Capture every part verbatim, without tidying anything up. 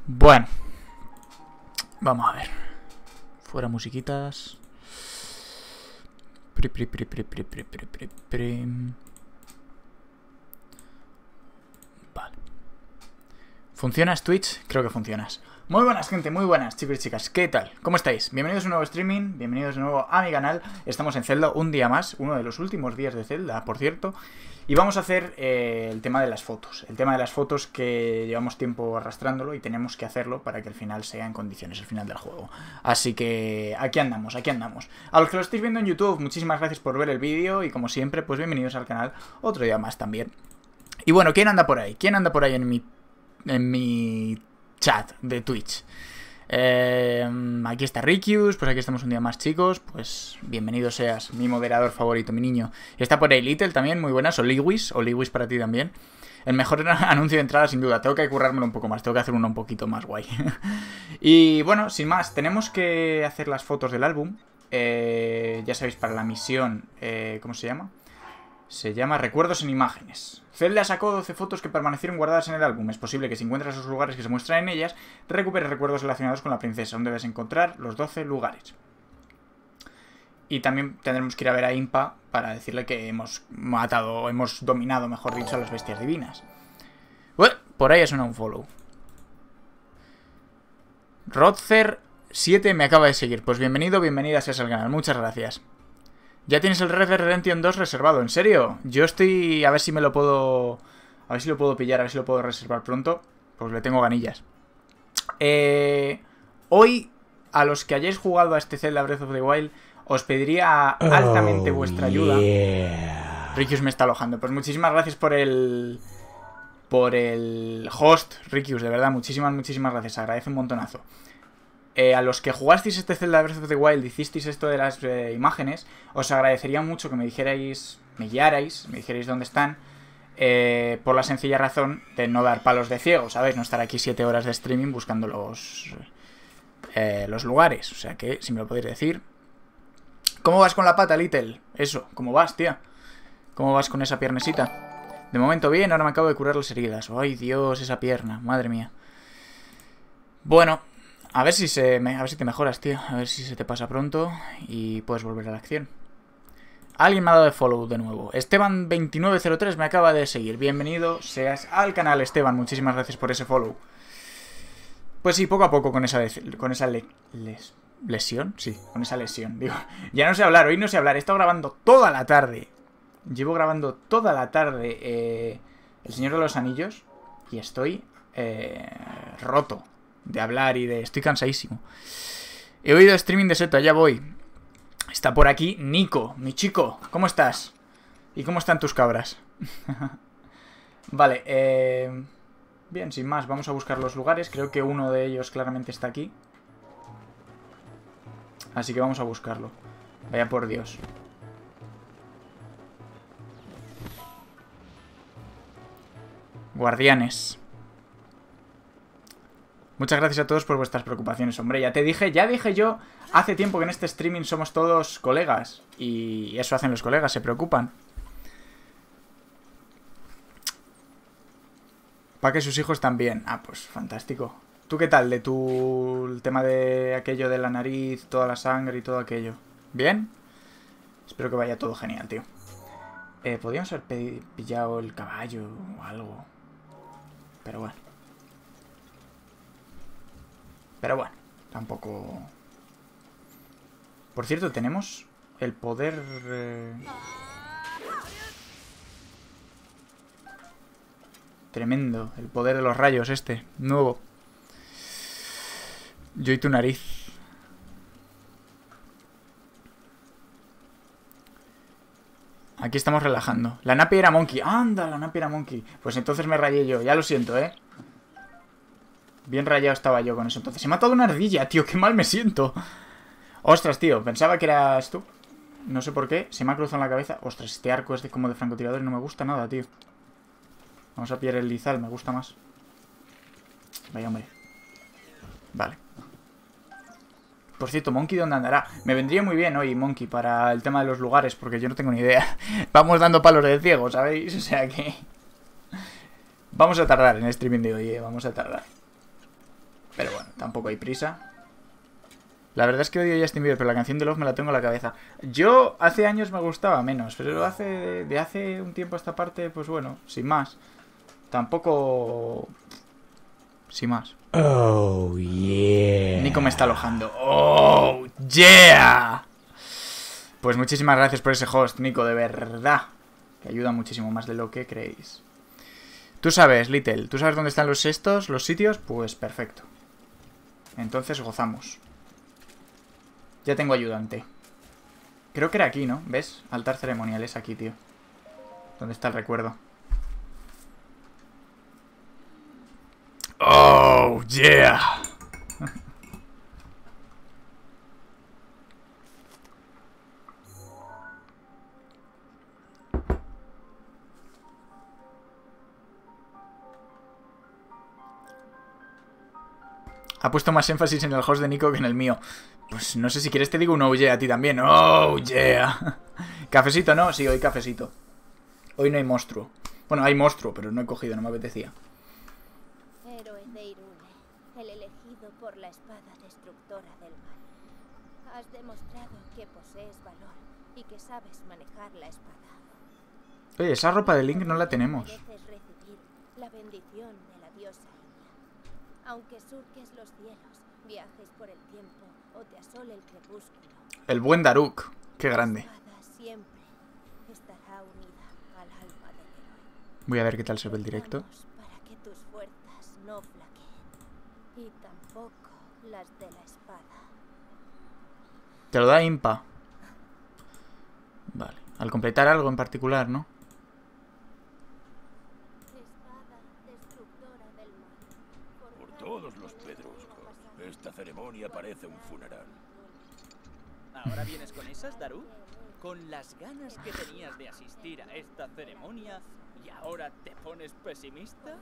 Bueno, vamos a ver. Fuera musiquitas. Pri, pri, pri, pri, pri, pri, pri, pri, pri. Vale. ¿Funcionas Twitch? Creo que funcionas. Muy buenas, gente, muy buenas, chicos y chicas. ¿Qué tal? ¿Cómo estáis? Bienvenidos a un nuevo streaming, bienvenidos de nuevo a mi canal. Estamos en Zelda un día más, uno de los últimos días de Zelda, por cierto. Y vamos a hacer eh, el tema de las fotos. El tema de las fotos que llevamos tiempo arrastrándolo y tenemos que hacerlo para que el final sea en condiciones, el final del juego. Así que aquí andamos, aquí andamos. A los que lo estáis viendo en YouTube, muchísimas gracias por ver el vídeo. Y como siempre, pues bienvenidos al canal otro día más también. Y bueno, ¿quién anda por ahí? ¿Quién anda por ahí en mi, en mi chat de Twitch? Eh, aquí está Rikius, pues aquí estamos un día más, chicos. Pues bienvenido seas, mi moderador favorito, mi niño. Está por ahí Little también, muy buenas. O Lewis, o Lewis para ti también. El mejor anuncio de entrada sin duda. Tengo que currármelo un poco más, tengo que hacer uno un poquito más guay. Y bueno, sin más, tenemos que hacer las fotos del álbum. eh, Ya sabéis, para la misión, eh, ¿cómo se llama? Se llama Recuerdos en Imágenes. Zelda sacó doce fotos que permanecieron guardadas en el álbum. Es posible que si encuentras esos lugares que se muestran en ellas, recuperes recuerdos relacionados con la princesa. Aún debes encontrar los doce lugares. Y también tendremos que ir a ver a Impa para decirle que hemos matado, hemos dominado, mejor dicho, a las bestias divinas. Bueno, por ahí ha sonado un follow. Rodzer siete me acaba de seguir. Pues bienvenido, bienvenida seas al canal. Muchas gracias. Ya tienes el Red Dead Redemption dos reservado, ¿en serio? Yo estoy... a ver si me lo puedo... A ver si lo puedo pillar, a ver si lo puedo reservar pronto. Pues le tengo ganillas. Eh... Hoy, a los que hayáis jugado a este Zelda Breath of the Wild, os pediría altamente oh, vuestra ayuda. Yeah. Rikius me está alojando. Pues muchísimas gracias por el... Por el host, Rikius, de verdad. Muchísimas, muchísimas gracias. Agradece un montonazo. Eh, a los que jugasteis este Zelda Breath of the Wild, hicisteis esto de las eh, imágenes, os agradecería mucho que me dijerais, me guiarais, me dijerais dónde están, eh, por la sencilla razón de no dar palos de ciego, ¿sabéis? No estar aquí siete horas de streaming buscando los, eh, los lugares. O sea que, si me lo podéis decir. ¿Cómo vas con la pata, Little? Eso, ¿cómo vas, tía? ¿Cómo vas con esa piernecita? De momento bien, ahora me acabo de curar las heridas. ¡Ay, Dios, esa pierna! Madre mía. Bueno... A ver si se me, a ver si te mejoras, tío. A ver si se te pasa pronto y puedes volver a la acción. Alguien me ha dado de follow de nuevo. Esteban veintinueve cero tres me acaba de seguir. Bienvenido seas al canal, Esteban. Muchísimas gracias por ese follow. Pues sí, poco a poco con esa, con esa le, les, lesión. Sí, con esa lesión. Digo, ya no sé hablar, hoy no sé hablar. He estado grabando toda la tarde. Llevo grabando toda la tarde eh, El Señor de los Anillos. Y estoy eh, roto de hablar y de... Estoy cansadísimo. He oído streaming de Seta, ya voy. Está por aquí Nico, mi chico. ¿Cómo estás? ¿Y cómo están tus cabras? Vale, eh... bien, sin más, vamos a buscar los lugares. Creo que uno de ellos claramente está aquí. Así que vamos a buscarlo. Vaya por Dios. Guardianes. Muchas gracias a todos por vuestras preocupaciones, hombre. Ya te dije, ya dije yo hace tiempo que en este streaming somos todos colegas. Y eso hacen los colegas, se preocupan. Para que sus hijos también. Ah, pues fantástico. ¿Tú qué tal de tu... el tema de aquello de la nariz, toda la sangre y todo aquello? ¿Bien? Espero que vaya todo genial, tío. Eh, podríamos haber pillado el caballo o algo. Pero bueno. Pero bueno, tampoco... Por cierto, tenemos el poder... Eh... Tremendo, el poder de los rayos este, nuevo. Yo y tu nariz. Aquí estamos relajando. La Napi era Monkey. ¡Anda, la Napi era Monkey! Pues entonces me rayé yo, ya lo siento, ¿eh? Bien rayado estaba yo con eso. Entonces, he matado una ardilla, tío. Qué mal me siento. Ostras, tío. Pensaba que eras tú. No sé por qué. Se me ha cruzado en la cabeza. Ostras, este arco es de, como de francotirador y no me gusta nada, tío. Vamos a pillar el lizal. Me gusta más. Vaya, hombre. Vale. Por cierto, Monkey, ¿dónde andará? Me vendría muy bien hoy, Monkey, para el tema de los lugares, porque yo no tengo ni idea. Vamos dando palos de ciego, ¿sabéis? O sea que... Vamos a tardar en el streaming de hoy, ¿eh? Vamos a tardar. tampoco hay prisa. La verdad es que odio Justin Bieber, pero la canción de Love me la tengo en la cabeza. Yo hace años me gustaba menos, pero hace de hace un tiempo a esta parte, pues bueno, sin más. Tampoco... Sin más. Oh, yeah. Nico me está alojando. Oh, yeah. Pues muchísimas gracias por ese host, Nico, de verdad. Que ayuda muchísimo más de lo que creéis. Tú sabes, Little, ¿tú sabes dónde están los estos, los sitios? Pues perfecto. Entonces gozamos. Ya tengo ayudante. Creo que era aquí, ¿no? ¿Ves? Altar ceremonial es aquí, tío. ¿Dónde está el recuerdo? Oh, yeah. Ha puesto más énfasis en el host de Nico que en el mío. Pues no sé si quieres te digo un oh yeah a ti también. Oh yeah. ¿Cafecito no? Sí, hoy cafecito. Hoy no hay monstruo. Bueno, hay monstruo, pero no he cogido, no me apetecía. Héroe de Irule, el elegido por la espada destructora del mal. Has demostrado que posees valor y que sabes manejar la espada. Oye, esa ropa de Link no la tenemos. Mereces recibir la bendición de la diosa Inia. Aunque surques los cielos, viajes por el tiempo o te asole el crepúsculo. El buen Daruk. Qué grande. La espada siempre estará unida al alma del héroe. Voy a ver qué tal se ve el directo. Rezamos para que tus fuerzas no flaqueen y tampoco las de la espada. Te lo da Impa. Vale. Al completar algo en particular, ¿no? Espada destructora del mal. Por todos los Pedros, esta ceremonia parece un funeral. ¿Ahora vienes con esas, Daru? ¿Con las ganas que tenías de asistir a esta ceremonia y ahora te pones pesimista?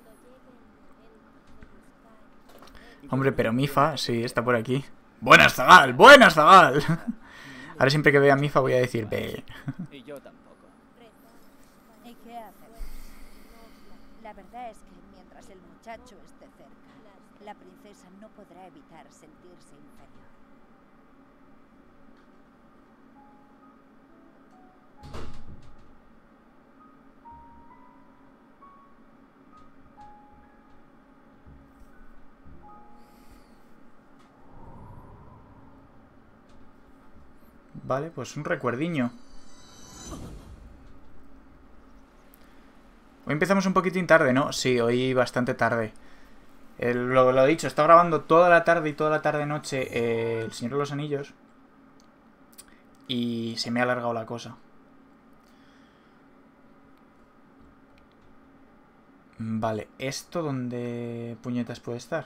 Hombre, pero Mifa, sí, está por aquí. ¡Buenas, Zagal! ¡Buenas, Zagal! Ahora siempre que vea a Mifa voy a decir B. Y yo tampoco. ¿Y qué hacemos? La verdad es que mientras el muchacho esté cerca, la princesa no podrá evitar sentirse inferior. Vale, pues un recuerdiño. Hoy empezamos un poquitín tarde, ¿no? Sí, hoy bastante tarde. El, lo, lo he dicho, he estado grabando toda la tarde y toda la tarde-noche eh, El Señor de los Anillos. Y se me ha alargado la cosa. Vale, ¿esto dónde puñetas puede estar?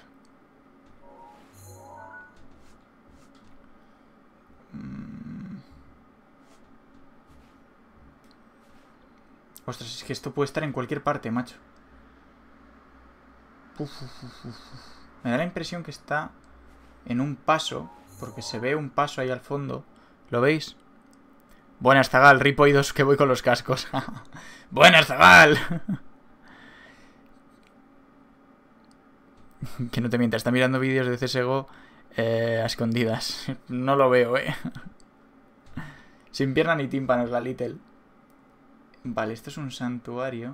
Ostras, es que esto puede estar en cualquier parte, macho. Uf, uf, uf, uf. Me da la impresión que está en un paso, porque se ve un paso ahí al fondo. ¿Lo veis? Buenas, Zagal, ripoidos que voy con los cascos. Buenas, Zagal. Que no te mientas, está mirando vídeos de C S G O eh, a escondidas. No lo veo, eh. Sin pierna ni tímpanos, la Little. Vale, esto es un santuario.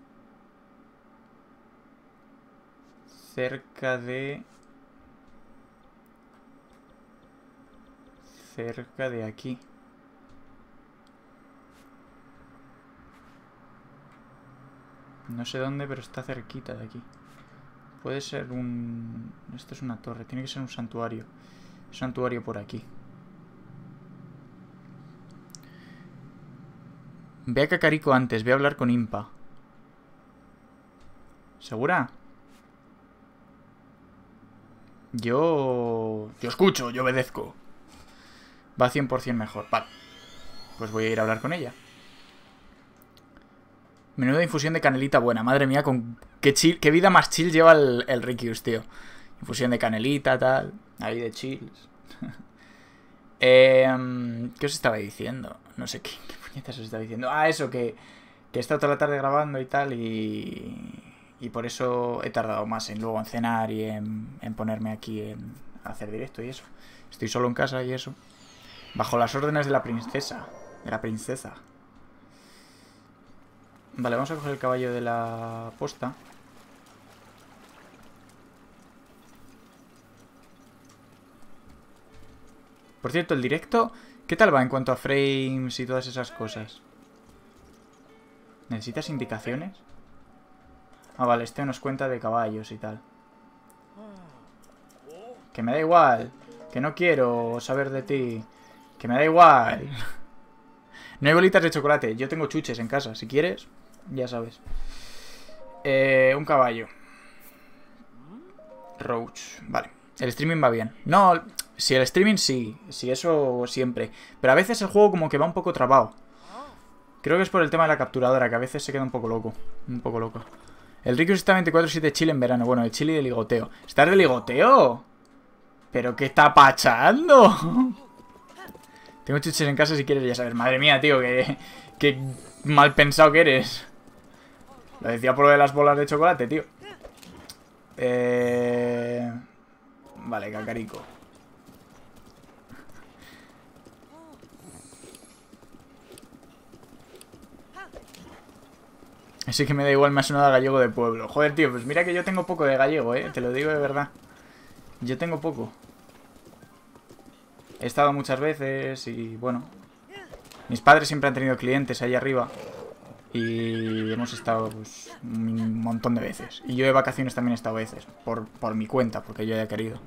Cerca de... Cerca de aquí. No sé dónde, pero está cerquita de aquí. Puede ser un... Esto es una torre, tiene que ser un santuario. Un santuario por aquí. Ve a Kakariko antes, ve a hablar con Impa. ¿Segura? Yo... Yo escucho, yo obedezco. Va cien por cien mejor. Vale. Pues voy a ir a hablar con ella. Menuda infusión de canelita buena. Madre mía, con qué, chill, qué vida más chill lleva el, el Rikius, tío. Infusión de canelita, tal. Ahí de chills. eh, ¿Qué os estaba diciendo? No sé qué, qué puñetas os estaba diciendo. Ah, eso, que, que he estado toda la tarde grabando y tal y... Y por eso he tardado más en luego en cenar y en, en ponerme aquí en hacer directo y eso. Estoy solo en casa y eso. Bajo las órdenes de la princesa. De la princesa. Vale, vamos a coger el caballo de la posta. Por cierto, el directo, ¿qué tal va en cuanto a frames y todas esas cosas? ¿Necesitas indicaciones? Ah, vale, este nos cuenta de caballos y tal. Que me da igual. Que no quiero saber de ti. Que me da igual. No hay bolitas de chocolate. Yo tengo chuches en casa. Si quieres, ya sabes. Eh, un caballo. Roach. Vale. El streaming va bien. No, si el streaming sí. Si eso siempre. Pero a veces el juego como que va un poco trabado. Creo que es por el tema de la capturadora, que a veces se queda un poco loco. Un poco loco. El Rikus está veinticuatro siete Chile en verano. Bueno, el Chile de ligoteo. ¿Estás de ligoteo? ¿Pero qué está pachando? Tengo chuches en casa si quieres, ya sabes. Madre mía, tío, que, que mal pensado que eres. Lo decía por lo de las bolas de chocolate, tío. Eh... Vale, cacarico. Así que me da igual, me ha sonado a gallego de pueblo. Joder, tío, pues mira que yo tengo poco de gallego, eh. Te lo digo de verdad. Yo tengo poco. He estado muchas veces y, bueno, mis padres siempre han tenido clientes ahí arriba. Y hemos estado, pues, un montón de veces. Y yo de vacaciones también he estado veces. Por, por mi cuenta, porque yo haya querido.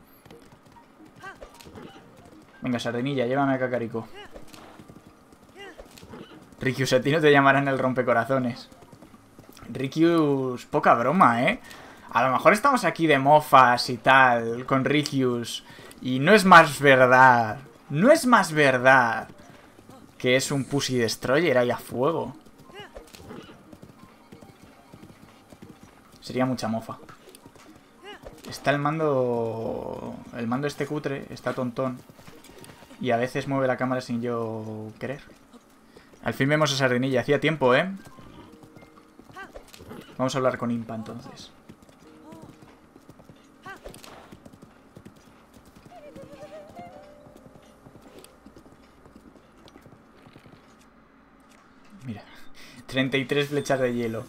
Venga, Sardinilla, llévame a Cacarico. Rikius, a ti no te llamarán el rompecorazones. Rikius, poca broma, ¿eh? A lo mejor estamos aquí de mofas y tal, con Rikius. Y no es más verdad. No es más verdad que es un Pussy Destroyer ahí a fuego. Sería mucha mofa. Está el mando... El mando este cutre, está tontón. Y a veces mueve la cámara sin yo querer. Al fin vemos a Sardinilla. Hacía tiempo, ¿eh? Vamos a hablar con Impa entonces. Mira, treinta y tres flechas de hielo.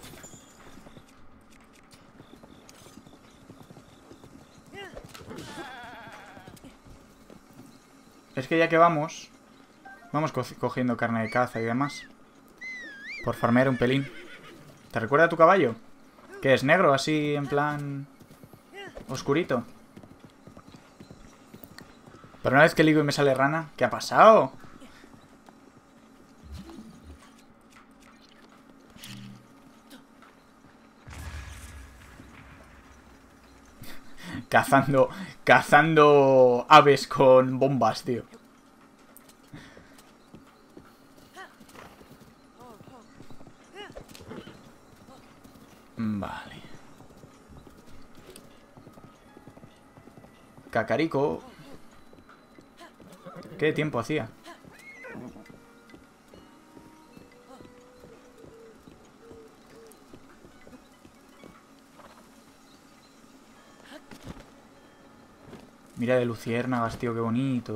Es que ya que vamos, vamos co cogiendo carne de caza y demás. Por farmear un pelín. ¿Te recuerda a tu caballo? ¿Que es negro, así en plan oscurito? Pero una vez que ligo y me sale rana, ¿qué ha pasado? Cazando, cazando aves con bombas, tío. Vale. Cacarico. ¿Qué tiempo hacía? Mira de luciérnagas, tío, qué bonito.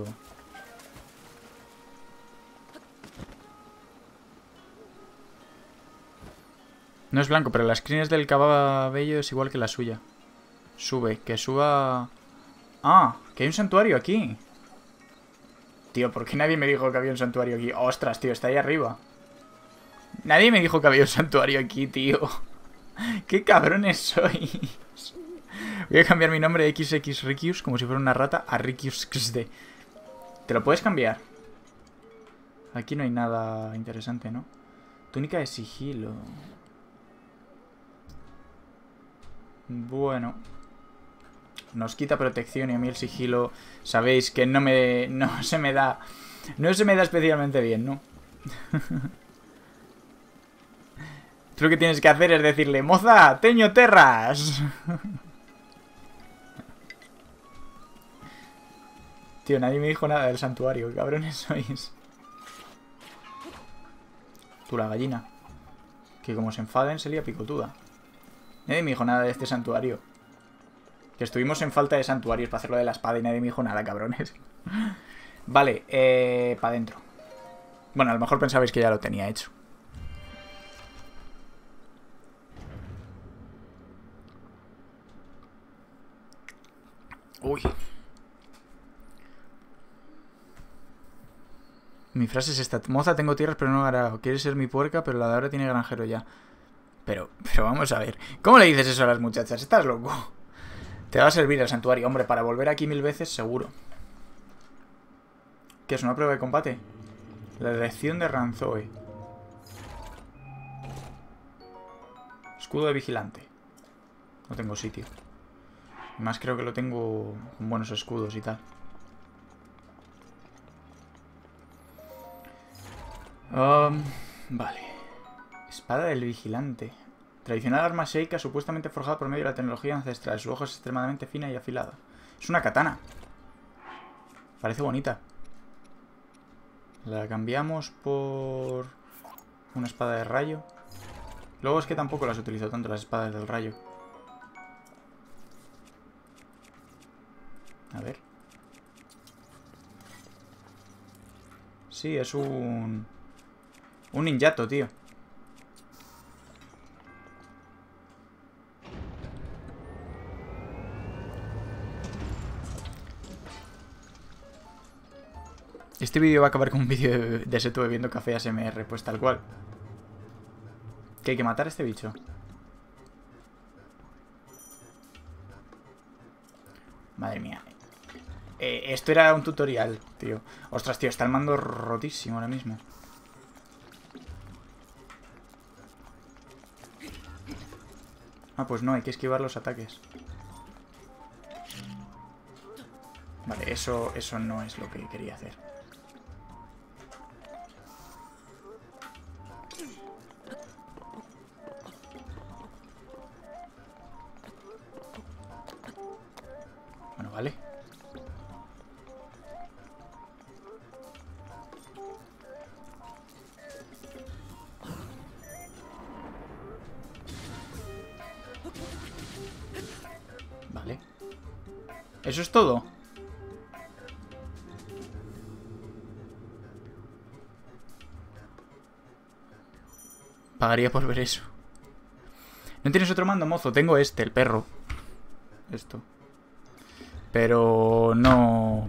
No es blanco, pero las crines del cabello es igual que la suya. Sube, que suba... Ah, que hay un santuario aquí. Tío, ¿por qué nadie me dijo que había un santuario aquí? Ostras, tío, está ahí arriba. Nadie me dijo que había un santuario aquí, tío. Qué cabrones sois. Voy a cambiar mi nombre de X X Rikius, como si fuera una rata, a Rikius X D. ¿Te lo puedes cambiar? Aquí no hay nada interesante, ¿no? Túnica de sigilo. Bueno. Nos quita protección y a mí el sigilo, sabéis que no me... No se me da... No se me da especialmente bien, ¿no? Tú lo que tienes que hacer es decirle: ¡moza, teño terras! Tío, nadie me dijo nada del santuario. ¿Qué cabrones sois? Tú, la gallina. Que como se enfaden, se lía picotuda. Nadie me dijo nada de este santuario. Que estuvimos en falta de santuarios para hacerlo de la espada y nadie me dijo nada, cabrones. Vale, eh, para adentro. Bueno, a lo mejor pensabais que ya lo tenía hecho. Uy. Mi frase es esta. Moza, tengo tierras pero no ganado. Quieres ser mi puerca, pero la de ahora tiene granjero ya. Pero, pero vamos a ver. ¿Cómo le dices eso a las muchachas? ¿Estás loco? Te va a servir el santuario. Hombre, para volver aquí mil veces, seguro. ¿Qué es una prueba de combate? La elección de Ranzoe. Escudo de vigilante. No tengo sitio. Más creo que lo tengo con buenos escudos y tal. Um, vale. Espada del vigilante. Tradicional arma Sheikah supuestamente forjada por medio de la tecnología ancestral. Su hoja es extremadamente fina y afilada. Es una katana. Parece bonita. La cambiamos por una espada de rayo. Luego es que tampoco las utilizo tanto las espadas del rayo. A ver. Sí, es un... Un ninjato, tío. Este vídeo va a acabar con un vídeo de, de Seto bebiendo café A S M R, pues tal cual. Que hay que matar a este bicho. Madre mía. Eh, esto era un tutorial, tío. Ostras, tío, está el mando rotísimo ahora mismo. Ah, pues no, hay que esquivar los ataques. Vale, eso, eso no es lo que quería hacer. Bueno, vale. Vale. ¿Eso es todo? Pagaría por ver eso. ¿No tienes otro mando, mozo? Tengo este, el perro. Esto. Pero no...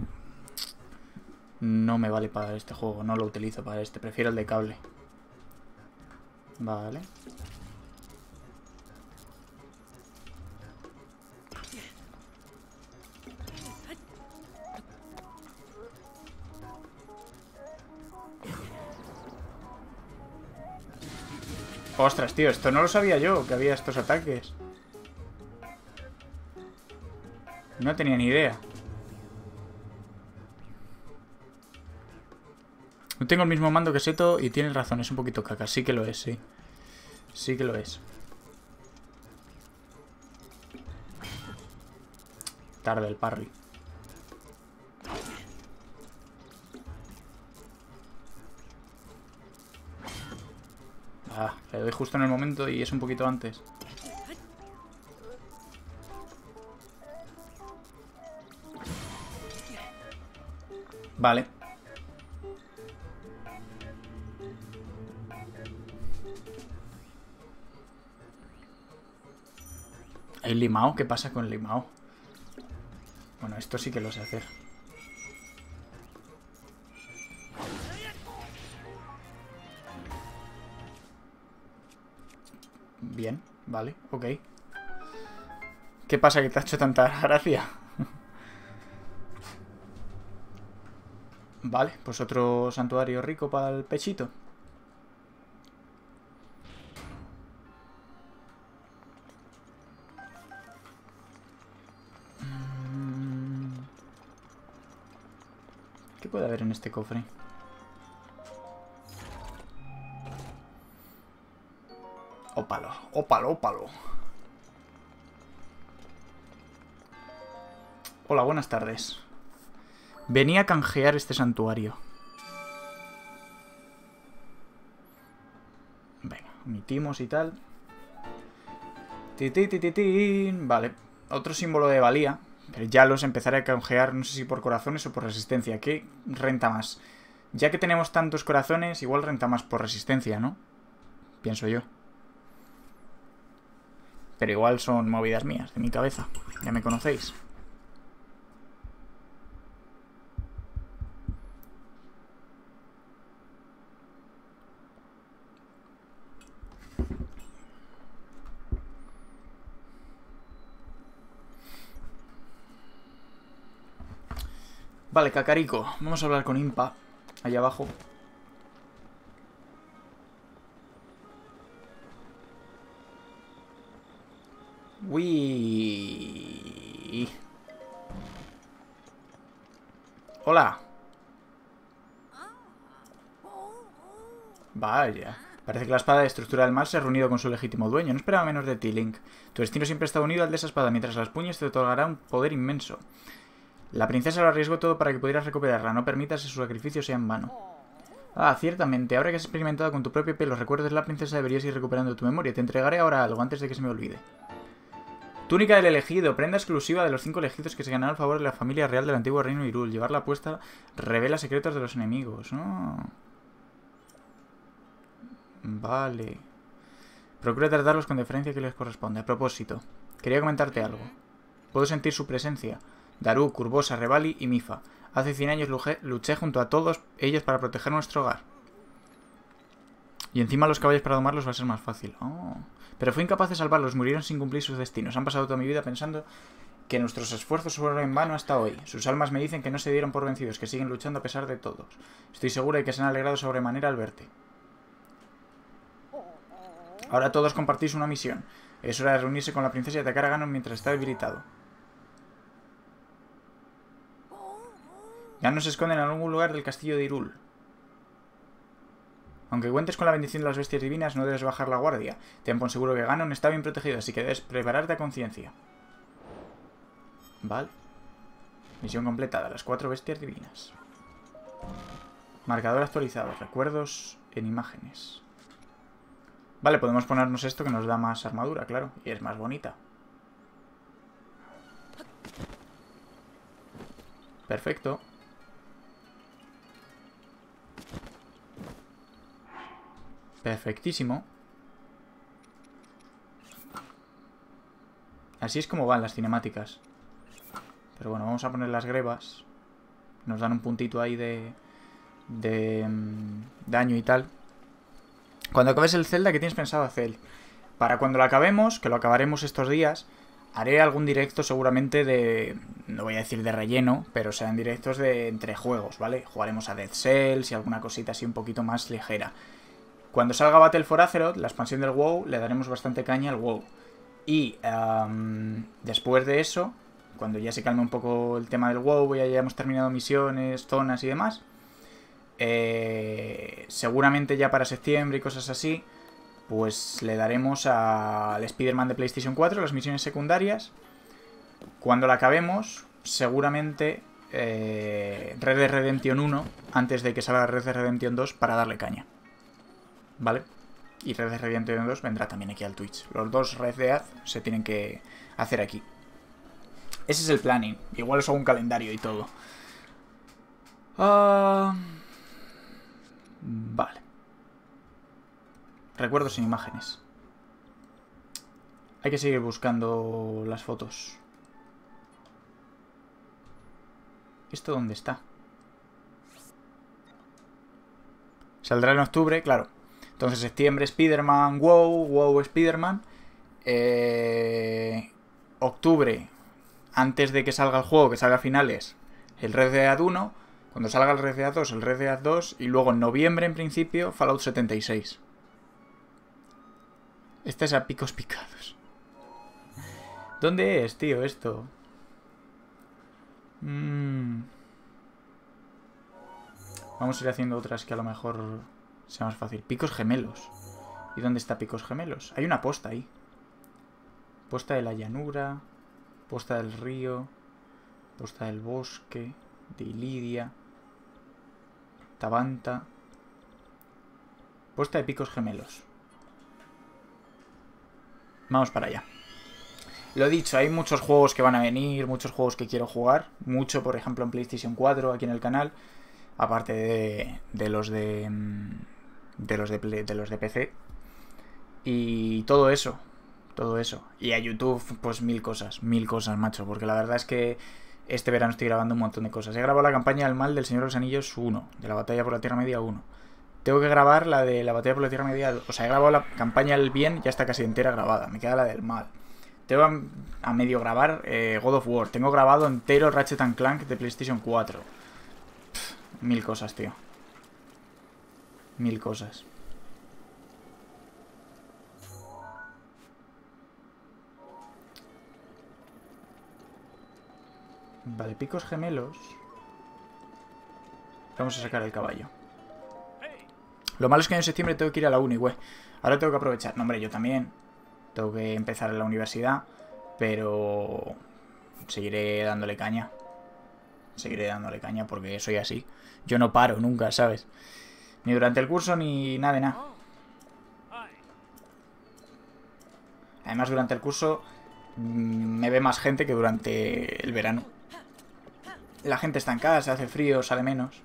No me vale para este juego. No lo utilizo para este. Prefiero el de cable. Vale. Ostras, tío, esto no lo sabía yo, que había estos ataques. No tenía ni idea. No tengo el mismo mando que Seto y tienes razón, es un poquito caca. Sí que lo es, sí. Sí que lo es. Tarde el parry. Ah, le doy justo en el momento y es un poquito antes. Vale. ¿Hay limao? ¿Qué pasa con limao? Bueno, esto sí que lo sé hacer. Bien, vale, ok. ¿Qué pasa que te ha hecho tanta gracia? Vale, pues otro santuario rico para el pechito. ¿Qué puede haber en este cofre? Ópalo, ópalo, ópalo. Hola, buenas tardes. Venía a canjear este santuario. Venga, omitimos y tal. Ti, ti, ti, ti, ti. Vale, otro símbolo de valía. Pero ya los empezaré a canjear, no sé si por corazones o por resistencia. ¿Qué renta más? Ya que tenemos tantos corazones, igual renta más por resistencia, ¿no? Pienso yo. Pero igual son movidas mías, de mi cabeza. Ya me conocéis. Vale, Cacarico. Vamos a hablar con Impa. Allá abajo. Uy. Hola. Vaya. Parece que la espada de estructura del mal se ha reunido con su legítimo dueño. No esperaba menos de ti, Link. Tu destino siempre está unido al de esa espada. Mientras las puñes te otorgará un poder inmenso. La princesa lo arriesgó todo para que pudieras recuperarla. No permitas que su sacrificio sea en vano. Ah, ciertamente. Ahora que has experimentado con tu propio pelo los recuerdos de la princesa, deberías ir recuperando tu memoria. Te entregaré ahora algo antes de que se me olvide. Túnica del elegido. Prenda exclusiva de los cinco elegidos que se ganaron a favor de la familia real del antiguo reino Hyrule. Llevarla puesta revela secretos de los enemigos. Oh. Vale. Procura tratarlos con deferencia que les corresponde. A propósito, quería comentarte algo. Puedo sentir su presencia. Daruk, Urbosa, Revali y Mifa. Hace cien años luché junto a todos ellos para proteger nuestro hogar. Y encima los caballos para domarlos va a ser más fácil. Oh. Pero fui incapaz de salvarlos, murieron sin cumplir sus destinos. Han pasado toda mi vida pensando que nuestros esfuerzos fueron en vano hasta hoy. Sus almas me dicen que no se dieron por vencidos, que siguen luchando a pesar de todos. Estoy segura de que se han alegrado sobremanera al verte. Ahora todos compartís una misión. Es hora de reunirse con la princesa y atacar a Ganon mientras está debilitado. Ganon se esconde en algún lugar del castillo de Hyrule. Aunque cuentes con la bendición de las bestias divinas, no debes bajar la guardia. Ten por seguro que Ganon está bien protegido, así que debes prepararte a conciencia. Vale. Misión completada, las cuatro bestias divinas. Marcador actualizado, recuerdos en imágenes. Vale, podemos ponernos esto que nos da más armadura, claro. Y es más bonita. Perfecto. Perfectísimo. Así es como van las cinemáticas. Pero bueno, vamos a poner las grebas. Nos dan un puntito ahí de... De... Um, daño y tal. Cuando acabes el Zelda, ¿qué tienes pensado hacer? Para cuando lo acabemos, que lo acabaremos estos días, haré algún directo seguramente de... No voy a decir de relleno, pero serán directos de entre juegos, ¿vale? Jugaremos a Dead Cells y alguna cosita así un poquito más ligera. Cuando salga Battle for Azeroth, la expansión del WoW, le daremos bastante caña al WoW. Y um, después de eso, cuando ya se calme un poco el tema del WoW, ya hayamos terminado misiones, zonas y demás, eh, seguramente ya para septiembre y cosas así, pues le daremos al Spider-Man de PlayStation cuatro, las misiones secundarias. Cuando la acabemos, seguramente eh, Red Dead Redemption uno, antes de que salga Red Dead Redemption dos, para darle caña. ¿Vale? Y Red Dead Redemption dos vendrá también aquí al Twitch. Los dos Red Dead se tienen que hacer aquí. Ese es el planning. Igual os hago un calendario y todo. Uh... Vale. Recuerdos sin imágenes. Hay que seguir buscando las fotos. ¿Esto dónde está? Saldrá en octubre, claro. Entonces septiembre Spider-Man, WoW, WoW Spider-Man. Eh, octubre, antes de que salga el juego, que salga a finales, el Red Dead uno. Cuando salga el Red Dead dos, el Red Dead dos. Y luego en noviembre, en principio, Fallout setenta y seis. Este es a picos picados. ¿Dónde es, tío, esto? Mm. Vamos a ir haciendo otras que a lo mejor sea más fácil. Picos gemelos. ¿Y dónde está Picos Gemelos? Hay una posta ahí. Posta de la llanura. Posta del río. Posta del bosque. De Ilidia. Tabanta. Posta de Picos Gemelos. Vamos para allá. Lo dicho, hay muchos juegos que van a venir, muchos juegos que quiero jugar. Mucho, por ejemplo, en PlayStation cuatro, aquí en el canal. Aparte de, de los de... De los de, de los de P C. Y todo eso. Todo eso. Y a YouTube, pues mil cosas. Mil cosas, macho. Porque la verdad es que este verano estoy grabando un montón de cosas. He grabado la campaña del mal del Señor de los Anillos uno. De la batalla por la Tierra Media uno. Tengo que grabar la de la batalla por la Tierra Media. O sea, he grabado la campaña del bien, ya está casi entera grabada. Me queda la del mal. Tengo a, a medio grabar eh, God of War. Tengo grabado entero Ratchet and Clank de PlayStation cuatro. Pff, mil cosas, tío. Mil cosas. Vale, picos gemelos. Vamos a sacar el caballo. Lo malo es que en septiembre tengo que ir a la uni, güey. Ahora tengo que aprovechar. No, hombre, yo también. Tengo que empezar en la universidad. Pero seguiré dándole caña. Seguiré dándole caña porque soy así. Yo no paro nunca, ¿sabes? Ni durante el curso ni nada de nada. Además, durante el curso me ve más gente que durante el verano. La gente está en casa, hace frío, sale menos.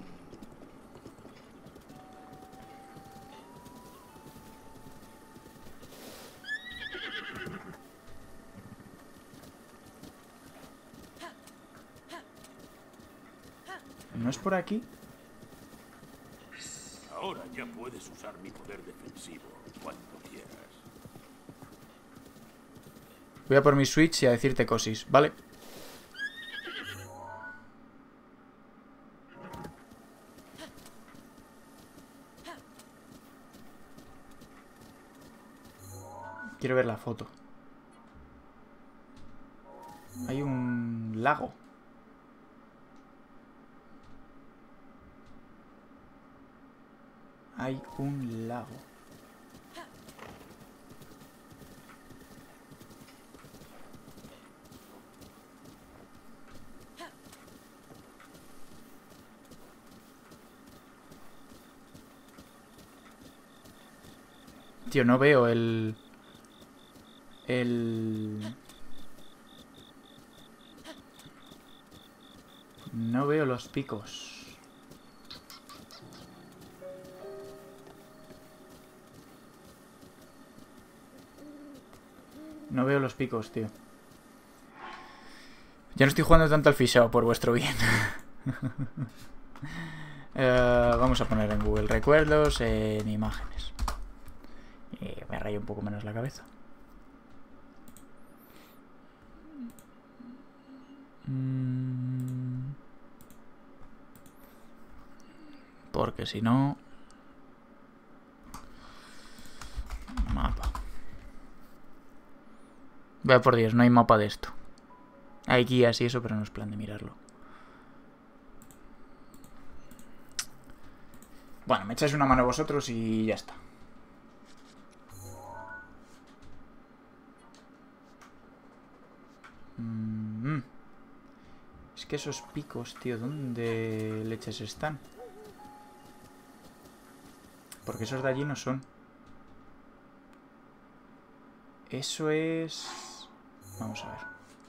¿No es por aquí? Ahora ya puedes usar mi poder defensivo cuando quieras. Voy a por mi Switch y a decirte cosis, ¿vale? Quiero ver la foto. Hay un lago. Hay un lago. Tío, no veo el... El... No veo los picos. No veo los picos, tío. Ya no estoy jugando tanto al fichado por vuestro bien. uh, vamos a poner en Google recuerdos en imágenes. Y me rayo un poco menos la cabeza. Mm. Porque si no... Mapa. Vaya por Dios, no hay mapa de esto. Hay guías y eso, pero no es plan de mirarlo. Bueno, me echáis una mano vosotros y ya está. Mm. Es que esos picos, tío, ¿dónde leches están? Porque esos de allí no son. Eso es... Vamos a ver.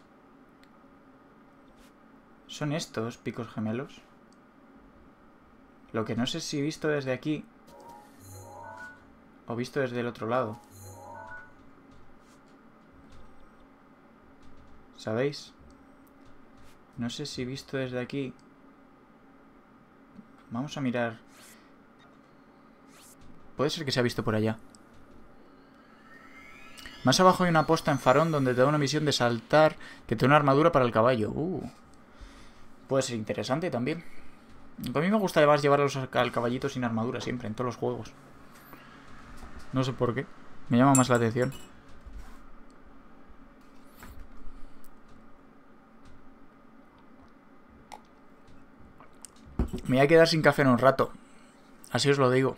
¿Son estos picos gemelos? Lo que no sé si visto desde aquí o visto desde el otro lado. ¿Sabéis? No sé si visto desde aquí. Vamos a mirar. Puede ser que se ha visto por allá. Más abajo hay una posta en Farón donde te da una misión de saltar que te da una armadura para el caballo. Uh. Puede ser interesante también. A mí me gusta además llevarlos al caballito sin armadura siempre, en todos los juegos. No sé por qué. Me llama más la atención. Me voy a quedar sin café en un rato. Así os lo digo.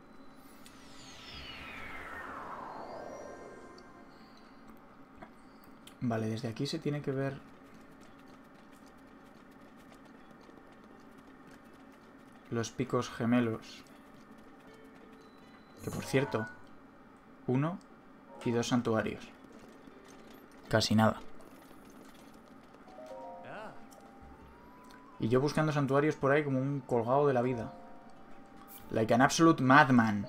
Vale, desde aquí se tiene que ver... Los picos gemelos. Que por cierto... Uno y dos santuarios. Casi nada. Y yo buscando santuarios por ahí como un colgado de la vida. Like an absolute madman.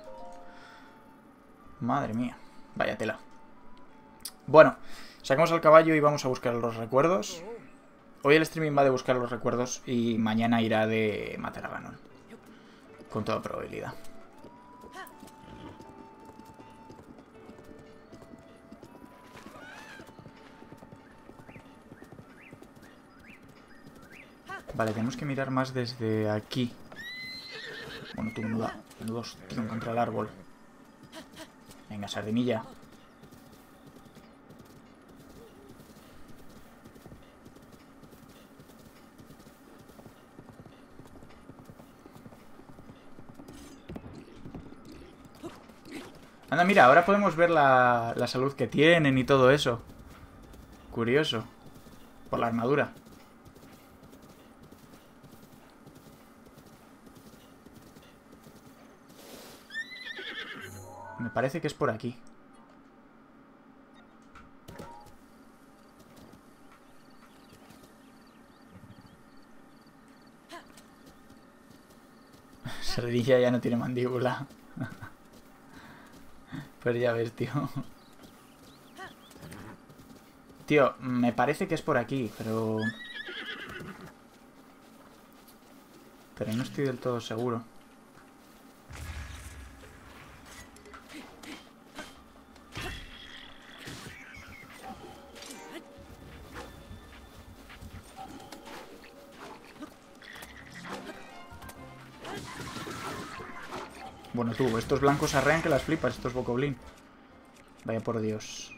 Madre mía. Vaya tela. Bueno, sacamos al caballo y vamos a buscar los recuerdos. Hoy el streaming va de buscar los recuerdos y mañana irá de matar a Ganon. Con toda probabilidad. Vale, tenemos que mirar más desde aquí. Bueno, tú, menuda, menudo hostión contra el árbol. Venga, sardinilla. Anda, mira, ahora podemos ver la, la salud que tienen y todo eso. Curioso. Por la armadura. Me parece que es por aquí. Sardilla ya no tiene mandíbula. Pues ya ves, tío. Tío, me parece que es por aquí, pero... Pero no estoy del todo seguro. Bueno, tú, estos blancos arrean que las flipas, estos bocoblin. Vaya por Dios.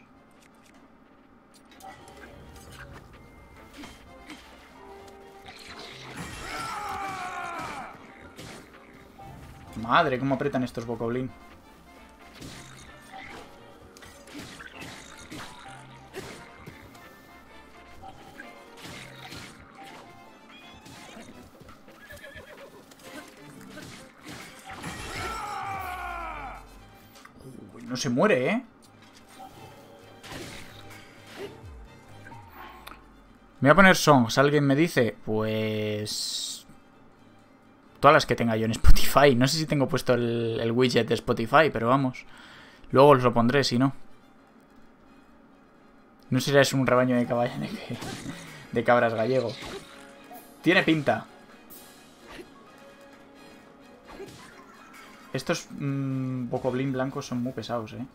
Madre, cómo apretan estos bocoblin. No se muere, ¿eh? Me voy a poner songs. ¿Alguien me dice? Pues... Todas las que tenga yo en Spotify. No sé si tengo puesto el, el widget de Spotify, pero vamos. Luego os lo pondré, si no. No será es un rebaño de caballos de, de cabras gallego. Tiene pinta. Estos mmm, bocoblin blancos son muy pesados, ¿eh?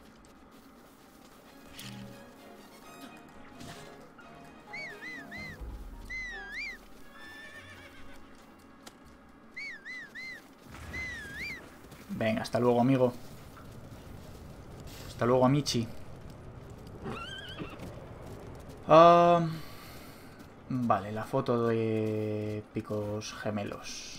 Venga, hasta luego, amigo. Hasta luego, amichi. Uh, vale, la foto de picos gemelos.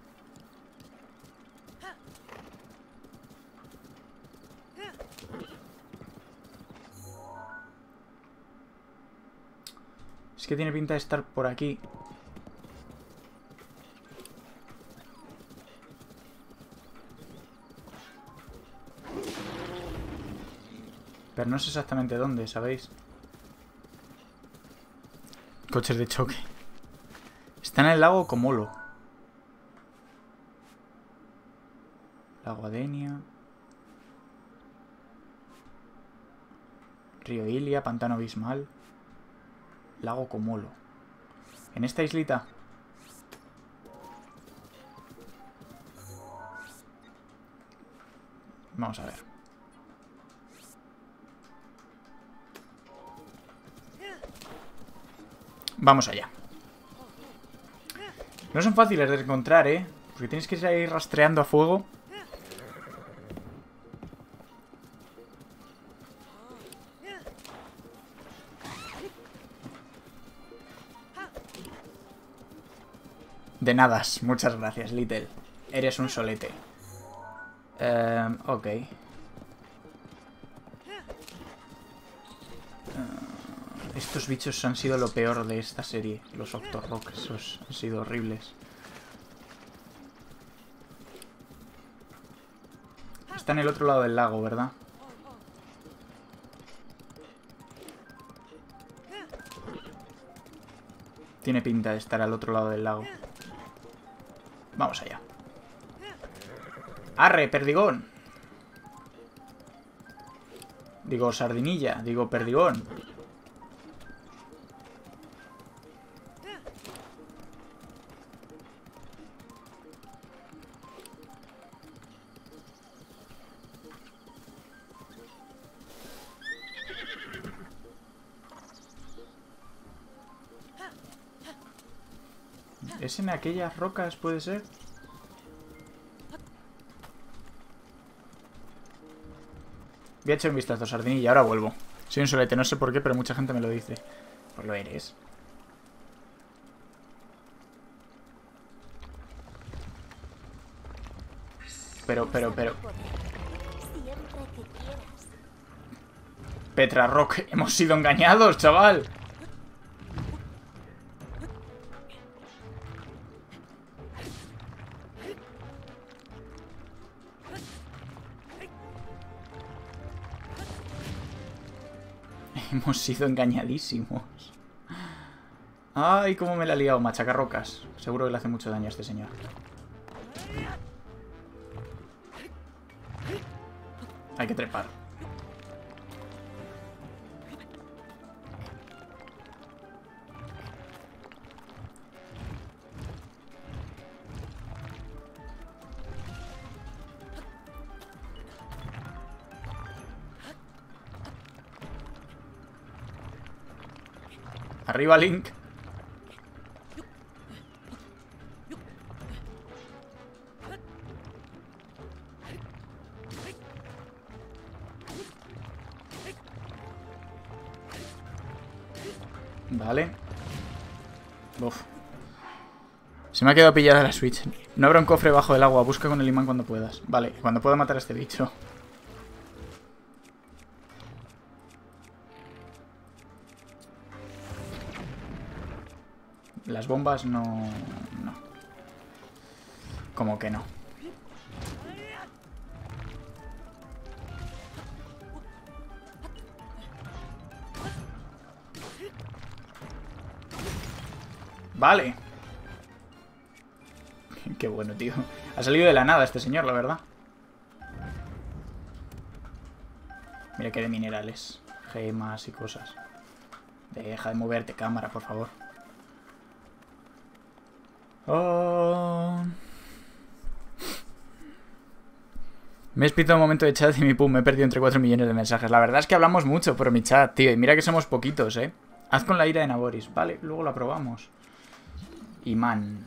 Es que tiene pinta de estar por aquí. Pero no sé exactamente dónde, ¿sabéis? Coches de choque. Está en el lago Comolo. Lago Adenia. Río Ilia, Pantano Abismal. Lago Comolo. En esta islita. Vamos a ver. Vamos allá. No son fáciles de encontrar, ¿eh? Porque tienes que ir rastreando a fuego. De nada, muchas gracias, Little. Eres un solete. Um, ok. Uh, estos bichos han sido lo peor de esta serie. Los Octorok, esos han sido horribles. Está en el otro lado del lago, ¿verdad? Tiene pinta de estar al otro lado del lago. Vamos allá. ¡Arre, perdigón! Digo sardinilla, digo perdigón. ¿Es en aquellas rocas, puede ser? Voy a echar un vistazo, sardinilla, ahora vuelvo. Soy un solete, no sé por qué, pero mucha gente me lo dice. Pues lo eres. Pero, pero, pero... Petra Rock, hemos sido engañados, chaval. Hemos sido engañadísimos. Ay, cómo me la ha liado, machacarrocas. Seguro que le hace mucho daño a este señor. Hay que trepar. Arriba, Link. Vale. Uf. Se me ha quedado pillada la Switch. No habrá un cofre bajo el agua. Busca con el imán cuando puedas. Vale, cuando pueda matar a este bicho. Las bombas no... no. Como que no. Vale. Qué bueno, tío. Ha salido de la nada este señor, la verdad. Mira que de minerales. Gemas y cosas. Deja de moverte, cámara, por favor. Oh. Me he espitado un momento de chat y mi pum, me he perdido entre cuatro millones de mensajes. La verdad es que hablamos mucho por mi chat, tío. Y mira que somos poquitos, ¿eh? Haz con la ira de Naboris. Vale, luego la probamos. Imán.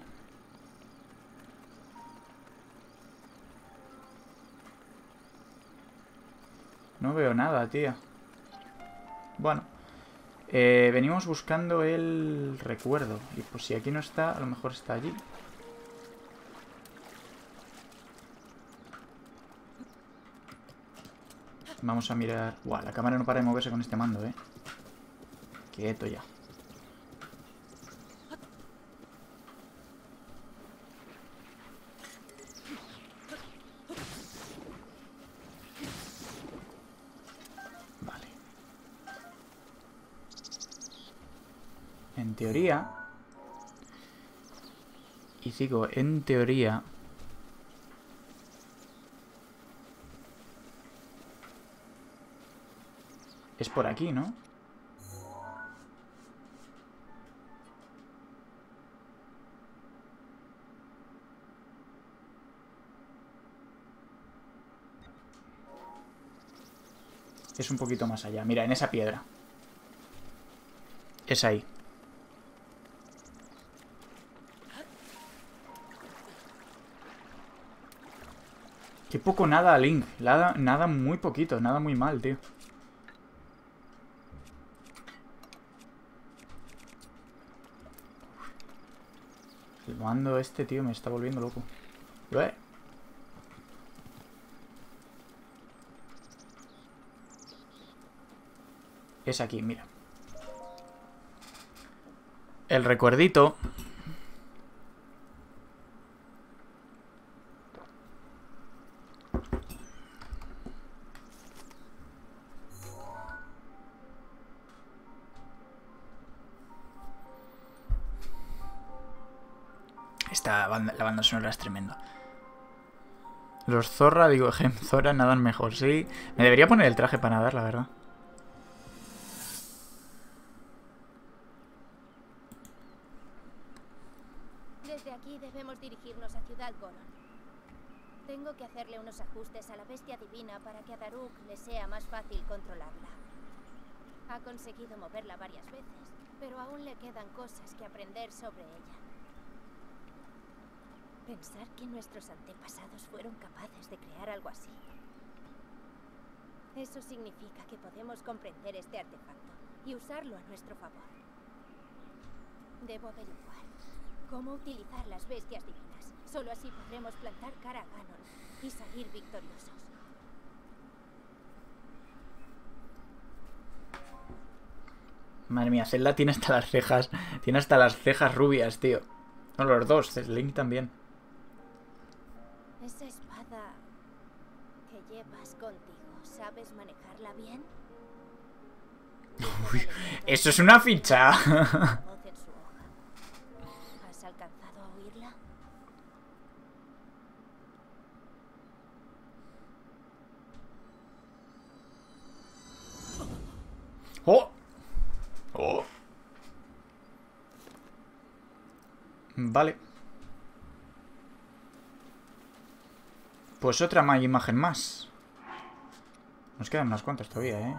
No veo nada, tía. Bueno. Eh, venimos buscando el recuerdo. Y pues si aquí no está, a lo mejor está allí. Vamos a mirar... Buah, la cámara no para de moverse con este mando, eh. Quieto ya. Vale. En teoría... Y sigo, en teoría... Es por aquí, ¿no? Es un poquito más allá. Mira, en esa piedra. Es ahí. Qué poco nada, Link. Nada, nada muy poquito. Nada muy mal, tío. El mando este, tío, me está volviendo loco. ¿Ve? Es aquí, mira. El recuerdito. esta banda, la banda sonora es tremendo. Los Zorra, digo, Gem Zora nadan mejor, sí. Me debería poner el traje para nadar, la verdad. Desde aquí debemos dirigirnos a Ciudad Goron. Tengo que hacerle unos ajustes a la bestia divina para que a Daruk le sea más fácil controlarla. Ha conseguido moverla varias veces, pero aún le quedan cosas que aprender sobre ella. Pensar que nuestros antepasados fueron capaces de crear algo así. Eso significa que podemos comprender este artefacto y usarlo a nuestro favor. Debo averiguar cómo utilizar las bestias divinas. Solo así podremos plantar cara a Ganon y salir victoriosos. Madre mía, Zelda tiene hasta las cejas. Tiene hasta las cejas rubias, tío. No, los dos, Link también. Esa espada que llevas contigo, ¿sabes manejarla bien? Uy, eso es una ficha. Voz en su hoja. ¿Has alcanzado a oírla? ¡Oh! ¡Oh! Vale. Pues otra más imagen más. Nos quedan unas cuantas todavía, ¿eh?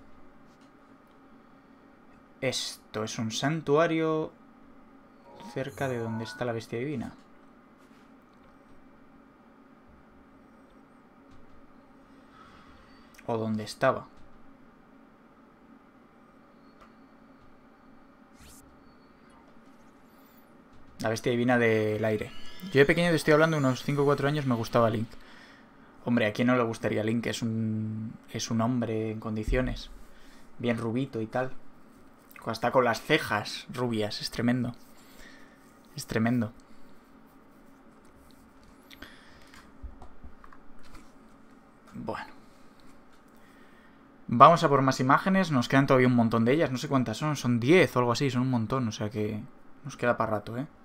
Esto es un santuario cerca de donde está la bestia divina. O donde estaba. La bestia divina del aire. Yo de pequeño te estoy hablando, unos cinco o cuatro años, me gustaba Link. Hombre, ¿a quién no le gustaría Link? Es un, es un hombre en condiciones. Bien rubito y tal. Hasta con las cejas rubias. Es tremendo. Es tremendo. Bueno. Vamos a por más imágenes. Nos quedan todavía un montón de ellas. No sé cuántas son. Son diez o algo así. Son un montón. O sea que nos queda para rato, ¿eh?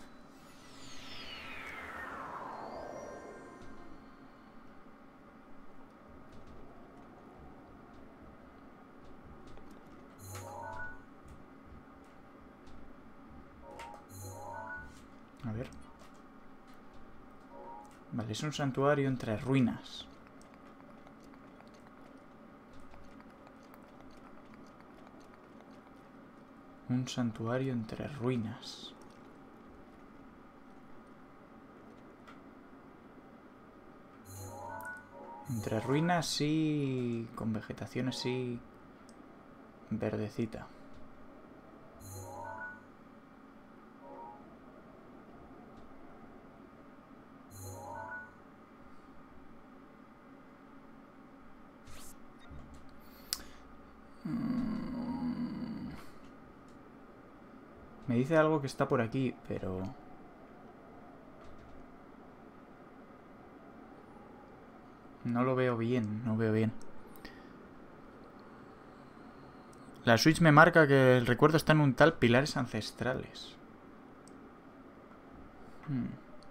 A ver. Vale, es un santuario entre ruinas. Un santuario entre ruinas. Entre ruinas sí, con vegetación así verdecita. Me dice algo que está por aquí, pero... no lo veo bien, no veo bien. La Switch me marca que el recuerdo está en un tal Pilares Ancestrales. Hmm.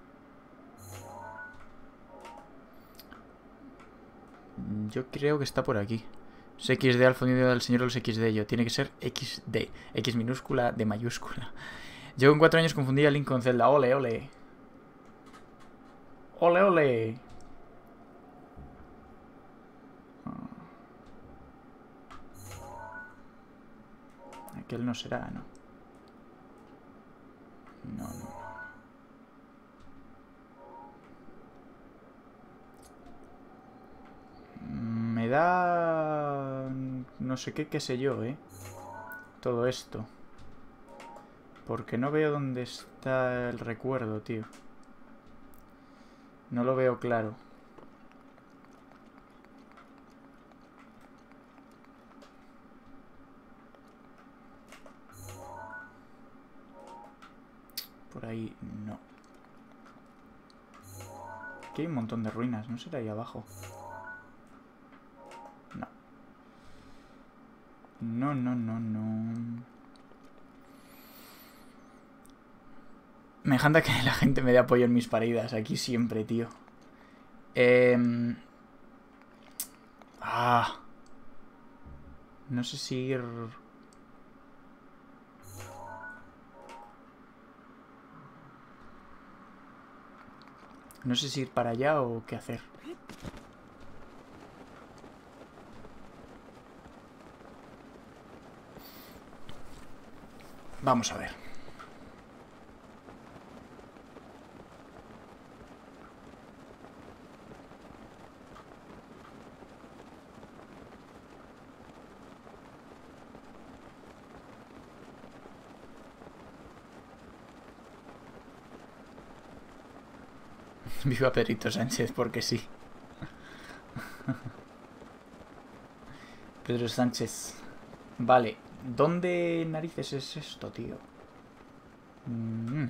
Yo creo que está por aquí. Es equis de al fondo del señor de los equis de yo. Tiene que ser equis de. X minúscula de mayúscula. Yo con cuatro años confundí a Link con Zelda. Ole, ole. Ole, ole. Aquel no será, ¿no? No, no. Me da... no sé qué, qué sé yo, ¿eh? Todo esto. Porque no veo dónde está el recuerdo, tío. No lo veo claro. Por ahí no. Aquí hay un montón de ruinas. ¿No será ahí abajo? No. No, no, no, no. Me encanta que la gente me dé apoyo en mis paridas. Aquí siempre, tío. Eh... Ah. No sé si ir... No sé si ir para allá o qué hacer. Vamos a ver. Viva Pedrito Sánchez, porque sí. Pedro Sánchez. Vale. ¿Dónde narices es esto, tío? Mm.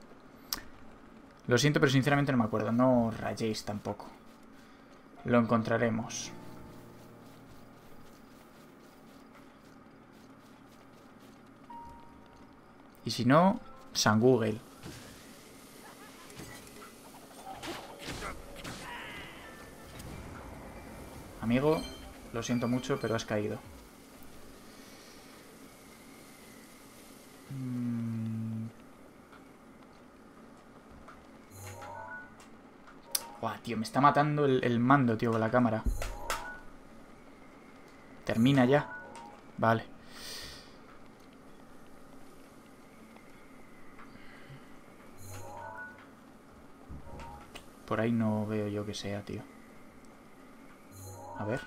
Lo siento, pero sinceramente no me acuerdo. No os rayéis tampoco. Lo encontraremos. Y si no, San Google. Amigo, lo siento mucho, pero has caído. Mm. Buah, tío, me está matando el, el mando, tío, con la cámara. Termina ya. Vale. Por ahí no veo yo que sea, tío. A ver.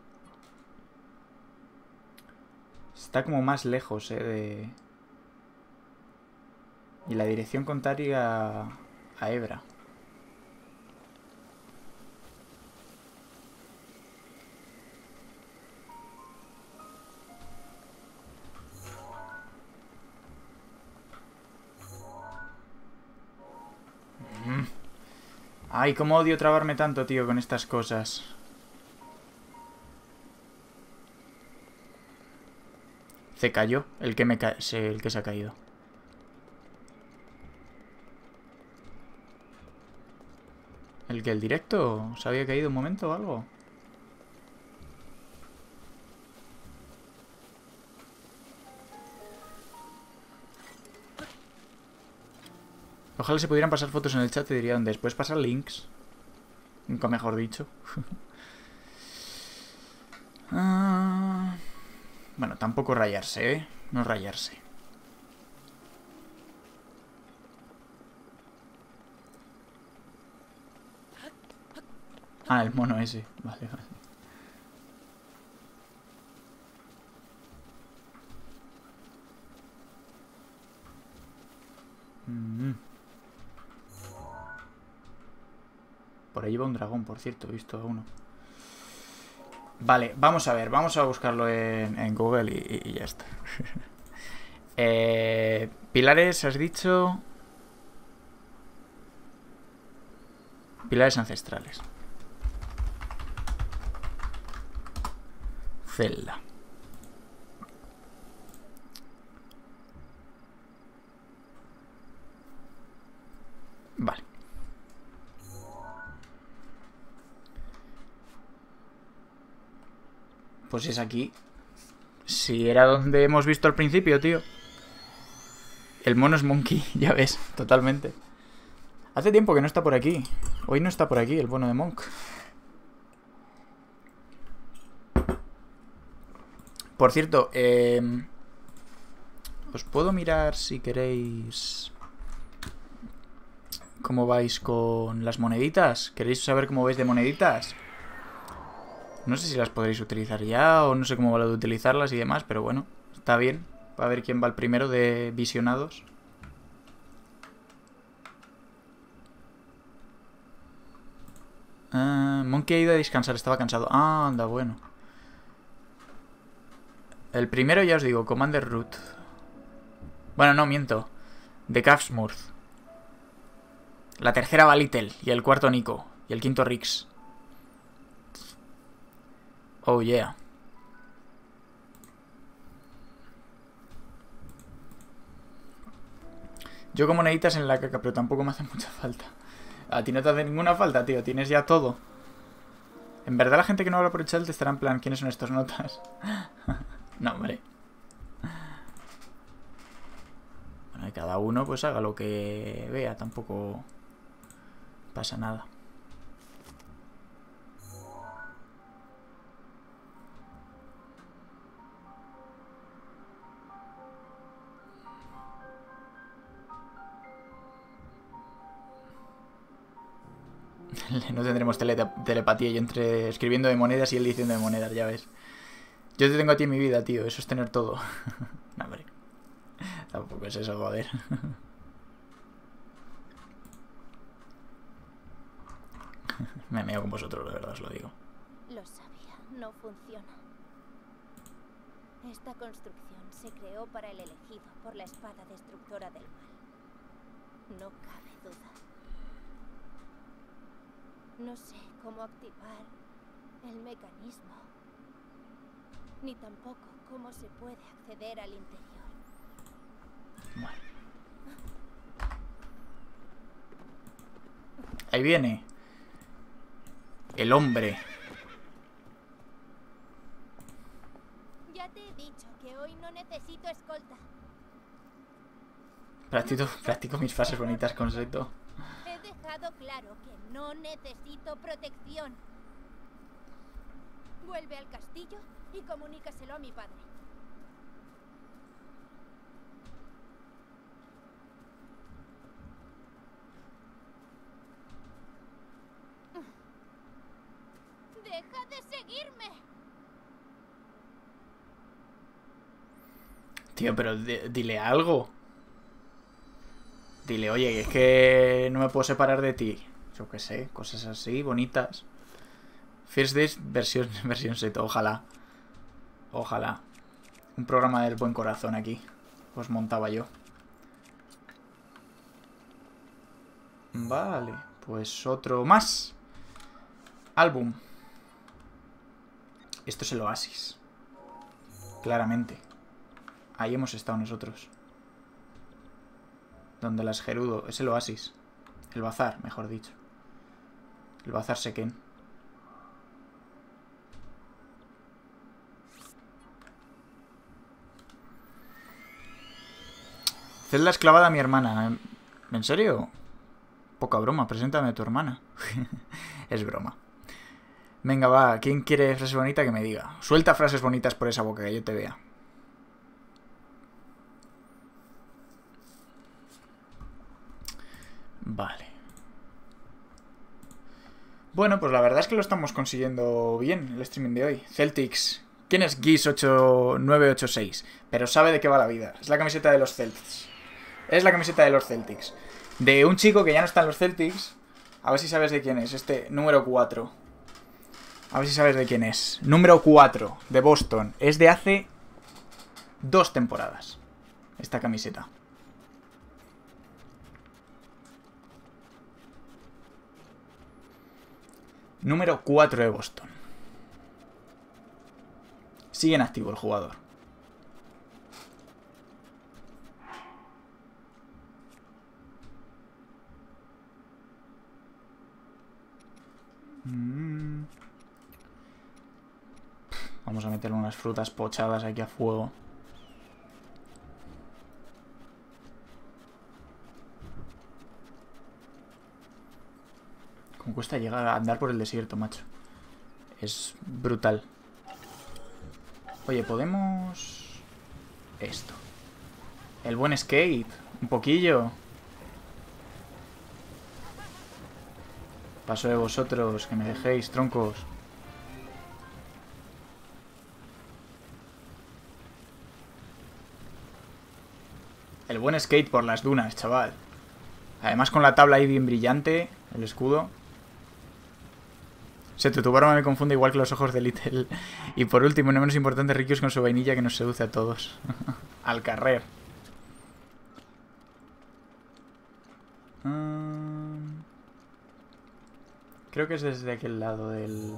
Está como más lejos, eh, de... Y la dirección contraria a, a Hebra. Mm. Ay, cómo odio trabarme tanto, tío, con estas cosas. Se cayó, el que me ca... el que se ha caído. ¿El que el directo se había caído un momento o algo? Ojalá se pudieran pasar fotos en el chat y dirían después pasar links. Nunca mejor dicho. ah... Bueno, tampoco rayarse, ¿eh? No rayarse. Ah, el mono ese. Vale, vale. Mm. Por ahí va un dragón, por cierto. He visto a uno. Vale, vamos a ver. Vamos a buscarlo en, en Google y, y ya está. eh, Pilares, has dicho... Pilares ancestrales. Zelda. Vale. Pues es aquí. Si era donde hemos visto al principio, tío. El mono es Monkey, ya ves, totalmente. Hace tiempo que no está por aquí. Hoy no está por aquí el bono de Monk. Por cierto, eh, os puedo mirar si queréis cómo vais con las moneditas. ¿Queréis saber cómo vais de moneditas? No sé si las podréis utilizar ya o no sé cómo va lo de utilizarlas y demás, pero bueno, está bien. Va a ver quién va el primero de visionados. Uh, Monkey ha ido a descansar, estaba cansado. Ah, anda, bueno. El primero ya os digo, Commander Root. Bueno, no, miento. The Calfsmurth. La tercera va Little. Y el cuarto Nico. Y el quinto Rix. Oh, yeah. Yo como moneditas en la caca, pero tampoco me hace mucha falta. A ti no te hace ninguna falta, tío. Tienes ya todo. En verdad la gente que no habla por el chat estará en plan, ¿quiénes son estos notas? No, hombre. Bueno, y cada uno pues haga lo que vea. Tampoco pasa nada. No tendremos tele telepatía. Yo entre escribiendo de monedas y él diciendo de monedas, ya ves. Yo te tengo a ti en mi vida, tío. Eso es tener todo. No, hombre. Tampoco es eso, joder. Me meo con vosotros, de verdad os lo digo. Lo sabía, no funciona. Esta construcción se creó para el elegido por la espada destructora del mal. No cabe duda. No sé cómo activar el mecanismo, ni tampoco cómo se puede acceder al interior. Bueno. Ahí viene el hombre. Ya te he dicho que hoy no necesito escolta. Practico, practico mis frases bonitas con Seto. He dejado claro que no necesito protección. Vuelve al castillo y comunícaselo a mi padre. ¡Deja de seguirme! Tío, pero dile algo. Dile, oye, es que no me puedo separar de ti. Yo qué sé, cosas así, bonitas. First Days versión, versión set, ojalá. Ojalá. Un programa del buen corazón aquí. Pues montaba yo. Vale, pues otro más. Álbum. Esto es el Oasis. Claramente. Ahí hemos estado nosotros. Donde las Gerudo. Es el Oasis. El bazar, mejor dicho. El bazar Seken. Zelda esclavada a mi hermana. ¿En serio? Poca broma, preséntame a tu hermana. Es broma. Venga, va. ¿Quién quiere frase bonita que me diga? Suelta frases bonitas por esa boca, que yo te vea. Vale. Bueno, pues la verdad es que lo estamos consiguiendo bien, el streaming de hoy. Celtics. ¿Quién es Geese ocho nueve ocho seis? Pero sabe de qué va la vida. Es la camiseta de los Celtics. Es la camiseta de los Celtics. De un chico que ya no está en los Celtics. A ver si sabes de quién es. Este, número cuatro. A ver si sabes de quién es. Número cuatro, de Boston. Es de hace dos temporadas. Esta camiseta. Número cuatro de Boston. Sigue en activo el jugador. Mm. Vamos a meterle unas frutas pochadas aquí a fuego. Como cuesta llegar a andar por el desierto, macho. Es brutal. Oye, podemos... Esto. El buen skate. Un poquillo. Paso de vosotros, que me dejéis, troncos. El buen skate por las dunas, chaval. Además con la tabla ahí bien brillante. El escudo. Se tu barba me confunde igual que los ojos de Little. Y por último, no menos importante, Rikius con su vainilla que nos seduce a todos. Al carrer. Um... Creo que es desde aquel lado del...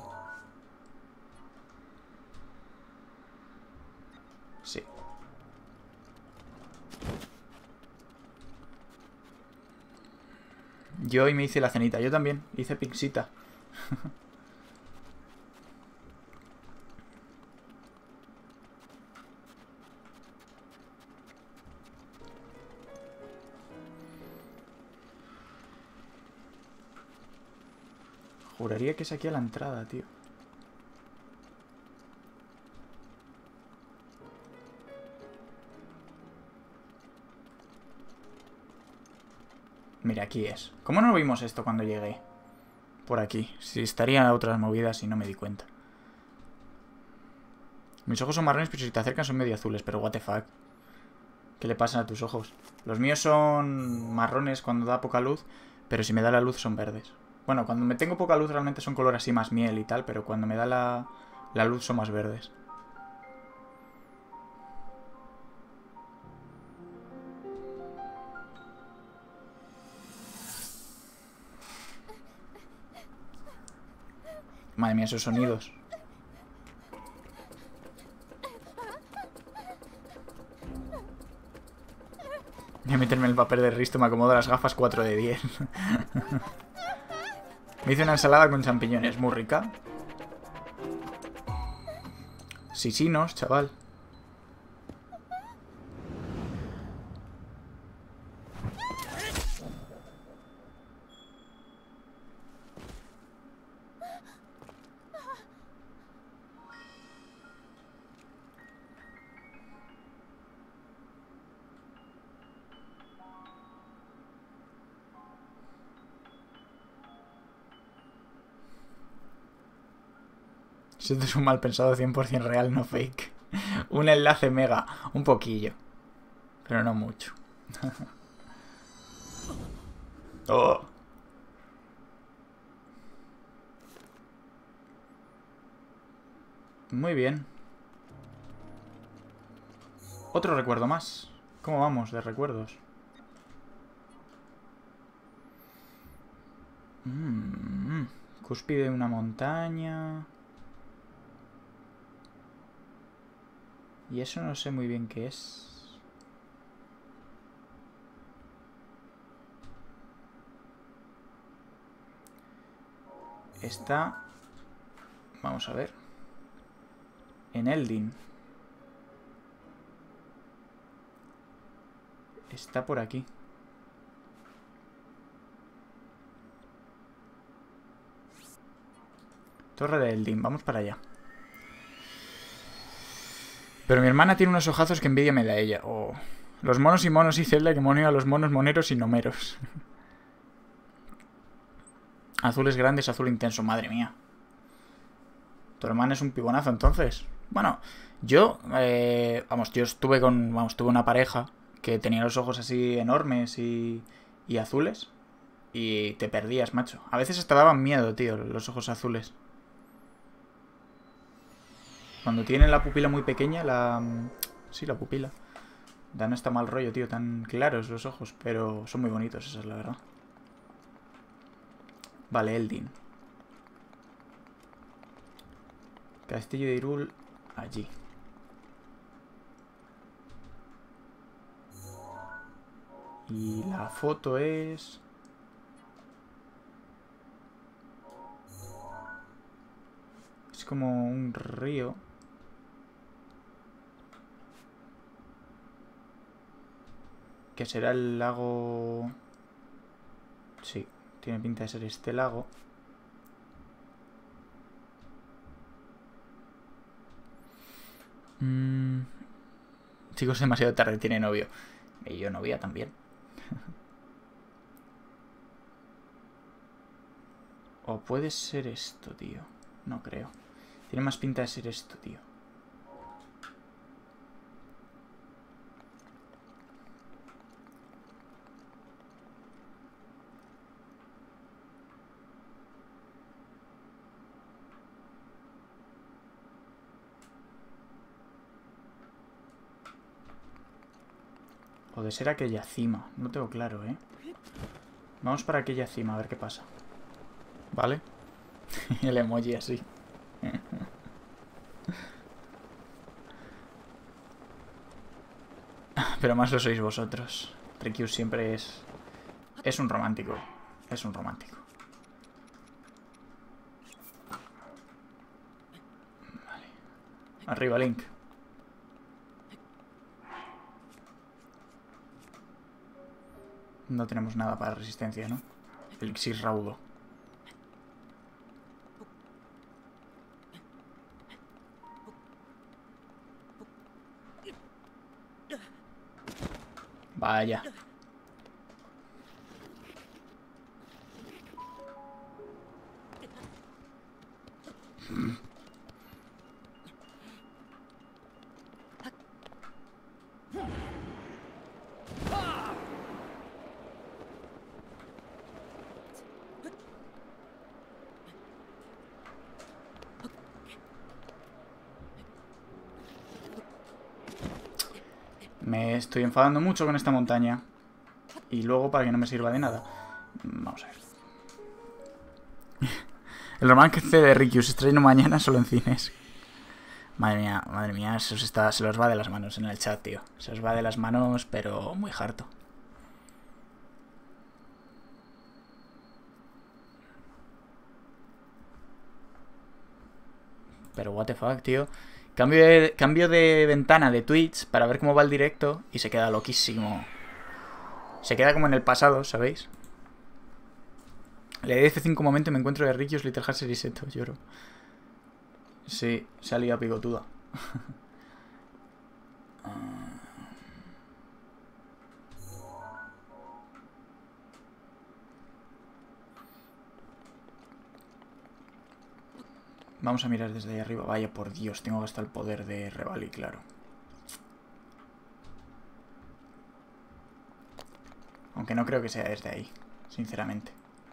Sí. Yo hoy me hice la cenita. Yo también. Hice pixita. Juraría que es aquí a la entrada, tío. Mira, aquí es. ¿Cómo no vimos esto cuando llegué? Por aquí. Si estaría otras movidas y no me di cuenta. Mis ojos son marrones, pero si te acercan son medio azules. Pero what the fuck. ¿Qué le pasa a tus ojos? Los míos son marrones cuando da poca luz, pero si me da la luz son verdes. Bueno, cuando me tengo poca luz realmente son color así más miel y tal, pero cuando me da la, la luz son más verdes. Madre mía, esos sonidos. Voy a meterme en el papel de Risto, me acomodo las gafas cuatro de diez. Me hice una ensalada con champiñones, muy rica. Sisinos, chaval. Esto es un mal pensado cien por cien real, no fake. Un enlace mega. Un poquillo. Pero no mucho. Oh. Muy bien. Otro recuerdo más. ¿Cómo vamos de recuerdos? Mm, cúspide de una montaña. Y eso no sé muy bien qué es. Está... Vamos a ver. En Eldin. Está por aquí. Torre de Eldin. Vamos para allá. Pero mi hermana tiene unos ojazos que envidia me da ella. Oh. Los monos y monos y Zelda que moneo a los monos moneros y nomeros. Azules grandes, azul intenso. Madre mía. Tu hermana es un pibonazo entonces. Bueno, yo... Eh, vamos, yo estuve con... Vamos, tuve una pareja que tenía los ojos así enormes y, y azules. Y te perdías, macho. A veces hasta daban miedo, tío, los ojos azules. Cuando tienen la pupila muy pequeña, la... Sí, la pupila. Dan hasta mal rollo, tío. Tan claros los ojos, pero son muy bonitos, esa es la verdad. Vale, Eldin. Castillo de Hyrule, allí. Y la foto es... Es como un río. Que será el lago... Sí, tiene pinta de ser este lago. Mm. Chicos, demasiado tarde, tiene novio. Y yo novia también. O puede ser esto, tío. No creo. Tiene más pinta de ser esto, tío. O de ser aquella cima. No tengo claro, ¿eh? Vamos para aquella cima, a ver qué pasa. ¿Vale? El emoji así. Pero más lo sois vosotros. Rikiu siempre es... Es un romántico. Es un romántico. Vale. Arriba, Link. No tenemos nada para resistencia, ¿no? Elixir raudo. Vaya. Me estoy enfadando mucho con esta montaña. Y luego para que no me sirva de nada. Vamos a ver. El romance de Riku se estrena mañana solo en cines. Madre mía, madre mía, se os, está, se los va de las manos en el chat, tío. Se os va de las manos, pero muy harto. Pero what the fuck, tío. Cambio de, cambio de ventana de Twitch para ver cómo va el directo y se queda loquísimo. Se queda como en el pasado, ¿sabéis? Le di F cinco un momento y me encuentro de Rikios, Little Hearts y Riseto, lloro. Sí, se ha liado picotuda. Vamos a mirar desde ahí arriba. Vaya, por Dios, tengo hasta el poder de Revali, claro. Aunque no creo que sea desde ahí, sinceramente.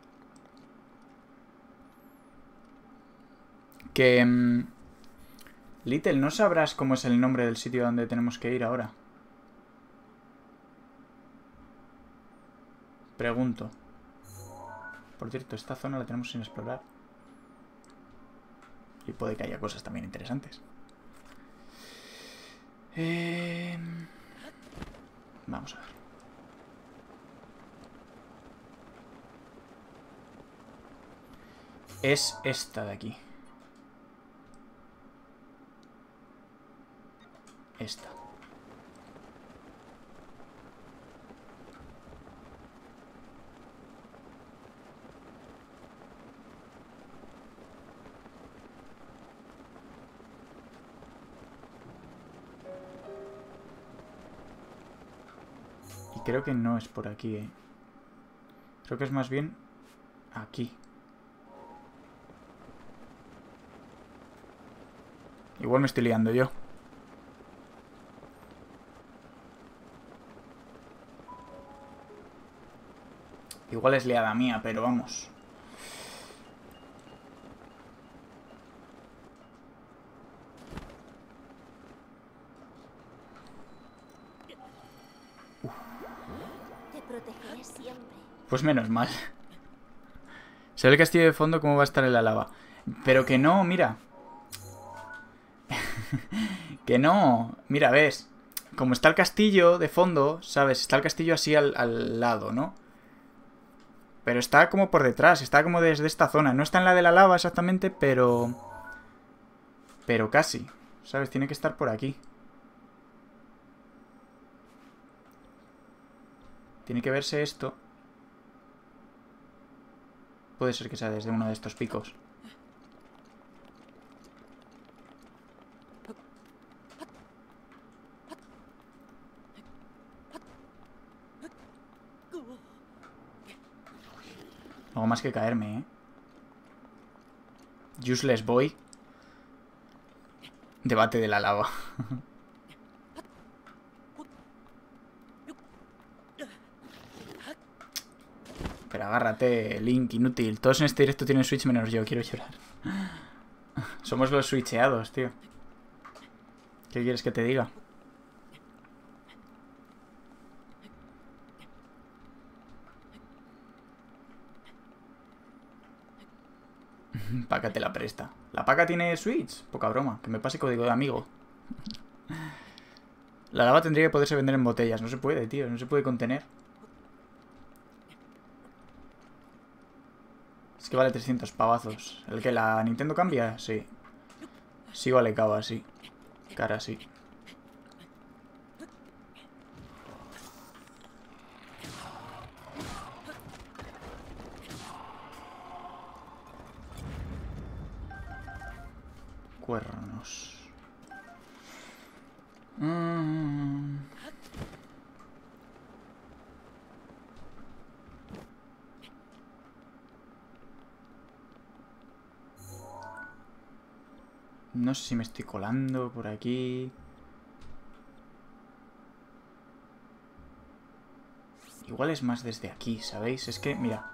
Que... Um, Little, ¿no sabrás cómo es el nombre del sitio donde tenemos que ir ahora? Pregunto. Por cierto, esta zona la tenemos sin explorar. Y puede que haya cosas también interesantes. Eh... Vamos a ver. Es esta de aquí. Esta. Y creo que no es por aquí, ¿eh? Creo que es más bien aquí. Igual me estoy liando yo. Igual es liada mía, pero vamos. Uf. Te protegeré siempre. Pues menos mal. Se ve el castillo de fondo, cómo va a estar en la lava. Pero que no, mira. Que no. Mira, ves. Como está el castillo de fondo, ¿sabes? Está el castillo así al, al lado, ¿no? Pero está como por detrás, está como desde esta zona. No está en la de la lava exactamente, pero... Pero casi, ¿sabes? Tiene que estar por aquí. Tiene que verse esto. Puede ser que sea desde uno de estos picos. Algo más que caerme, ¿eh? Useless boy. Debate de la lava. Pero agárrate, Link, inútil. Todos en este directo tienen Switch menos yo, quiero llorar. Somos los switcheados, tío. ¿Qué quieres que te diga? Paca te la presta. ¿La Paca tiene Switch? Poca broma. Que me pase código de amigo. La lava tendría que poderse vender en botellas. No se puede, tío. No se puede contener. Es que vale trescientos pavazos. ¿El que la Nintendo cambia? Sí. Sí vale cava, sí. Cara, sí. Cuernos. Mm. No sé si me estoy colando por aquí. Igual es más desde aquí, ¿sabéis? Es que, mira.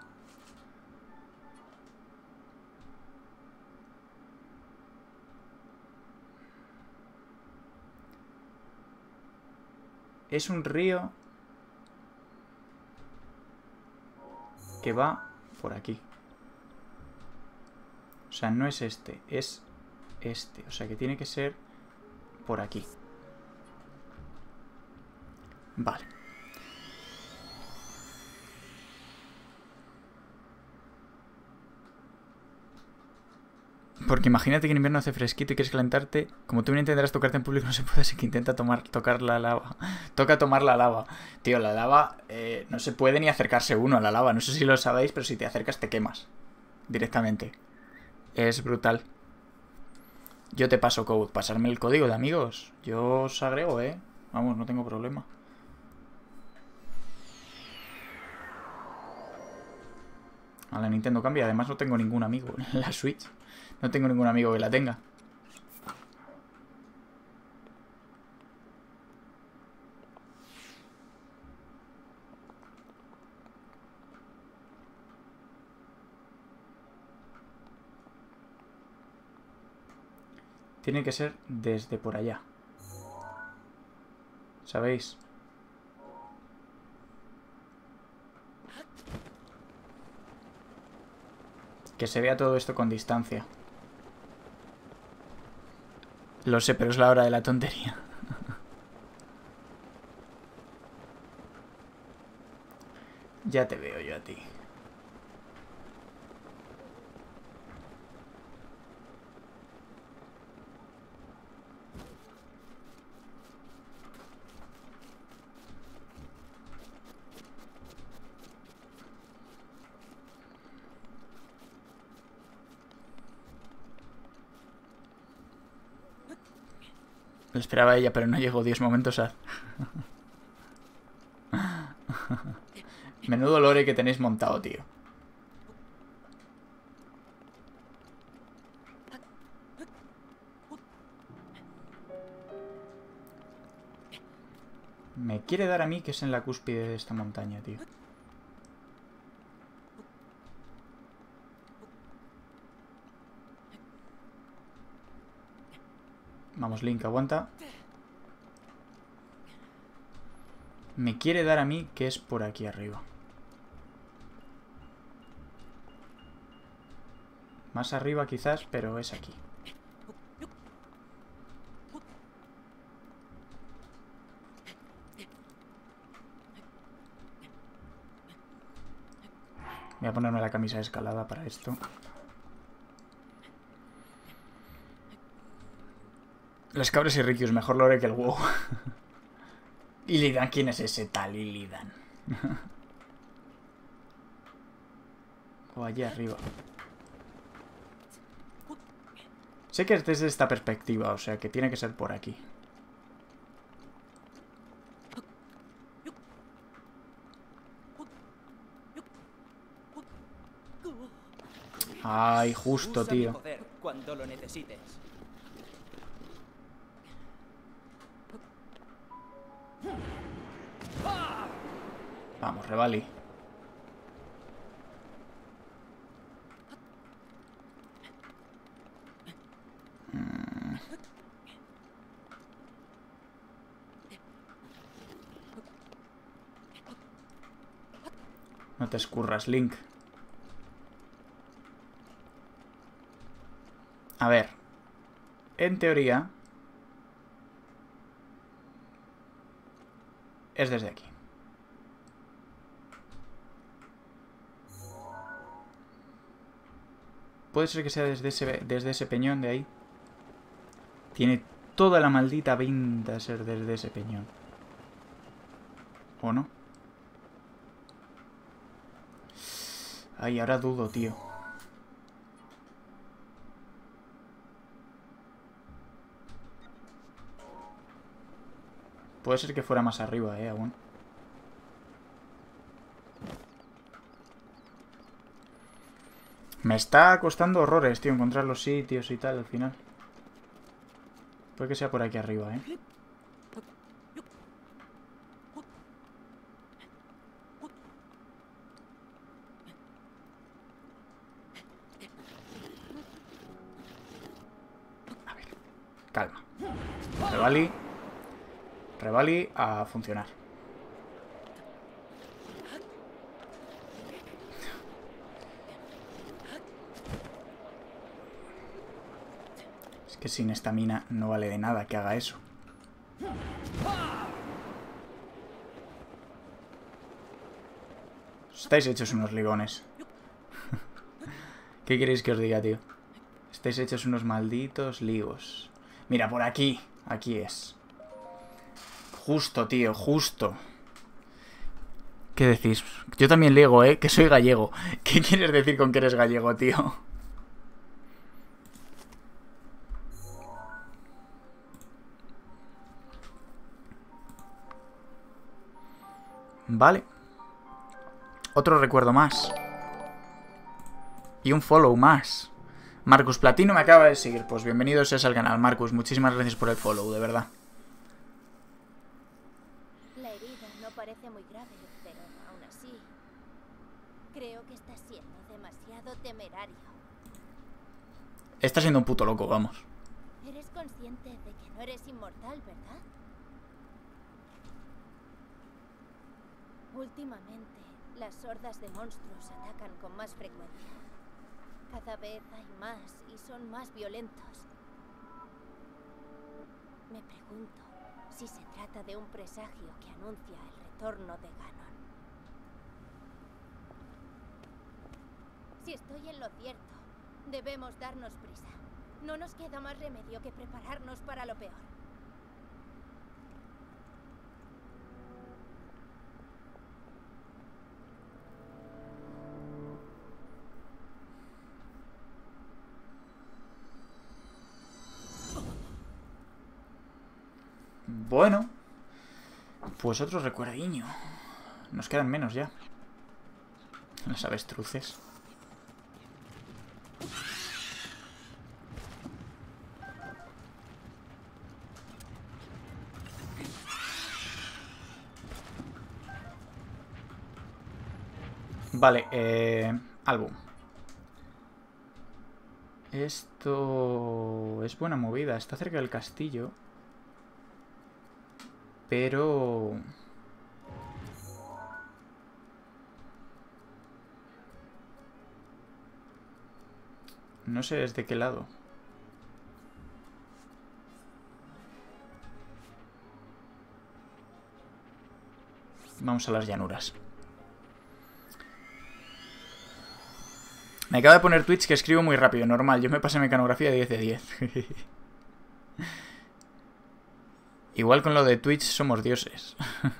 Es un río que va por aquí. O sea, no es este, es este. O sea, que tiene que ser por aquí. Vale. Porque imagínate que en invierno hace fresquito y quieres calentarte. Como tú bien entenderás, tocarte en público no se puede, así que intenta tomar, tocar la lava. Toca tomar la lava. Tío, la lava eh, no se puede ni acercarse uno a la lava. No sé si lo sabéis, pero si te acercas te quemas. Directamente. Es brutal. Yo te paso code. Pasarme el código de amigos. Yo os agrego, eh. Vamos, no tengo problema. A la Nintendo cambia. Además no tengo ningún amigo en la Switch. No tengo ningún amigo que la tenga. Tiene que ser desde por allá. ¿Sabéis? Que se vea todo esto con distancia. Lo sé, pero es la hora de la tontería. Ya te veo yo a ti. Lo esperaba ella, pero no llegó diez momentos a... Menudo lore que tenéis montado, tío. Me quiere dar a mí que es en la cúspide de esta montaña, tío. Vamos, Link, aguanta. Me quiere dar a mí que es por aquí arriba. Más arriba quizás, pero es aquí. Voy a ponerme la camisa de escalada para esto. Los cabros y Rikius, mejor lore que el WoW. Illidan, ¿quién es ese tal Illidan? O allí arriba. Sé que es desde esta perspectiva, o sea que tiene que ser por aquí. Ay, justo, Usa mi tío. poder cuando lo necesites. Vamos, Revali. Mm. No te escurras, Link. A ver. En teoría... es desde aquí. Puede ser que sea desde ese, desde ese peñón de ahí. Tiene toda la maldita pinta de ser desde ese peñón. ¿O no? Ay, ahora dudo, tío. Puede ser que fuera más arriba, eh, aún. Me está costando horrores, tío, encontrar los sitios y tal al final. Puede que sea por aquí arriba, eh. A ver, calma. Revali. Revali a funcionar. Es que sin estamina no vale de nada que haga eso. Estáis hechos unos ligones. ¿Qué queréis que os diga, tío? Estáis hechos unos malditos ligos. Mira, por aquí. Aquí es. Justo, tío, justo. ¿Qué decís? Yo también ligo, ¿eh? Que soy gallego. ¿Qué quieres decir con que eres gallego, tío? Vale. Otro recuerdo más. Y un follow más. Marcus Platino me acaba de seguir. Pues bienvenido seas al canal, Marcus. Muchísimas gracias por el follow, de verdad. La herida no parece muy grave, pero aún así... creo que estás siendo demasiado temerario. Está siendo un puto loco, vamos. Eres consciente de que no eres inmortal, ¿verdad? Últimamente, las hordas de monstruos atacan con más frecuencia. Cada vez hay más y son más violentos. Me pregunto si se trata de un presagio que anuncia el retorno de Ganon. Si estoy en lo cierto, debemos darnos prisa. No nos queda más remedio que prepararnos para lo peor. Bueno, pues otro recuerdiño. Nos quedan menos ya. Las avestruces. Vale, eh... álbum. Esto... es buena movida. Está cerca del castillo. Pero... no sé desde qué lado. Vamos a las llanuras. Me acaba de poner Twitch que escribo muy rápido, normal. Yo me pasé mecanografía de diez de diez. Igual con lo de Twitch somos dioses.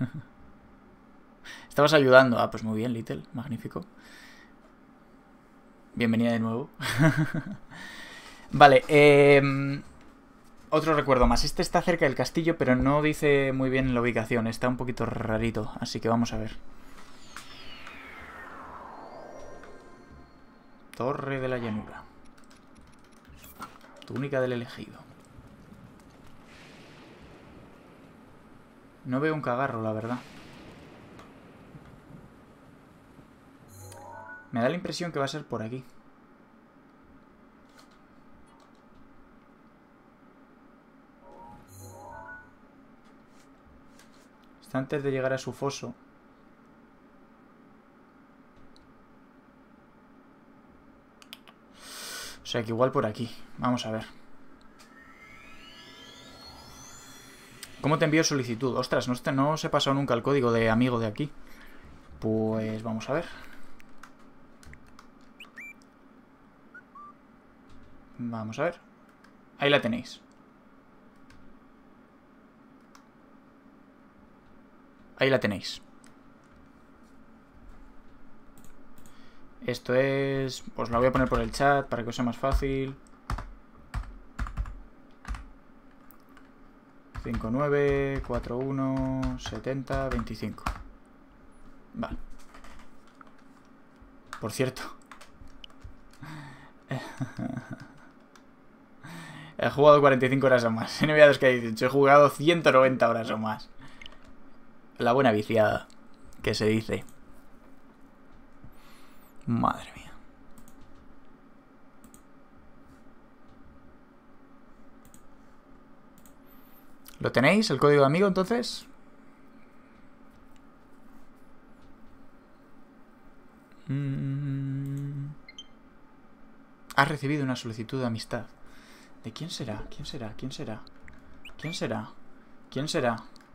Estabas ayudando. Ah, pues muy bien, Little. Magnífico. Bienvenida de nuevo. Vale, eh, otro recuerdo más. Este está cerca del castillo, pero no dice muy bien la ubicación. Está un poquito rarito, así que vamos a ver. Torre de la llanura. Túnica del elegido. No veo un cagarro, la verdad. Me da la impresión que va a ser por aquí. Está antes de llegar a su foso. O sea que igual por aquí. Vamos a ver. ¿Cómo te envío solicitud? Ostras, no, este, no se pasó nunca el código de amigo de aquí. Pues vamos a ver. Vamos a ver. Ahí la tenéis. Ahí la tenéis. Esto es... Pues la voy a poner por el chat para que os sea más fácil. cinco nueve cuatro uno setenta veinticinco. Vale. Por cierto. He jugado cuarenta y cinco horas o más. N B A dos K dieciocho. He jugado ciento noventa horas o más. La buena viciada que se dice. Madre mía. ¿Lo tenéis? ¿El código de amigo entonces? Mm. Has recibido una solicitud de amistad. ¿De quién será? ¿Quién será? ¿Quién será? ¿Quién será? ¿Quién será?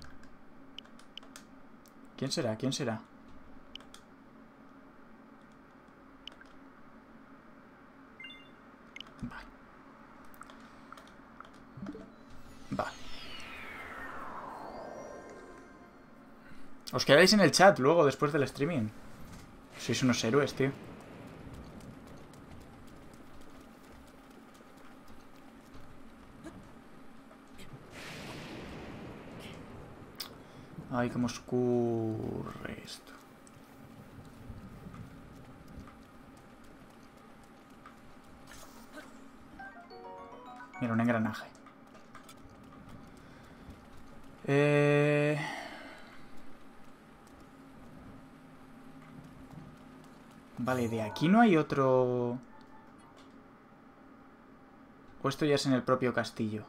¿Quién será? ¿Quién será? Vale. Vale. Os quedáis en el chat luego, después del streaming. Sois unos héroes, tío. Ay, cómo oscurre esto. Mira, un engranaje. Eh... Vale, de aquí no hay otro... O esto ya es en el propio castillo.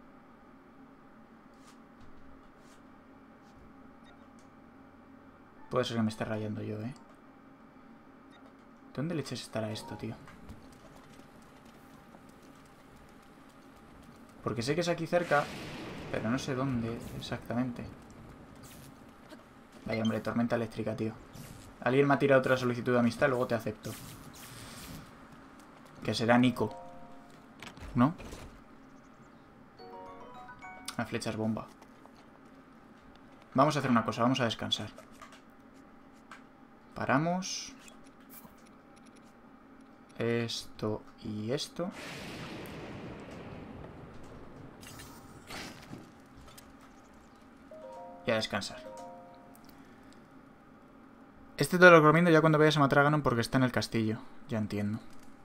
Puede ser que me esté rayando yo, ¿eh? ¿Dónde leches estará esto, tío? Porque sé que es aquí cerca, pero no sé dónde exactamente. Vaya, hombre, tormenta eléctrica, tío. Alguien me ha tirado otra solicitud de amistad, luego te acepto. Que será Nico. ¿No? Las flechas bomba. Vamos a hacer una cosa, vamos a descansar. Paramos. Esto y esto. Y a descansar. Este te lo recomiendo ya cuando vayas a matar a Ganon porque está en el castillo. Ya entiendo.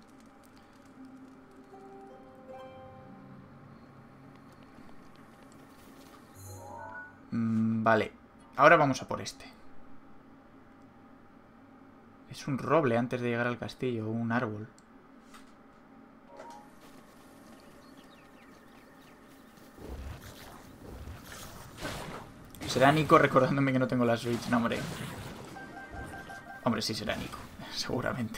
Mm, vale. Ahora vamos a por este. Es un roble antes de llegar al castillo. Un árbol. ¿Será Nico recordándome que no tengo la Switch? No, hombre. Hombre, sí será Nico. Seguramente.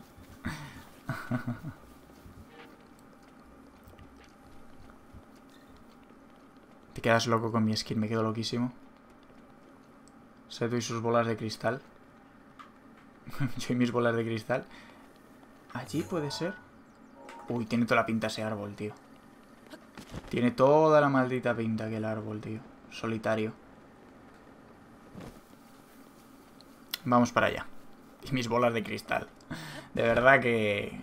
Te quedas loco con mi skin. Me quedo loquísimo. Seto y sus bolas de cristal. Yo y mis bolas de cristal. Allí puede ser. Uy, tiene toda la pinta ese árbol, tío. Tiene toda la maldita pinta aquel árbol, tío. Solitario. Vamos para allá. Y mis bolas de cristal. De verdad que...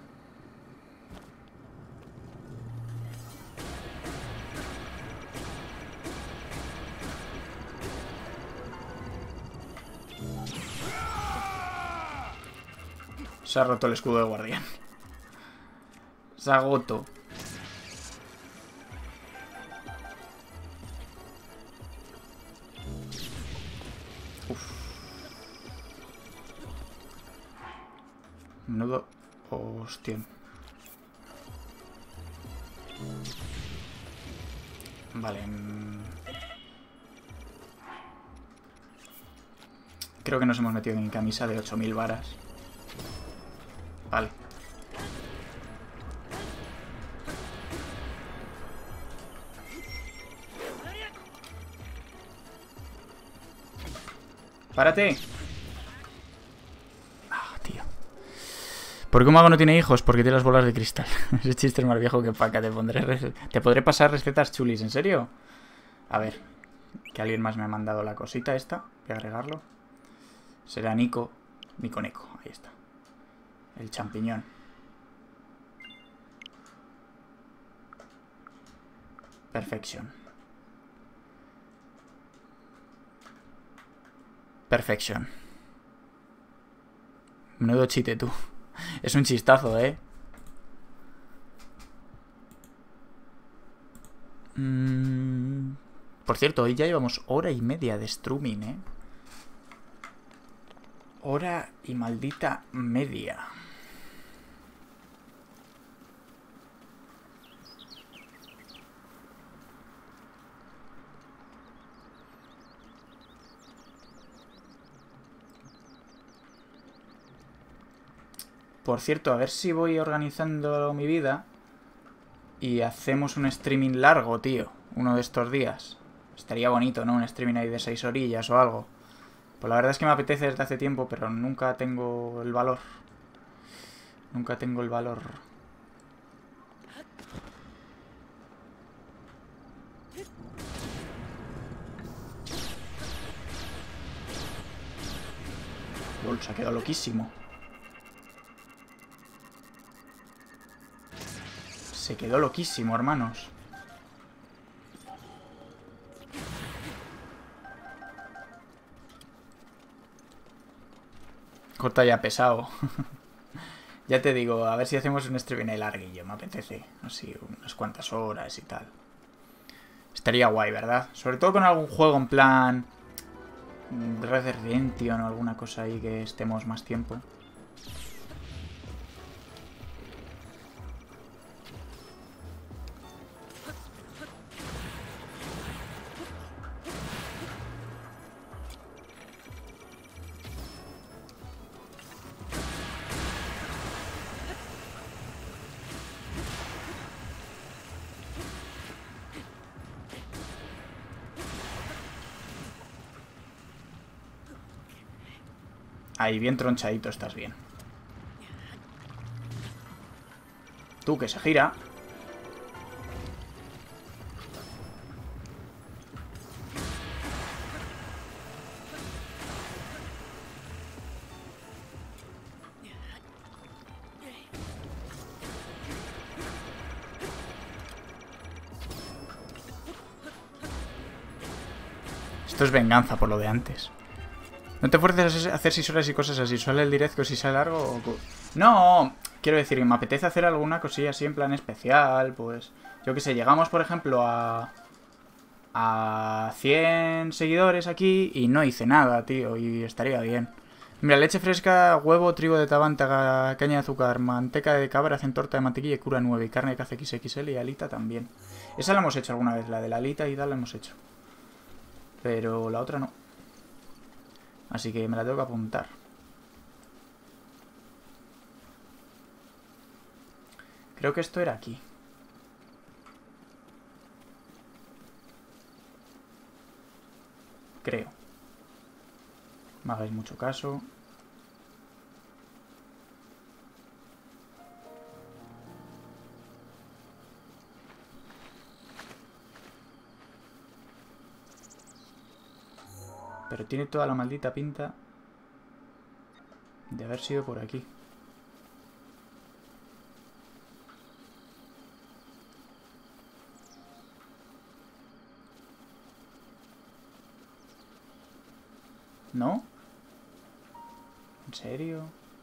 Se ha roto el escudo de guardián. Se ha roto. Menudo hostia. Vale. Creo que nos hemos metido en camisa de ocho mil varas. Vale. Párate. ¿Por qué un mago no tiene hijos? Porque tiene las bolas de cristal. Ese chiste es más viejo que paca. Te pondré te podré pasar recetas chulis, ¿en serio? A ver, que alguien más me ha mandado la cosita esta. Voy a agregarlo. Será Nico. Nico Neko, ahí está. El champiñón. Perfection. Perfection. Menudo chiste, tú. Es un chistazo, ¿eh? Mm. Por cierto, hoy ya llevamos hora y media de streaming, ¿eh? Hora y maldita media. Por cierto, a ver si voy organizando mi vida y hacemos un streaming largo, tío. Uno de estos días. Estaría bonito, ¿no? Un streaming ahí de seis orillas o algo. Pues la verdad es que me apetece desde hace tiempo, pero nunca tengo el valor. Nunca tengo el valor. Lol, se ha quedado loquísimo. Se quedó loquísimo, hermanos. Corta ya pesado. Ya te digo, a ver si hacemos un streaming ahí larguillo. Me apetece. Así, unas cuantas horas y tal. Estaría guay, ¿verdad? Sobre todo con algún juego en plan Red Dead Redemption o alguna cosa ahí que estemos más tiempo. Ahí, bien tronchadito estás bien. Tú, que se gira. Esto es venganza por lo de antes. No te fuerces a hacer seis horas y cosas así. Suele el directo si sale largo o... No, quiero decir que me apetece hacer alguna cosilla así en plan especial. Pues, yo qué sé, llegamos por ejemplo a... A cien seguidores aquí y no hice nada, tío. Y estaría bien. Mira, leche fresca, huevo, trigo de tabanta, caña de azúcar, manteca de cabra, hacen torta de mantequilla y cura nueve. Y carne de caza equis equis ele y alita también. Esa la hemos hecho alguna vez, la de la alita y tal la hemos hecho. Pero la otra no. Así que me la tengo que apuntar. Creo que esto era aquí. Creo. Me hagáis mucho caso. Pero tiene toda la maldita pinta de haber sido por aquí. ¿No? ¿En serio?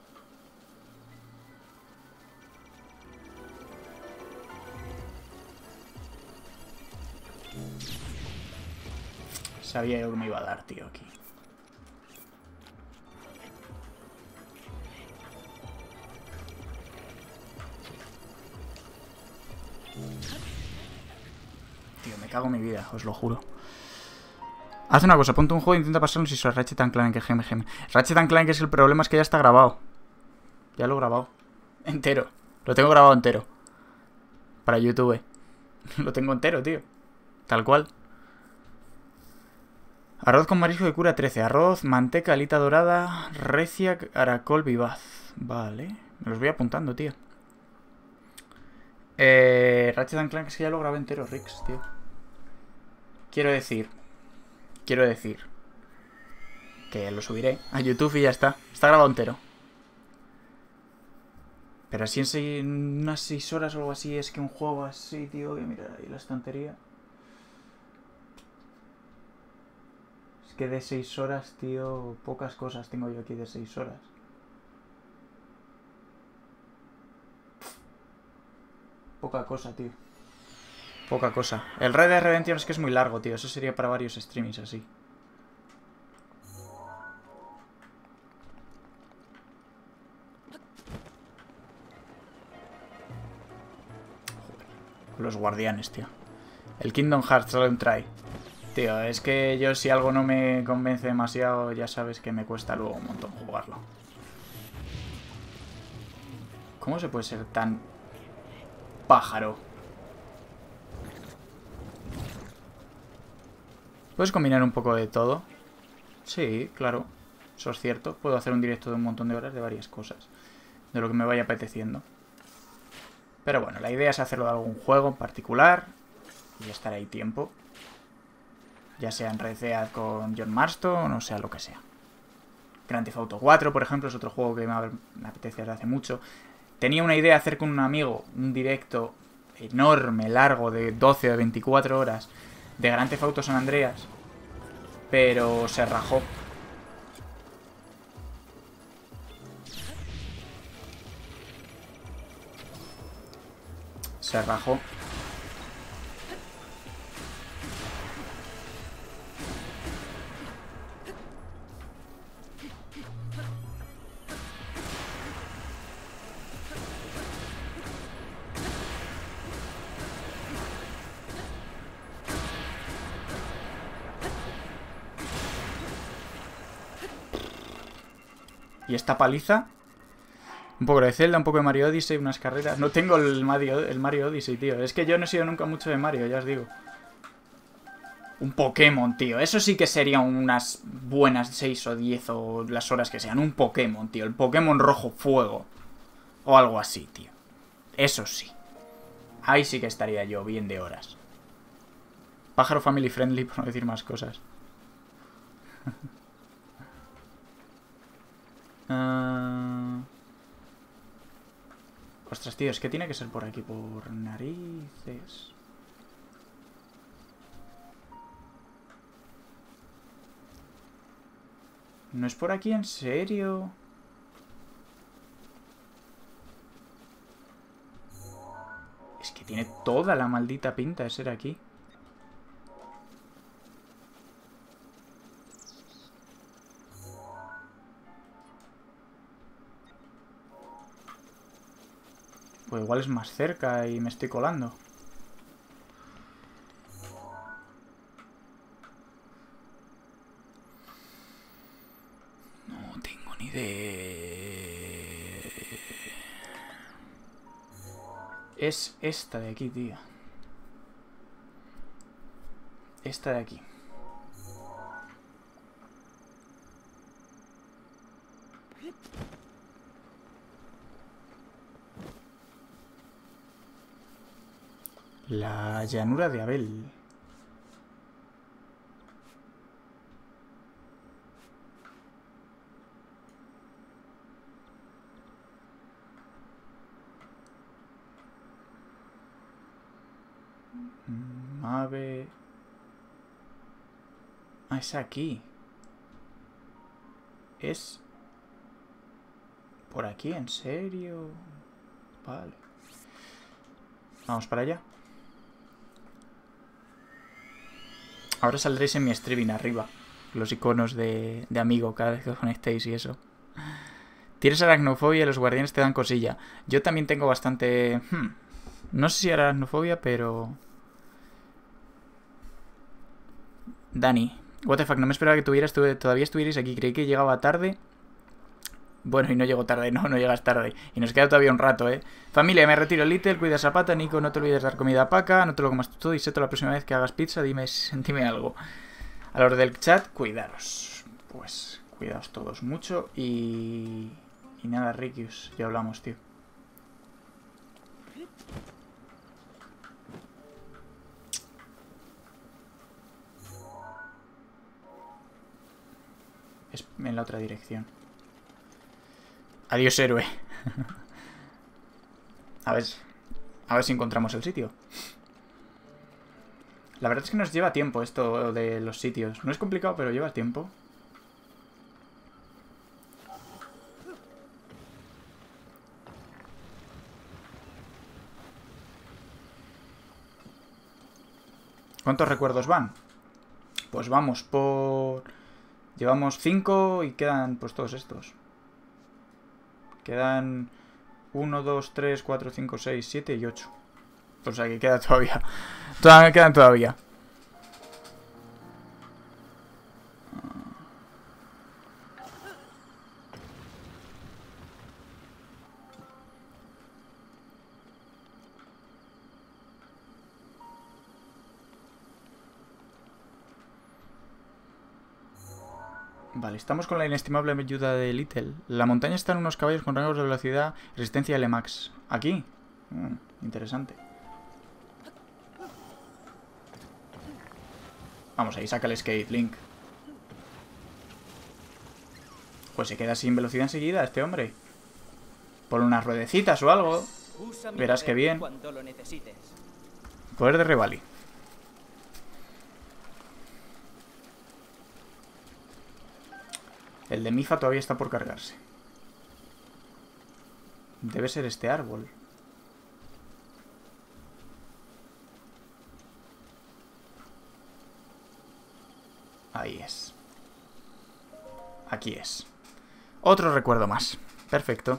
Sabía yo que me iba a dar, tío, aquí. Tío, me cago en mi vida, os lo juro. Haz una cosa, ponte un juego e intenta pasarlo si sois Ratchet and Clank, que geme, geme. Ratchet and Clank, es el problema, es que ya está grabado. Ya lo he grabado. Entero. Lo tengo grabado entero. Para YouTube. Lo tengo entero, tío. Tal cual. Arroz con marisco que cura trece. Arroz, manteca, alita dorada, recia, caracol vivaz. Vale. Me los voy apuntando, tío. Eh, Ratchet and Clank es que ya lo grabé entero, Rix, tío. Quiero decir... Quiero decir... Que lo subiré a YouTube y ya está. Está grabado entero. Pero así en, seis, en unas seis horas o algo así es que un juego así, tío... Que mira ahí la estantería. Es que de seis horas, tío... Pocas cosas tengo yo aquí de seis horas. Poca cosa, tío. Poca cosa. El Red Dead Redemption es que es muy largo, tío. Eso sería para varios streamings así. Joder. Los guardianes, tío. El Kingdom Hearts solo un try. Tío, es que yo si algo no me convence demasiado, ya sabes que me cuesta luego un montón jugarlo. ¿Cómo se puede ser tan... pájaro? ¿Puedes combinar un poco de todo? Sí, claro. Eso es cierto. Puedo hacer un directo de un montón de horas de varias cosas. De lo que me vaya apeteciendo. Pero bueno, la idea es hacerlo de algún juego en particular. Y estar ahí tiempo. Ya sea en Red Dead con John Marston o sea lo que sea. Grand Theft Auto cuatro, por ejemplo, es otro juego que me apetece desde hace mucho. Tenía una idea de hacer con un amigo un directo enorme, largo, de doce o veinticuatro horas de Grand Theft Auto San Andreas, pero se rajó. Se rajó. Y esta paliza. Un poco de Zelda, un poco de Mario Odyssey, unas carreras. No tengo el Mario, el Mario Odyssey, tío. Es que yo no he sido nunca mucho de Mario, ya os digo. Un Pokémon, tío. Eso sí que serían unas buenas seis o diez o las horas que sean. Un Pokémon, tío. El Pokémon rojo fuego. O algo así, tío. Eso sí. Ahí sí que estaría yo bien de horas. Pájaro family friendly, por no decir más cosas. Uh... Ostras, tío, es que tiene que ser por aquí, por narices. ¿No es por aquí, en serio? Es que tiene toda la maldita pinta de ser aquí. Pues igual es más cerca y me estoy colando. No tengo ni idea. Es esta de aquí, tío. Esta de aquí. La llanura de Abel. Ave. Ah, es aquí. Es... por aquí, ¿en serio? Vale. Vamos para allá. Ahora saldréis en mi streaming arriba. Los iconos de, de amigo cada vez que os conectéis y eso. Tienes aracnofobia y los guardianes te dan cosilla. Yo también tengo bastante... Hmm, no sé si era aracnofobia, pero... Dani. What the fuck, no me esperaba que tuvieras, todavía estuvierais aquí. Creí que llegaba tarde. Bueno, y no llego tarde, no, no llegas tarde. Y nos queda todavía un rato, ¿eh? Familia, me retiro, Little, cuida a Zapata, Nico, no te olvides de dar comida a Paca, no te lo comas todo y Seto, la próxima vez que hagas pizza, dime, dime algo. A los del chat, cuidaros. Pues, cuidaos todos mucho y... Y nada, Rikius. Ya hablamos, tío. Es en la otra dirección. Adiós, héroe. A ver. A ver si encontramos el sitio. La verdad es que nos lleva tiempo esto de los sitios. No es complicado, pero lleva tiempo. ¿Cuántos recuerdos van? Pues vamos por... Llevamos cinco y quedan pues todos estos. Quedan uno, dos, tres, cuatro, cinco, seis, siete y ocho. O sea que queda todavía. Todavía quedan todavía. Vale, estamos con la inestimable ayuda de Little. La montaña está en unos caballos con rangos de velocidad y resistencia L max. ¿Aquí? Mm, interesante. Vamos, ahí saca el skate, Link. Pues se queda sin velocidad enseguida este hombre. Por unas ruedecitas o algo. Verás que bien. Poder de Revali. El de Mifa todavía está por cargarse. Debe ser este árbol. Ahí es. Aquí es. Otro recuerdo más. Perfecto.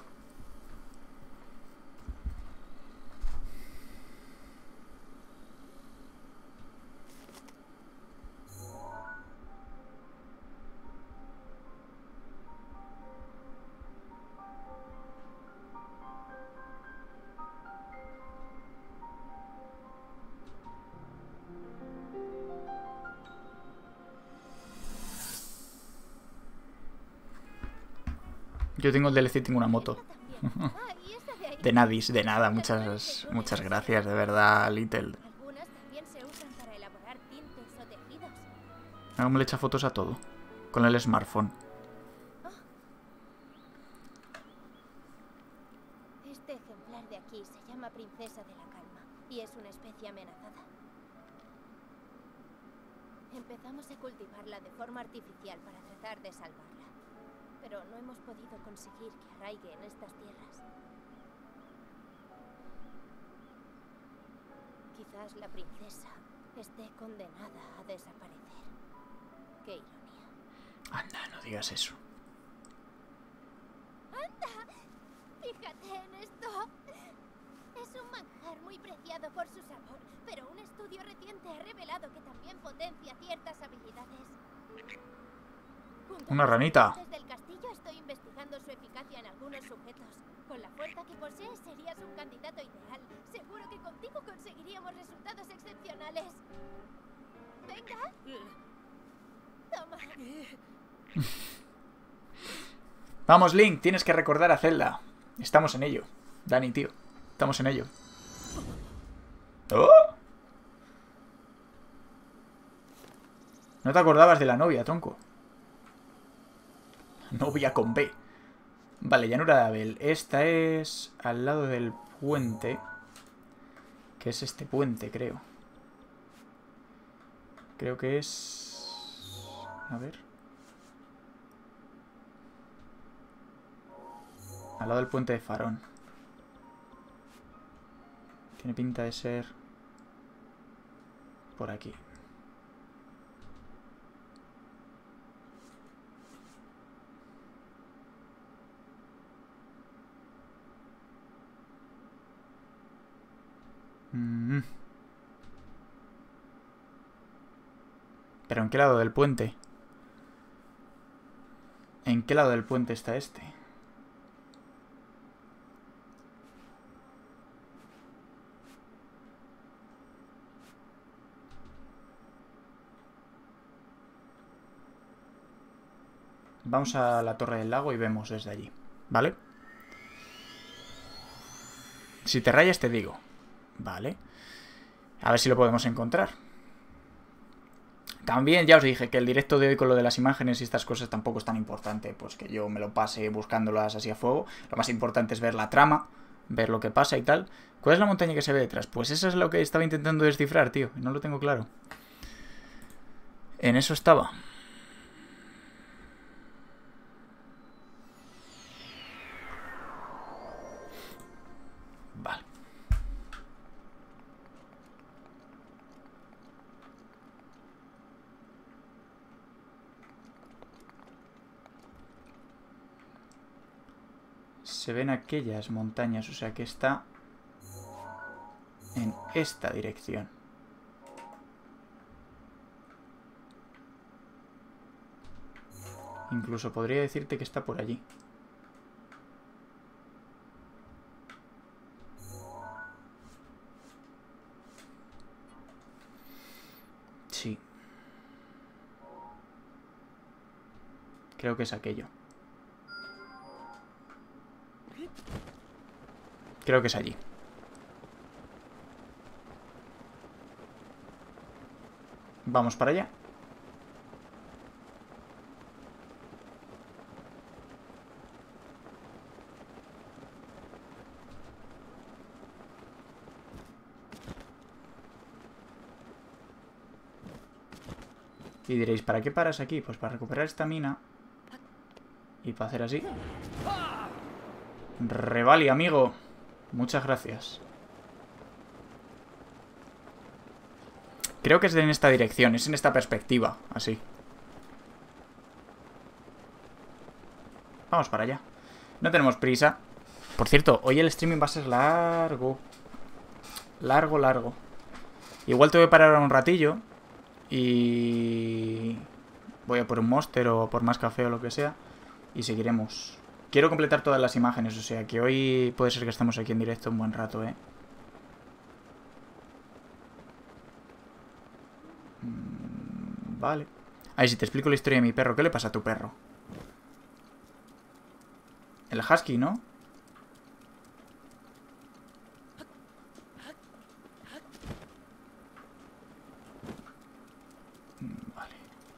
Yo tengo el D L C y tengo una moto. De nadis, de nada. Muchas, muchas gracias, de verdad, Little. Algunas también se usan para elaborar tintes o tejidos. Ahora me le echa fotos a todo. Con el smartphone. Este ejemplar de aquí se llama Princesa de la Calma y es una especie amenazada. Empezamos a cultivarla de forma artificial para tratar de salvarla. Pero no hemos podido conseguir que arraigue en estas tierras. Quizás la princesa esté condenada a desaparecer. Qué ironía. Anda, no digas eso. ¡Anda! Fíjate en esto. Es un manjar muy preciado por su sabor, pero un estudio reciente ha revelado que también potencia ciertas habilidades. Junto Una a los ranita. habitantes del castillo estoy investigando su eficacia en algunos sujetos. Con la fuerza que posees serías un candidato ideal. Seguro que contigo conseguiríamos resultados excepcionales. Venga. Toma. Vamos, Link, tienes que recordar a Zelda. Estamos en ello. Dani, tío. Estamos en ello. ¡Oh! No te acordabas de la novia, tronco. Novia con B. Vale, llanura de Abel. Esta es al lado del puente. Que es este puente, creo. Creo que es... A ver. Al lado del puente de Farón. Tiene pinta de ser... por aquí. Mm. ¿Pero en qué lado del puente? ¿En qué lado del puente está este? Vamos a la Torre del Lago y vemos desde allí, ¿vale? Si te rayas te digo. Vale. A ver si lo podemos encontrar. También ya os dije que el directo de hoy con lo de las imágenes y estas cosas tampoco es tan importante, pues que yo me lo pase buscándolas así a fuego. Lo más importante es ver la trama, ver lo que pasa y tal. ¿Cuál es la montaña que se ve detrás? Pues eso es lo que estaba intentando descifrar, tío. No lo tengo claro. En eso estaba. Vale. Se ven aquellas montañas, o sea que está en esta dirección. Incluso podría decirte que está por allí. Sí. Creo que es aquello. Creo que es allí. Vamos para allá. Y diréis, ¿para qué paras aquí? Pues para recuperar esta mina. Y para hacer así. Revali, amigo. Muchas gracias. Creo que es en esta dirección, es en esta perspectiva, así. Vamos para allá. No tenemos prisa. Por cierto, hoy el streaming va a ser largo. Largo, largo. Igual te voy a parar ahora un ratillo. Y... voy a por un monster o por más café o lo que sea. Y seguiremos. Quiero completar todas las imágenes, o sea que hoy puede ser que estemos aquí en directo un buen rato, ¿eh? Mm, vale. Ahí, si te explico la historia de mi perro, ¿qué le pasa a tu perro? El husky, ¿no? Vale.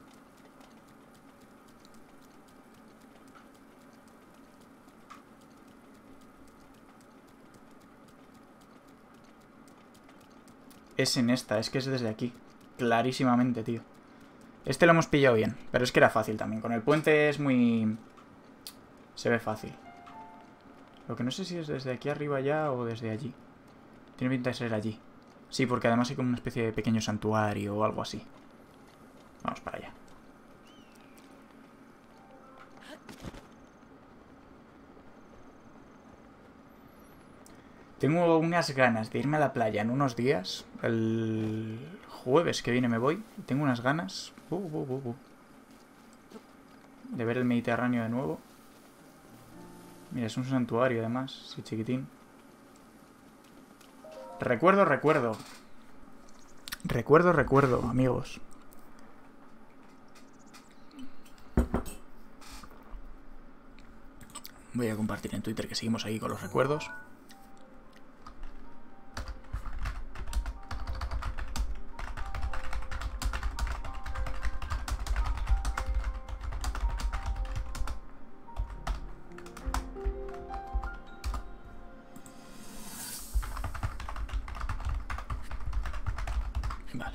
Es en esta, es que es desde aquí. Clarísimamente, tío. Este lo hemos pillado bien, pero es que era fácil también. Con el puente es muy... se ve fácil. Lo que no sé si es desde aquí arriba ya o desde allí. Tiene pinta de ser allí. Sí, porque además hay como una especie de pequeño santuario o algo así. Vamos para allá. Tengo unas ganas de irme a la playa en unos días. El jueves que viene me voy. Tengo unas ganas uh, uh, uh, uh. de ver el Mediterráneo de nuevo. Mira, es un santuario además. Sí, chiquitín. Recuerdo, recuerdo. Recuerdo, recuerdo, amigos. Voy a compartir en Twitter que seguimos aquí con los recuerdos. Vale.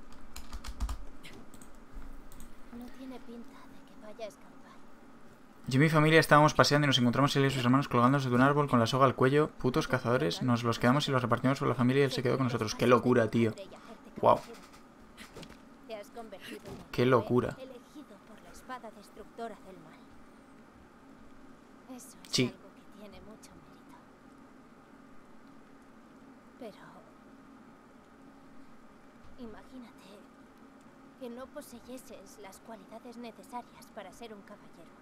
No tiene pinta de que vaya a escapar. Yo y mi familia estábamos paseando y nos encontramos él y sus hermanos colgándose de un árbol con la soga al cuello. Putos cazadores, nos los quedamos y los repartimos por la familia y él se quedó con nosotros. ¡Qué locura, tío! ¡Wow! Te has convertido en un ¡Qué locura! héroe elegido por la espada destructora del mal. Eso es Sí. algo que tiene mucho mérito. Pero imagínate que no poseyeses las cualidades necesarias para ser un caballero.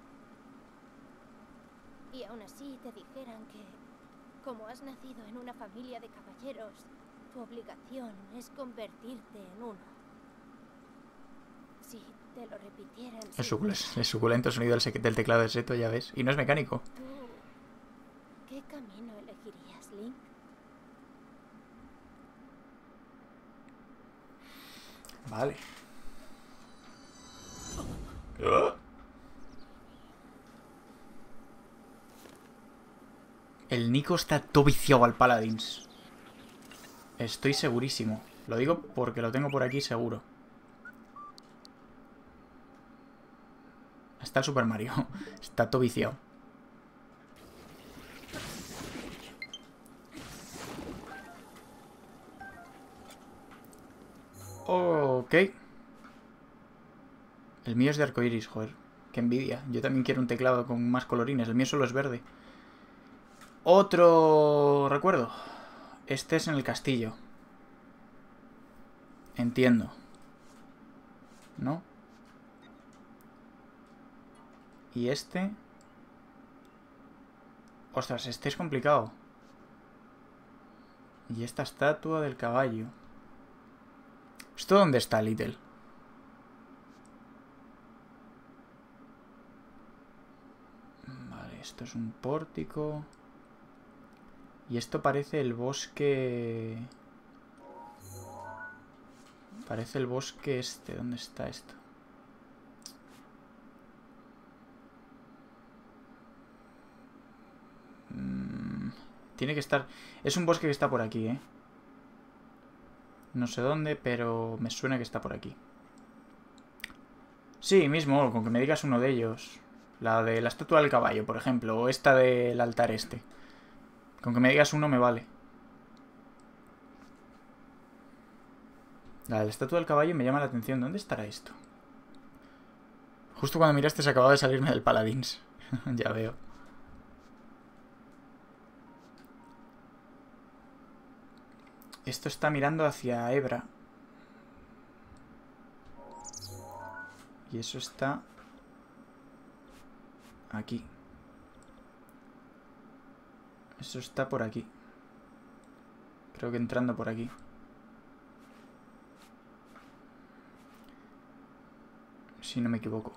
Y aún así te dijeran que, como has nacido en una familia de caballeros, tu obligación es convertirte en uno. Si te lo repitieran... Es suculento, es suculento el sonido del, del teclado de Seto, ya ves. Y no es mecánico. ¿Tú ¿Qué camino elegirías, Link? Vale. El Nico está todo viciado al Paladins. Estoy segurísimo. Lo digo porque lo tengo por aquí seguro. Está el Super Mario. Está todo viciado. Ok. El mío es de arcoiris, joder. Qué envidia. Yo también quiero un teclado con más colorines. El mío solo es verde. Otro recuerdo. Este es en el castillo. Entiendo. ¿No? Y este... Ostras, este es complicado. Y esta estatua del caballo. ¿Esto dónde está, Little? Vale, esto es un pórtico. Y esto parece el bosque... Parece el bosque este. ¿Dónde está esto? Mm, tiene que estar... Es un bosque que está por aquí, ¿eh? No sé dónde, pero me suena que está por aquí. Sí, mismo, con que me digas uno de ellos. La de la estatua del caballo, por ejemplo. O esta del altar este. Con que me digas uno me vale. La de la estatua del caballo me llama la atención. ¿Dónde estará esto? Justo cuando miraste se acababa de salirme del Paladins. Ya veo. Esto está mirando hacia Hebra. Y eso está... aquí. Eso está por aquí. Creo que entrando por aquí. Si no me equivoco.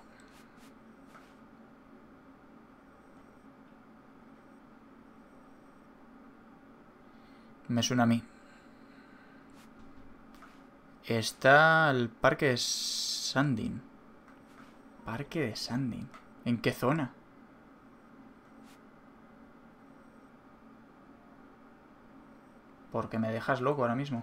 Me suena a mí. Está el parque de Sandin. Parque de Sandin. ¿En qué zona? Porque me dejas loco ahora mismo.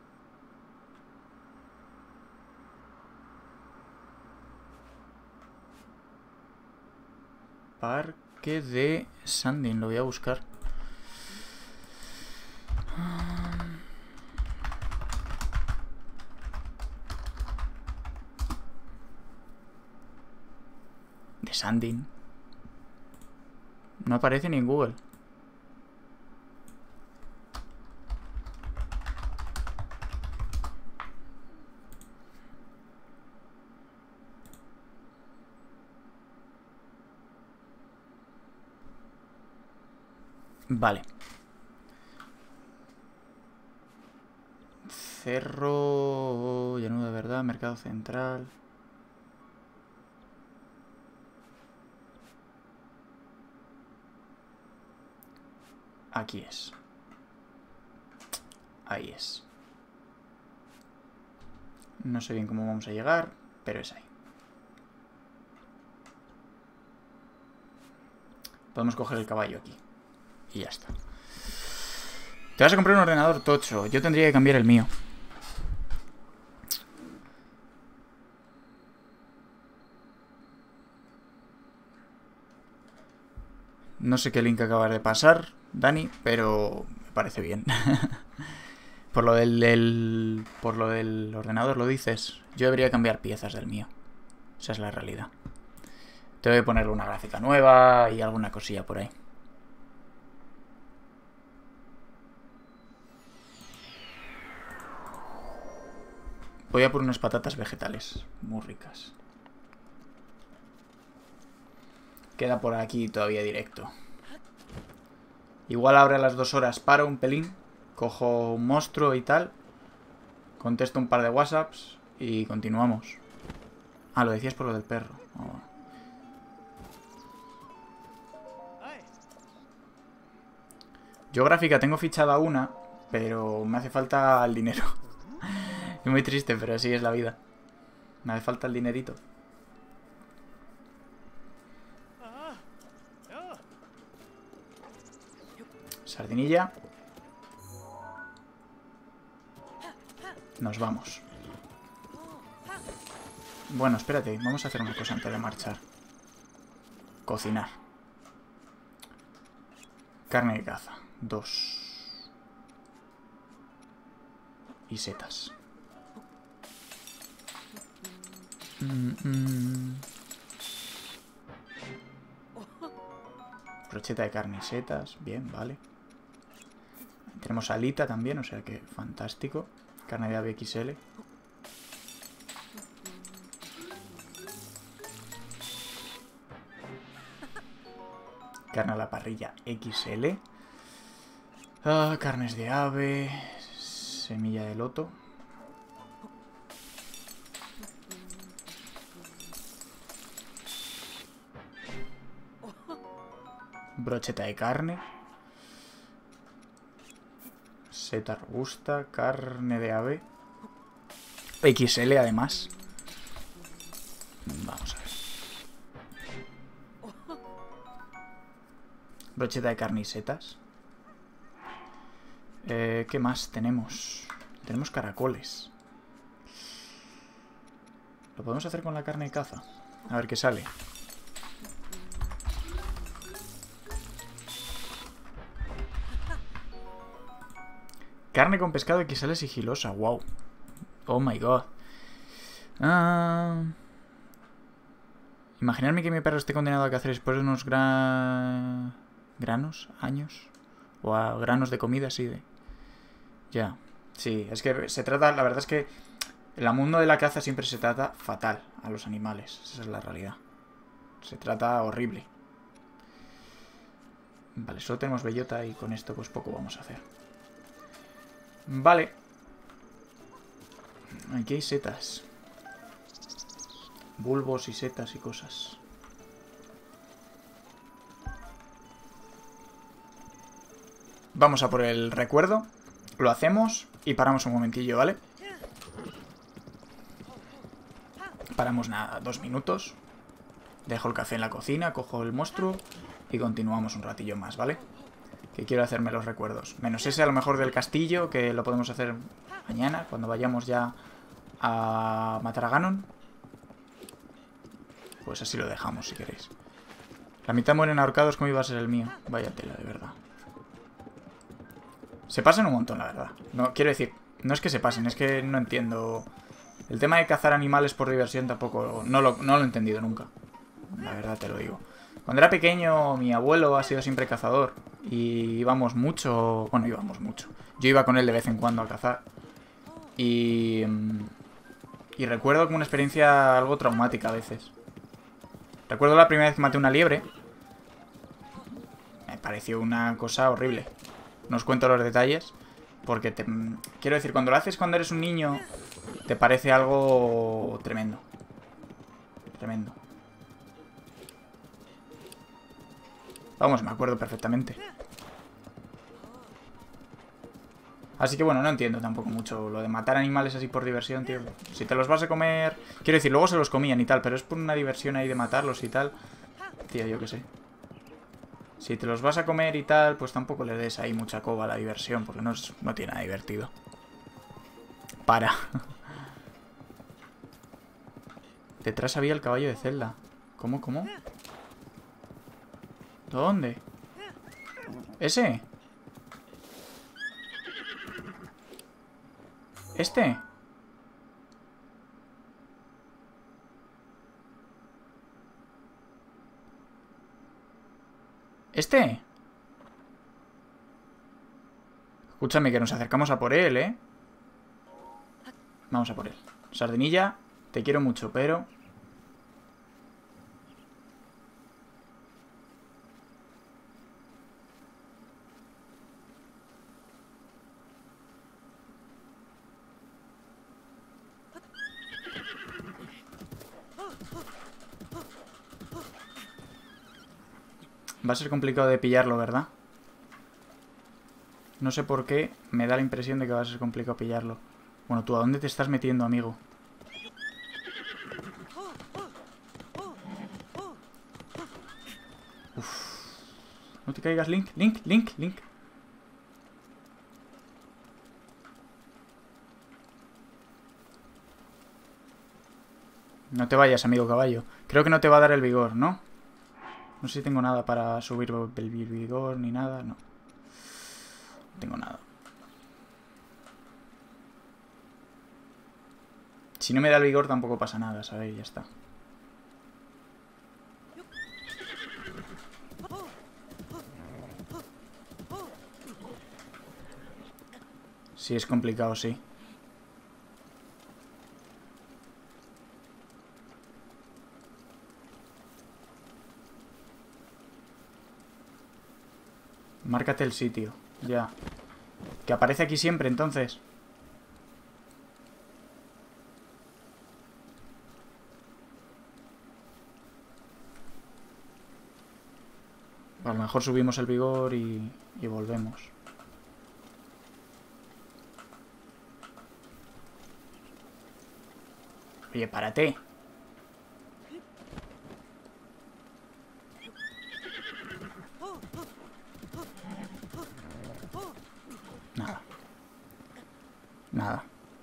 Parque de Sandin. Lo voy a buscar. De Sandin. No aparece ni en Google. Vale. Cerro... Llanuda de verdad, mercado central... Aquí es. Ahí es. No sé bien cómo vamos a llegar, pero es ahí. Podemos coger el caballo aquí. Y ya está. Te vas a comprar un ordenador tocho. Yo tendría que cambiar el mío. No sé qué link acabas de pasar, Dani, pero me parece bien. Por lo del, del... Por lo del ordenador lo dices. Yo debería cambiar piezas del mío. Esa es la realidad. Tengo que ponerle una gráfica nueva y alguna cosilla por ahí. Voy a por unas patatas vegetales muy ricas. Queda por aquí todavía directo. Igual ahora a las dos horas paro un pelín, cojo un monstruo y tal, contesto un par de whatsapps y continuamos. Ah, lo decías por lo del perro. Oh. Yo gráfica tengo fichada una, pero me hace falta el dinero. Es muy triste, pero así es la vida. Me hace falta el dinerito. Sardinilla. Nos vamos. Bueno, espérate. Vamos a hacer una cosa antes de marchar. Cocinar. Carne de caza. Dos. Y setas. Mm, mm. Brocheta de carne y setas. Bien, vale. Tenemos alita también, o sea que fantástico. Carne de ave equis ele. Carne a la parrilla equis ele. Ah, carnes de ave. Semilla de loto. Brocheta de carne. Seta robusta. Carne de ave. equis ele además. Vamos a ver. Brocheta de carne y setas. Eh, ¿Qué más tenemos? Tenemos caracoles. ¿Lo podemos hacer con la carne de caza? A ver qué sale. Carne con pescado equis ele sigilosa. Wow. Oh my god. Ah... Imaginarme que mi perro esté condenado a cazar después de unos gra... granos, años. O a granos de comida, sí. De... Ya. Sí, es que se trata... La verdad es que el mundo de la caza siempre se trata fatal a los animales. Esa es la realidad. Se trata horrible. Vale, solo tenemos bellota y con esto pues poco vamos a hacer. Vale. Aquí hay setas. Bulbos y setas y cosas. Vamos a por el recuerdo. Lo hacemos y paramos un momentillo, ¿vale? Paramos nada, dos minutos. Dejo el café en la cocina, cojo el monstruo y continuamos un ratillo más, ¿vale? Que quiero hacerme los recuerdos. Menos ese a lo mejor del castillo, que lo podemos hacer mañana, cuando vayamos ya a matar a Ganon. Pues así lo dejamos, si queréis. La mitad mueren ahorcados, como iba a ser el mío. Vaya tela, de verdad. Se pasan un montón, la verdad. No, quiero decir, no es que se pasen, es que no entiendo. El tema de cazar animales por diversión tampoco... No lo, no lo he entendido nunca. La verdad te lo digo. Cuando era pequeño, mi abuelo ha sido siempre cazador. Y íbamos mucho... Bueno, íbamos mucho. Yo iba con él de vez en cuando a cazar. Y... Y recuerdo como una experiencia algo traumática a veces. Recuerdo la primera vez que maté una liebre. Me pareció una cosa horrible. No os cuento los detalles. Porque te... Quiero decir, cuando lo haces cuando eres un niño, te parece algo tremendo. Tremendo. Vamos, me acuerdo perfectamente. Así que bueno, no entiendo tampoco mucho lo de matar animales así por diversión, tío. Si te los vas a comer... Quiero decir, luego se los comían y tal, pero es por una diversión ahí de matarlos y tal. Tío, yo qué sé. Si te los vas a comer y tal, pues tampoco le des ahí mucha coba a la diversión, porque no, es, no tiene nada divertido. Para. Detrás había el caballo de Zelda. ¿Cómo, cómo? ¿Dónde? ¿Ese? ¿Este? ¿Este? Escúchame, que nos acercamos a por él, ¿eh? Vamos a por él. Sardinilla, te quiero mucho, pero... Va a ser complicado de pillarlo, ¿verdad? No sé por qué, me da la impresión de que va a ser complicado pillarlo. Bueno, tú, ¿a dónde te estás metiendo, amigo? Uf. No te caigas, Link, Link, Link, Link. No te vayas, amigo caballo. Creo que no te va a dar el vigor, ¿no? No sé si tengo nada para subir el vigor ni nada, no. No tengo nada. Si no me da el vigor tampoco pasa nada, ¿sabéis? Ya está. Sí, es complicado, sí. Márcate el sitio, ya. Que aparece aquí siempre, entonces. A lo mejor subimos el vigor y, y volvemos. Oye, párate. Nada. Nada.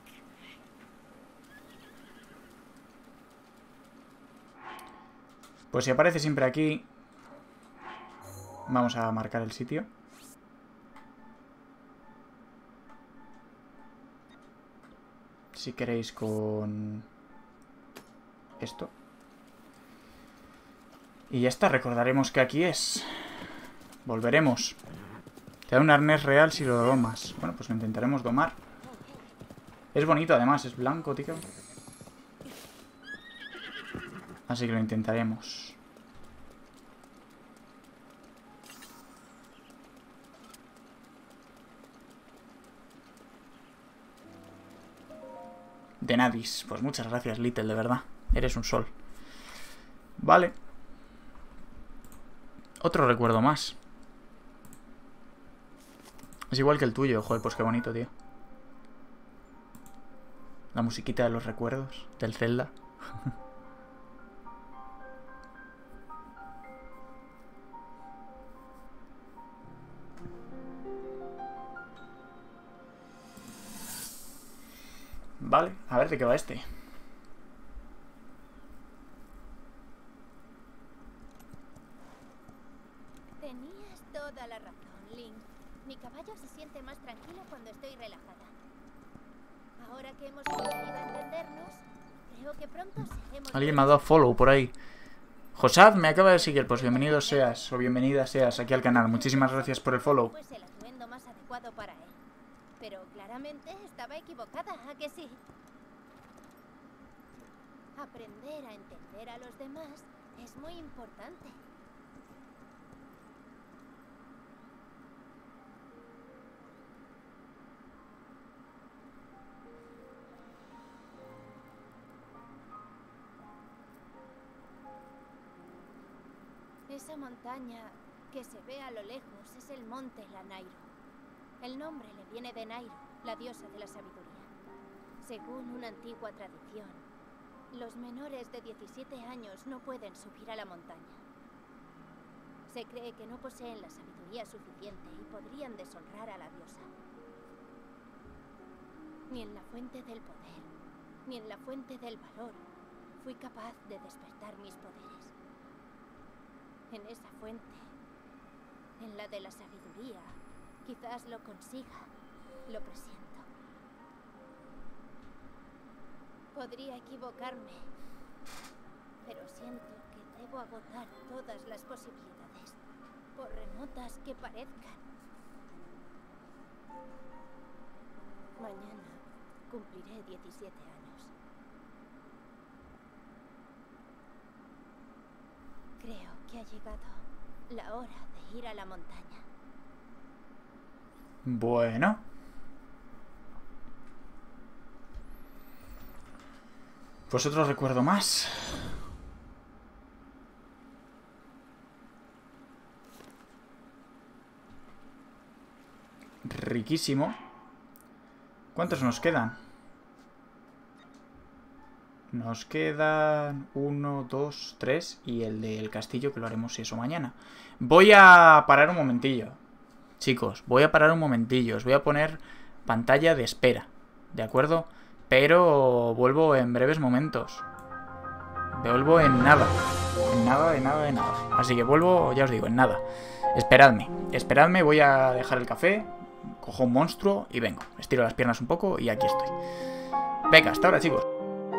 Pues si aparece siempre aquí, vamos a marcar el sitio. Si queréis con esto. Y ya está, recordaremos que aquí es. Volveremos. Te da un arnés real si lo domas. Bueno, pues lo intentaremos domar. Es bonito además, es blanco, tío. Así que lo intentaremos. De Nadis. Pues muchas gracias, Little, de verdad. Eres un sol. Vale. Otro recuerdo más. Es igual que el tuyo. Joder, pues qué bonito, tío. La musiquita de los recuerdos del Zelda. Vale, a ver de qué va este. Tenías toda la razón, Link. Mi caballo se siente más tranquilo cuando estoy relajada. Ahora que hemos conseguido entendernos, creo que pronto seremos... Alguien me ha dado follow por ahí. Josad me acaba de seguir, pues bienvenido seas, o bienvenida seas aquí al canal. Muchísimas gracias por el follow. Pues el atuendo más adecuado para él. Pero claramente estaba equivocada, ¿a que sí? Aprender a entender a los demás es muy importante. Esa montaña que se ve a lo lejos es el monte Lanayru. El nombre le viene de Nayru, la diosa de la sabiduría. Según una antigua tradición, los menores de diecisiete años no pueden subir a la montaña. Se cree que no poseen la sabiduría suficiente y podrían deshonrar a la diosa. Ni en la fuente del poder, ni en la fuente del valor, fui capaz de despertar mis poderes. En esa fuente, en la de la sabiduría, quizás lo consiga, lo presiento. Podría equivocarme, pero siento que debo agotar todas las posibilidades, por remotas que parezcan. Mañana cumpliré diecisiete años. Creo que ha llegado la hora de ir a la montaña. Bueno. Pues otro recuerdo más. riquísimo. ¿Cuántos nos quedan? Nos quedan uno, dos, tres y el del castillo que lo haremos eso mañana. Voy a parar un momentillo. Chicos, voy a parar un momentillo. Os voy a poner pantalla de espera, ¿de acuerdo? Pero vuelvo en breves momentos. Vuelvo en nada. En nada, en nada, en nada. Así que vuelvo, ya os digo, en nada. Esperadme, esperadme, voy a dejar el café, cojo un monstruo y vengo. Estiro las piernas un poco y aquí estoy. Venga, hasta ahora, chicos.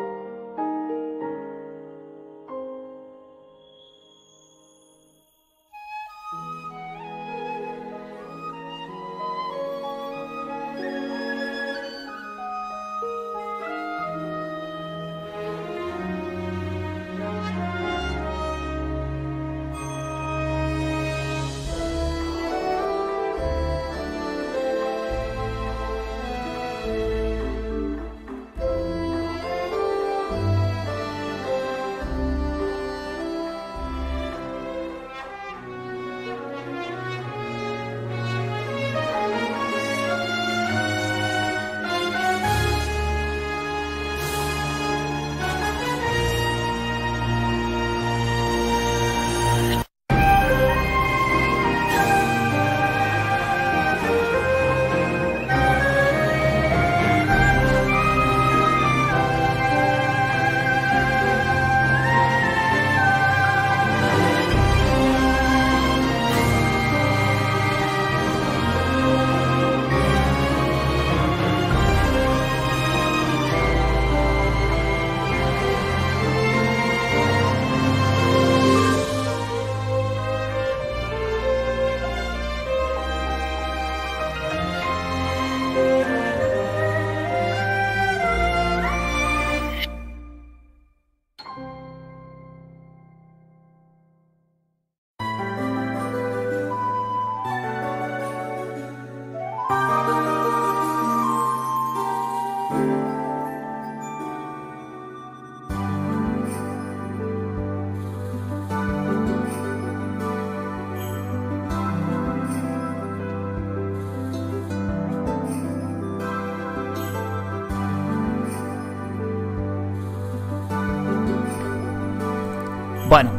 Bueno,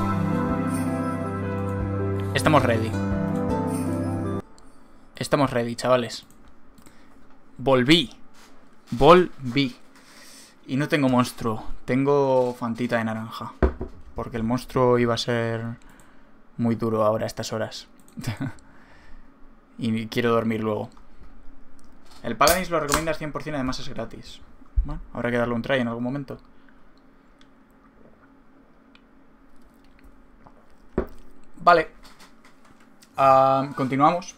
estamos ready. Estamos ready, chavales. Volví. Volví. Y no tengo monstruo. Tengo fantita de naranja. Porque el monstruo iba a ser muy duro ahora a estas horas. Y quiero dormir luego. El Paladins lo recomiendas cien por cien, además es gratis. Bueno, habrá que darle un try en algún momento. Vale. Uh, continuamos.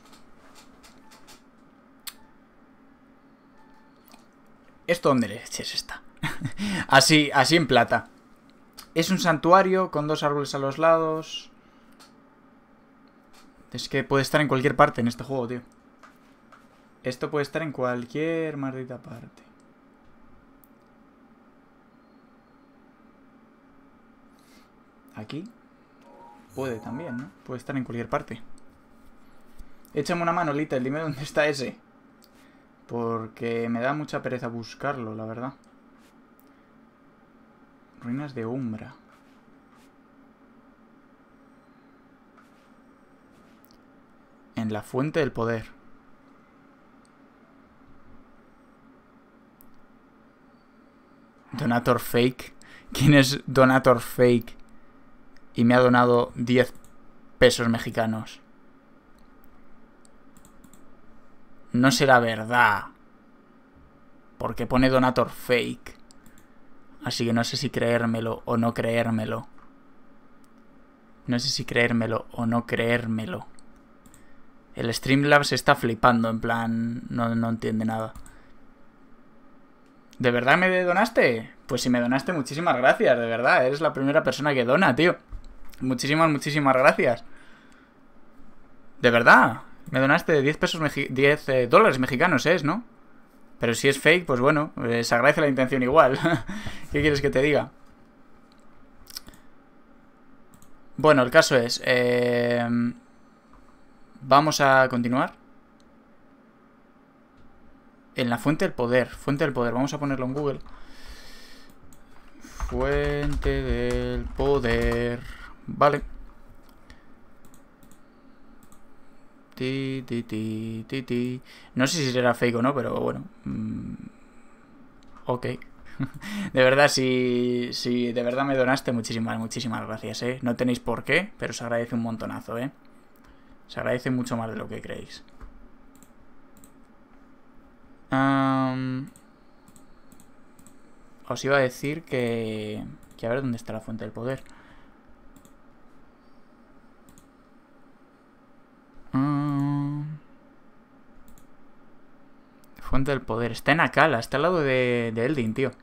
¿Esto dónde leches está? así, así en plata. Es un santuario con dos árboles a los lados. Es que puede estar en cualquier parte en este juego, tío. Esto puede estar en cualquier maldita parte. Aquí. Puede también, ¿no? Puede estar en cualquier parte. Échame una mano, Little, dime dónde está ese. Porque me da mucha pereza buscarlo, la verdad. Ruinas de Umbra. En la fuente del poder. Donator Fake. ¿Quién es Donator Fake? Y me ha donado diez pesos mexicanos. No será verdad. Porque pone Donator Fake. Así que no sé si creérmelo o no creérmelo. No sé si creérmelo o no creérmelo. El Streamlabs está flipando, en plan... No, no entiende nada. ¿De verdad me donaste? Pues si me donaste, muchísimas gracias, de verdad. Eres la primera persona que dona, tío. Muchísimas, muchísimas gracias. De verdad. Me donaste diez pesos, diez eh, dólares mexicanos, es, ¿no? Pero si es fake, pues bueno, eh, se agradece la intención igual. ¿Qué quieres que te diga? Bueno, el caso es... Eh, vamos a continuar. En la fuente del poder. Fuente del poder. Vamos a ponerlo en Google. Fuente del poder. Vale. Ti, ti, ti, ti, ti. No sé si será fake o no, pero bueno. Mm, ok. De verdad, si, si de verdad me donaste, muchísimas, muchísimas gracias, ¿eh? No tenéis por qué, pero se agradece un montonazo, ¿eh? Se agradece mucho más de lo que creéis. Um, os iba a decir que... Que a ver dónde está la fuente del poder. Um, fuente del poder. Está en Akala, está al lado de, de Eldin, tío.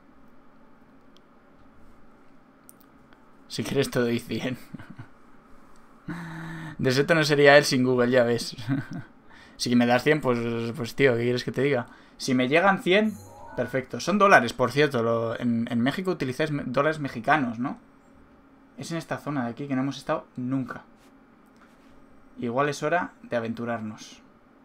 Si quieres te doy cien. De Seto no sería él sin Google, ya ves. Si me das cien, pues, pues tío, ¿qué quieres que te diga? Si me llegan cien, perfecto. Son dólares, por cierto. Lo, en, en México utilizáis dólares mexicanos, ¿no? Es en esta zona de aquí que no hemos estado nunca. Igual es hora de aventurarnos.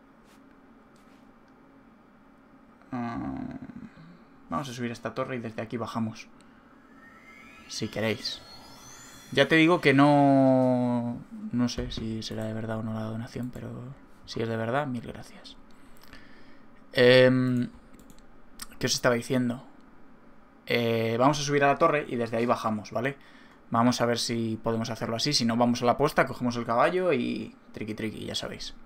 Um, vamos a subir a esta torre y desde aquí bajamos. Si queréis. Ya te digo que no... No sé si será de verdad o no la donación, pero si es de verdad, mil gracias. Eh, ¿Qué os estaba diciendo? Eh, vamos a subir a la torre y desde ahí bajamos, ¿vale? Vamos a ver si podemos hacerlo así. Si no, vamos a la posta, cogemos el caballo y triqui triqui, ya sabéis.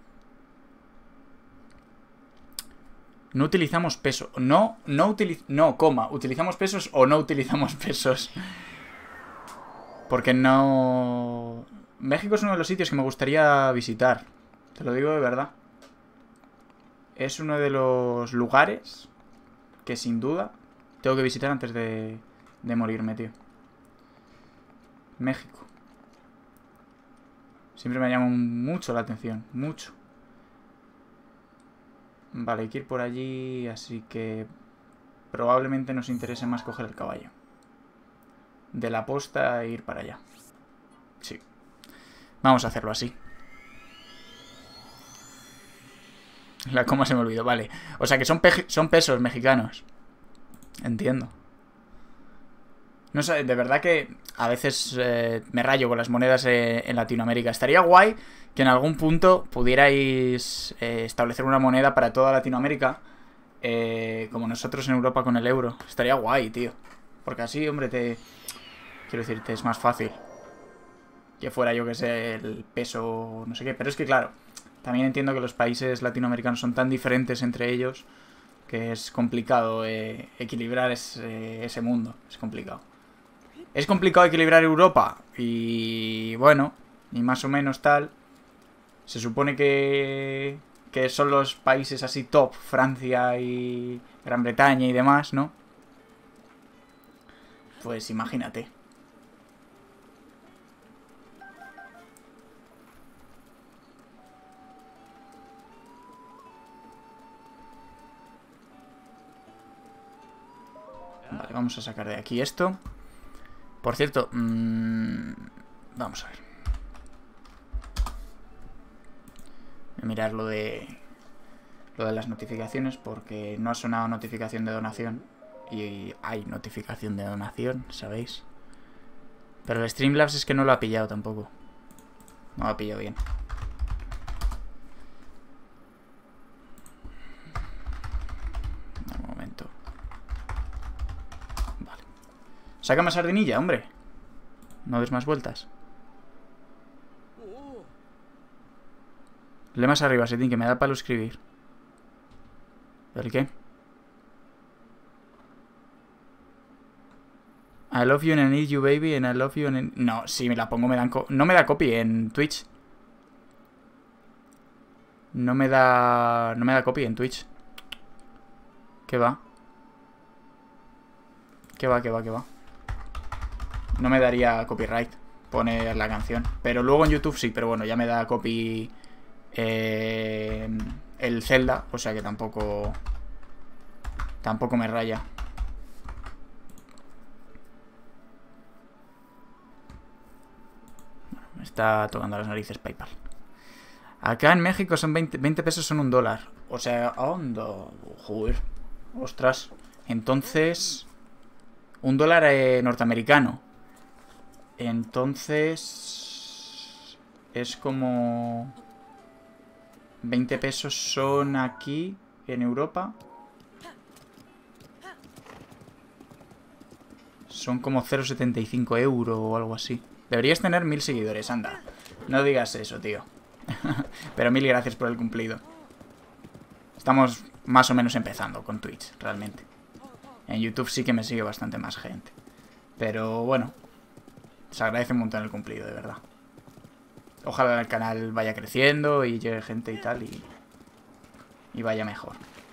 No utilizamos peso. No, no utiliz... No, coma. ¿Utilizamos pesos o no utilizamos pesos? Porque no... México es uno de los sitios que me gustaría visitar. Te lo digo de verdad. Es uno de los lugares que sin duda tengo que visitar antes de, de morirme, tío. México. Siempre me llama mucho la atención. Mucho. Vale, hay que ir por allí, así que probablemente nos interese más coger el caballo. De la posta e ir para allá. Sí. Vamos a hacerlo así. La coma se me olvidó, vale. O sea que son, pe son pesos mexicanos. Entiendo. No sé, de verdad que a veces eh, me rayo con las monedas eh, en Latinoamérica. Estaría guay que en algún punto pudierais eh, establecer una moneda para toda Latinoamérica. Eh, como nosotros en Europa con el euro. Estaría guay, tío. Porque así, hombre, te... Quiero decirte, es más fácil que fuera, yo que sé, el peso, no sé qué. Pero es que, claro, también entiendo que los países latinoamericanos son tan diferentes entre ellos que es complicado eh, equilibrar ese, ese mundo. Es complicado. Es complicado equilibrar Europa. Y bueno, y más o menos tal. Se supone que, que son los países así top, Francia y Gran Bretaña y demás, ¿no? Pues imagínate. Vale, vamos a sacar de aquí esto. Por cierto, mmm, vamos a ver. Voy a mirar lo de lo de las notificaciones porque no ha sonado notificación de donación. Y hay notificación de donación, ¿sabéis? Pero el Streamlabs es que no lo ha pillado tampoco. No lo ha pillado bien. Un momento. Vale. Saca más sardinilla, hombre. No des más vueltas. Lee más arriba, Setín, que me da palo escribir. ¿El qué? I love you and I need you, baby, and I love you and I... No, si me la pongo me dan... Co no me da copy en Twitch. No me da... No me da copy en Twitch. ¿Qué va? ¿Qué va, qué va, qué va? No me daría copyright poner la canción. Pero luego en YouTube sí, pero bueno, ya me da copy... Eh, el Zelda, o sea que tampoco... Tampoco me raya. Me está tocando las narices PayPal. Acá en México son veinte, veinte pesos son un dólar. O sea, onda. Joder. Ostras. Entonces... Un dólar eh, norteamericano. Entonces... Es como... veinte pesos son aquí, en Europa. Son como cero coma setenta y cinco euros o algo así. Deberías tener mil seguidores, anda. No digas eso, tío. Pero mil gracias por el cumplido. Estamos más o menos empezando con Twitch, realmente. En YouTube sí que me sigue bastante más gente. Pero bueno, se agradece un montón el cumplido, de verdad. Ojalá el canal vaya creciendo y llegue gente y tal y, y vaya mejor.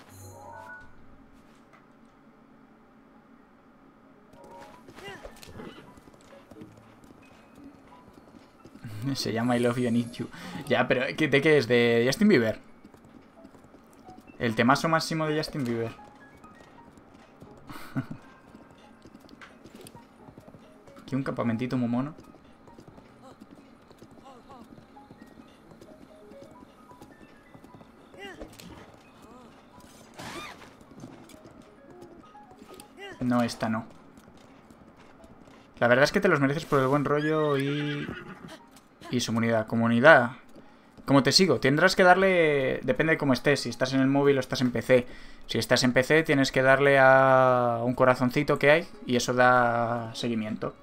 Se llama I Love You and Need You. Ya, pero ¿de qué es? ¿De Justin Bieber? El temazo máximo de Justin Bieber. Aquí un campamentito muy mono. No, esta no. La verdad es que te los mereces por el buen rollo y... Y su comunidad. Comunidad. ¿Cómo te sigo? Tendrás que darle... Depende de cómo estés. Si estás en el móvil o estás en P C. Si estás en P C tienes que darle a un corazoncito que hay. Y eso da seguimiento.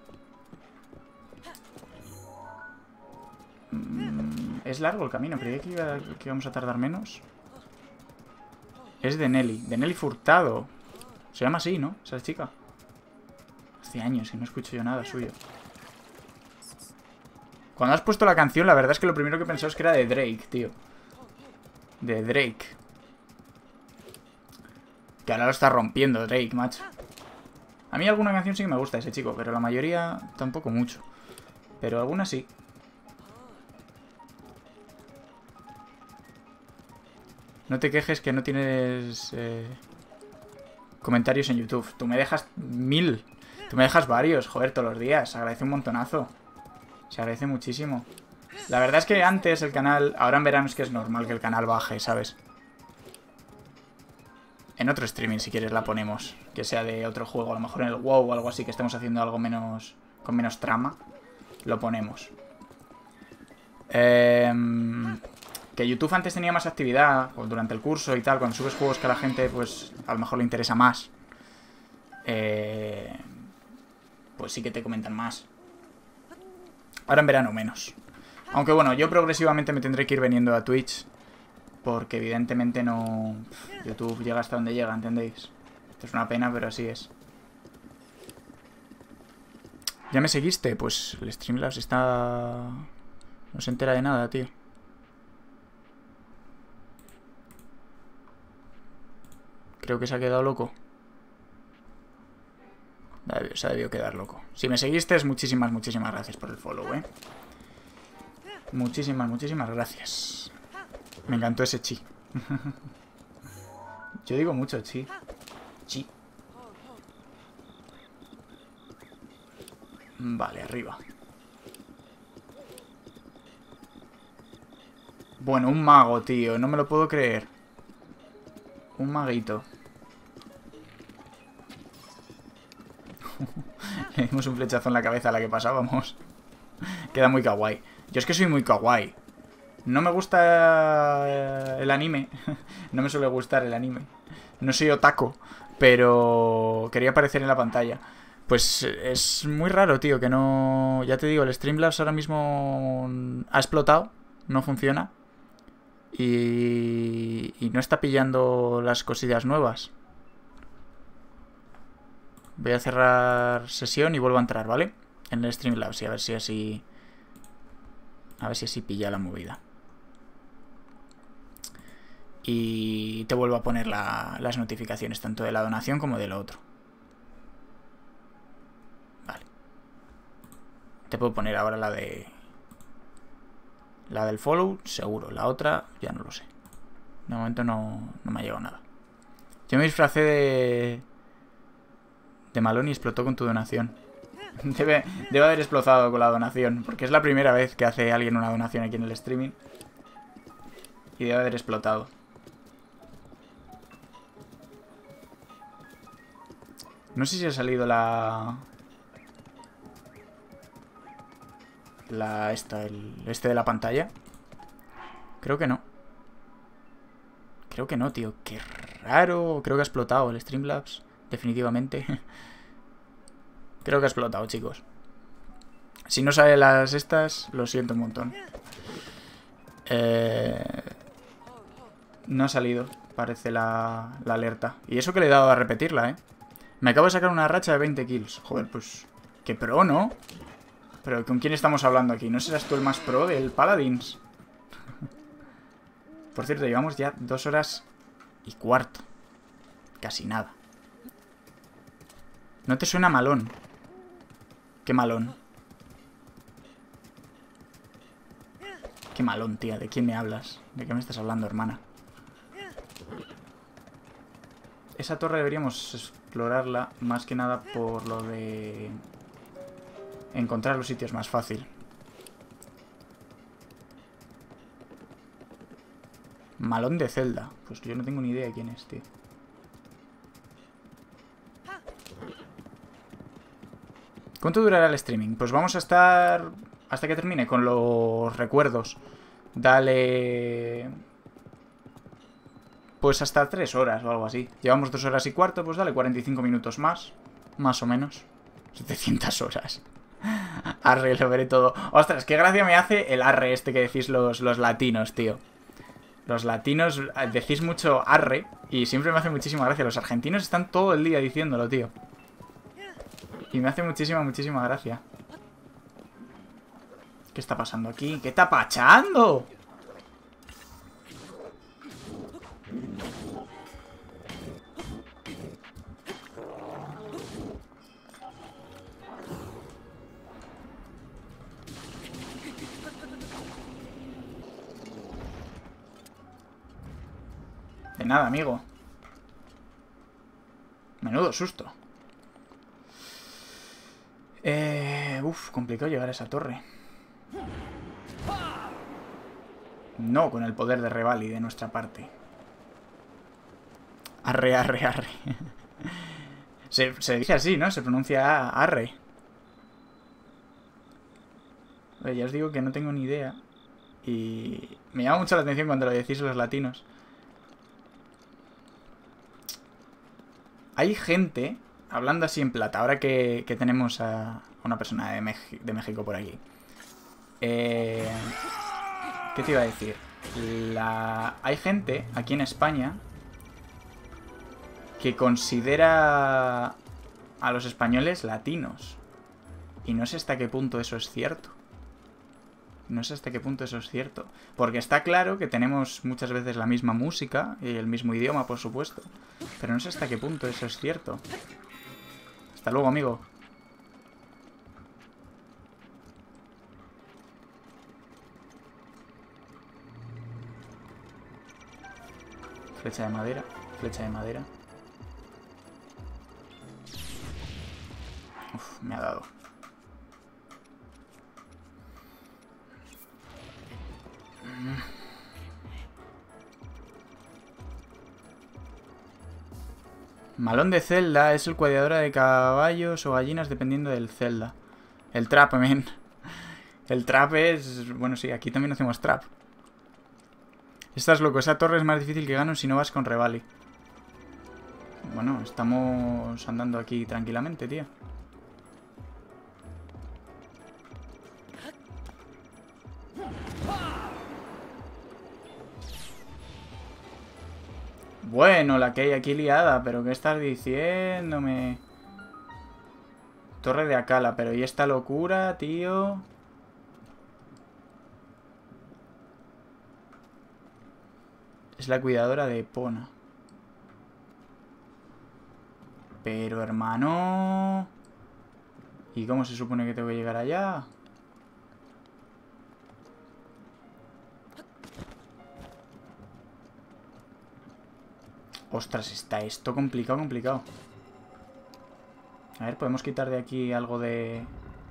Es largo el camino. Creí que, iba, que íbamos a tardar menos. Es de Nelly. De Nelly Furtado. Se llama así, ¿no? Esa chica. Hace años que no escucho yo nada suyo. Cuando has puesto la canción, la verdad es que lo primero que he pensado es que era de Drake, tío. De Drake. Que ahora lo está rompiendo Drake, macho. A mí alguna canción sí que me gusta ese chico, pero la mayoría tampoco mucho. Pero alguna sí. No te quejes que no tienes eh, comentarios en YouTube. Tú me dejas mil. Tú me dejas varios, joder, todos los días. Agradece un montonazo. Se agradece muchísimo. La verdad es que antes el canal... Ahora en verano es que es normal que el canal baje, ¿sabes? En otro streaming, si quieres, la ponemos. Que sea de otro juego. A lo mejor en el WoW o algo así, que estemos haciendo algo menos... Con menos trama. Lo ponemos. Eh, que YouTube antes tenía más actividad durante el curso y tal. Cuando subes juegos que a la gente, pues, a lo mejor le interesa más. Eh, pues sí que te comentan más. Ahora en verano menos. Aunque bueno, yo progresivamente me tendré que ir veniendo a Twitch. Porque evidentemente no... YouTube llega hasta donde llega, ¿entendéis? Esto es una pena, pero así es. ¿Ya me seguiste? Pues el Streamlabs está... No se entera de nada, tío. Creo que se ha quedado loco. Se ha debido quedar loco. Si me seguiste, muchísimas, muchísimas gracias por el follow, ¿eh? Muchísimas, muchísimas gracias. Me encantó ese chi. Yo digo mucho chi. Chi. Vale, arriba. Bueno, un mago, tío. No me lo puedo creer. Un maguito. Le dimos un flechazo en la cabeza a la que pasábamos. Queda muy kawaii. Yo es que soy muy kawaii. No me gusta el anime. No me suele gustar el anime. No soy otaku, pero quería aparecer en la pantalla. Pues es muy raro, tío, que no... Ya te digo, el Streamlabs ahora mismo ha explotado. No funciona. Y... Y no está pillando las cosillas nuevas. Voy a cerrar sesión y vuelvo a entrar, ¿vale? En el Streamlabs y a ver si así... A ver si así pilla la movida. Y te vuelvo a poner la, las notificaciones, tanto de la donación como de lo otro. Vale. Te puedo poner ahora la de... La del follow, seguro. La otra, ya no lo sé. De momento no, no me ha llegado nada. Yo me disfracé de... De malón y explotó con tu donación. Debe, debe haber explotado con la donación, porque es la primera vez que hace alguien una donación aquí en el streaming. Y debe haber explotado. No sé si ha salido la... La... Esta, el... Este de la pantalla. Creo que no. Creo que no, tío. Qué raro. Creo que ha explotado el Streamlabs. Definitivamente. Creo que ha explotado, chicos. Si no sale las estas, lo siento un montón. Eh... No ha salido, parece la, la alerta. Y eso que le he dado a repetirla, ¿eh? Me acabo de sacar una racha de veinte kills. Joder, pues... Qué pro, ¿no? Pero ¿con quién estamos hablando aquí? ¿No serás tú el más pro del Paladins? Por cierto, llevamos ya dos horas y cuarto. Casi nada. ¿No te suena malón? Qué malón. Qué malón, tía. ¿De quién me hablas? ¿De qué me estás hablando, hermana? Esa torre deberíamos explorarla más que nada por lo de... encontrar los sitios más fácil. Malón de Zelda. Pues yo no tengo ni idea de quién es, tío. ¿Cuánto durará el streaming? Pues vamos a estar hasta que termine con los recuerdos. Dale... Pues hasta tres horas o algo así. Llevamos dos horas y cuarto, pues dale cuarenta y cinco minutos más. Más o menos. setecientas horas. Arre, lo veré todo. Ostras, qué gracia me hace el arre este que decís los, los latinos, tío. Los latinos decís mucho arre y siempre me hace muchísima gracia. Los argentinos están todo el día diciéndolo, tío. Y me hace muchísima, muchísima gracia. ¿Qué está pasando aquí? ¿Qué está pachando? De nada, amigo. Menudo susto. Eh, uf, complicado llegar a esa torre. No con el poder de Revali de nuestra parte. Arre, arre, arre. se, se dice así, ¿no? Se pronuncia arre. Oye, ya os digo que no tengo ni idea. Y me llama mucho la atención cuando lo decís los latinos. Hay gente... Hablando así en plata, ahora que, que tenemos a una persona de, Mex de México por aquí. Eh, ¿Qué te iba a decir? La... Hay gente aquí en España que considera a los españoles latinos. Y no sé hasta qué punto eso es cierto. No sé hasta qué punto eso es cierto. Porque está claro que tenemos muchas veces la misma música y el mismo idioma, por supuesto. Pero no sé hasta qué punto eso es cierto. Hasta luego, amigo. Flecha de madera, flecha de madera. Uf, me ha dado. Malón de Zelda es el cuidadora de caballos o gallinas dependiendo del Zelda. El trap, men. El trap es... Bueno, sí, aquí también hacemos trap. Estás loco, esa torre es más difícil que ganar si no vas con Revali. Bueno, estamos andando aquí tranquilamente, tío. Bueno, la que hay aquí liada, pero ¿qué estás diciéndome? Torre de Akala, pero ¿y esta locura, tío? Es la cuidadora de Epona. Pero, hermano... ¿Y cómo se supone que tengo que llegar allá? Ostras, está esto complicado, complicado. A ver, ¿podemos quitar de aquí algo de...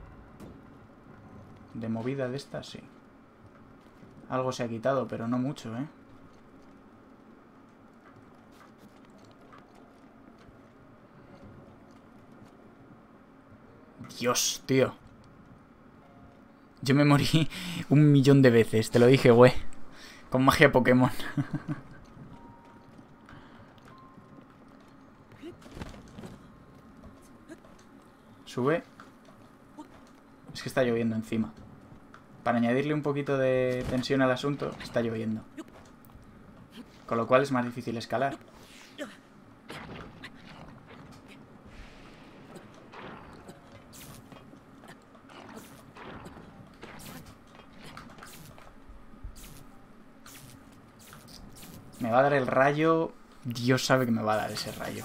de movida de estas? Sí. Algo se ha quitado, pero no mucho, ¿eh? Dios, tío. Yo me morí un millón de veces, te lo dije, güey. Con magia Pokémon. Sube. Es que está lloviendo encima. Para añadirle un poquito de tensión al asunto, está lloviendo. Con lo cual es más difícil escalar. Me va a dar el rayo. Dios sabe que me va a dar ese rayo.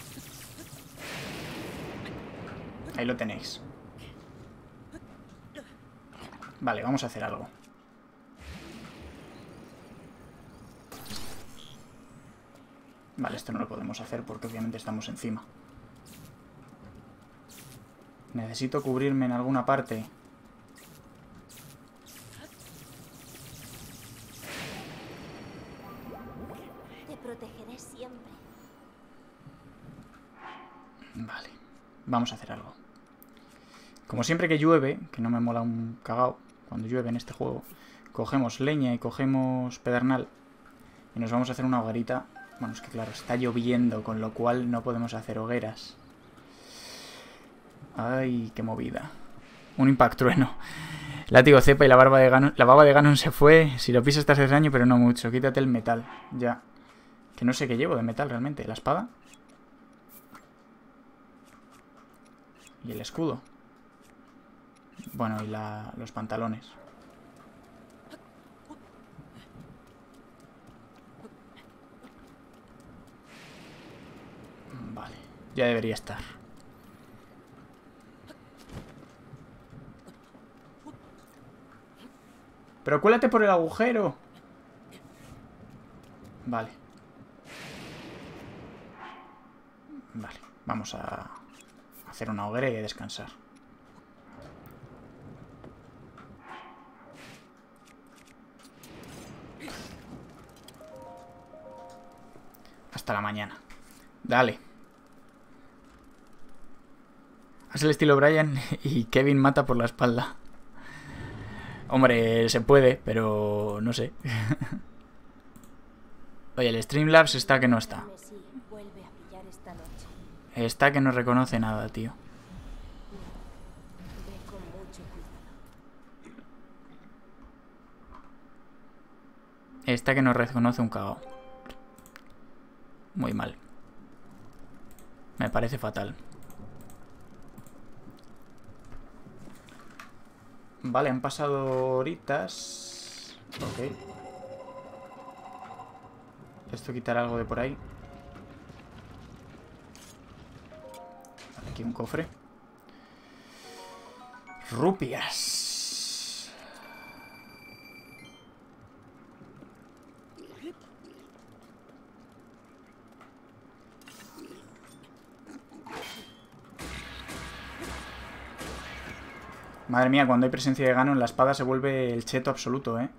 Ahí lo tenéis. Vale, vamos a hacer algo. Vale, esto no lo podemos hacer porque obviamente estamos encima. Necesito cubrirme en alguna parte. Te protegeré siempre. Vale, vamos a hacer algo. Como siempre que llueve, que no me mola un cagao cuando llueve en este juego, cogemos leña y cogemos pedernal y nos vamos a hacer una hoguerita. Bueno, es que claro, está lloviendo, con lo cual no podemos hacer hogueras. Ay, qué movida. Un impact trueno. Látigo cepa y la barba de Ganon. La baba de Ganon se fue. Si lo pisas te haces daño, pero no mucho. Quítate el metal. Ya. Que no sé qué llevo de metal realmente. La espada. Y el escudo. Bueno, y la, los pantalones. Vale, ya debería estar. Pero cuélate por el agujero. Vale. Vale, vamos a hacer una hoguera y a descansar. Hasta la mañana. Dale. Haz el estilo Brian y Kevin mata por la espalda. Hombre, se puede, pero no sé. Oye, el Streamlabs está que no está. Está que no reconoce nada, tío. Está que no reconoce un cagao. Muy mal. Me parece fatal. Vale, han pasado horitas. Ok. Esto quitará algo de por ahí. Aquí un cofre. Rupias. Madre mía, cuando hay presencia de Ganon, la espada se vuelve el cheto absoluto, ¿eh?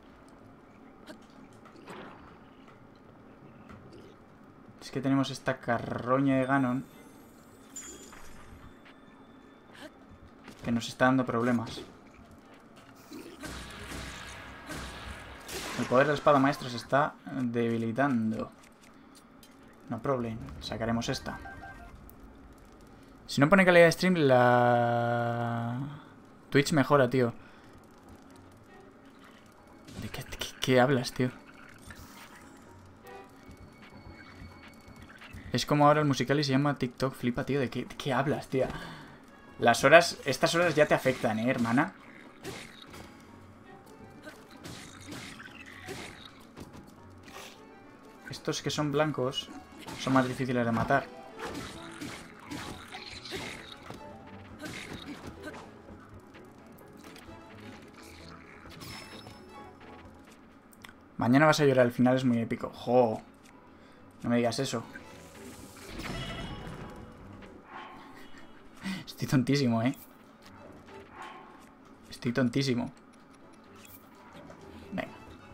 Es que tenemos esta carroña de Ganon que nos está dando problemas. El poder de la espada maestra se está debilitando. No problem. Sacaremos esta. Si no pone calidad de stream, la... Twitch mejora, tío. ¿De qué, qué, qué hablas, tío? Es como ahora el musical y se llama TikTok. Flipa, tío. ¿De qué, de qué hablas, tío? Las horas... Estas horas ya te afectan, ¿eh, hermana? Estos que son blancos son más difíciles de matar. Mañana vas a llorar, al final es muy épico. ¡Jo! No me digas eso. Estoy tontísimo, ¿eh? Estoy tontísimo. Venga.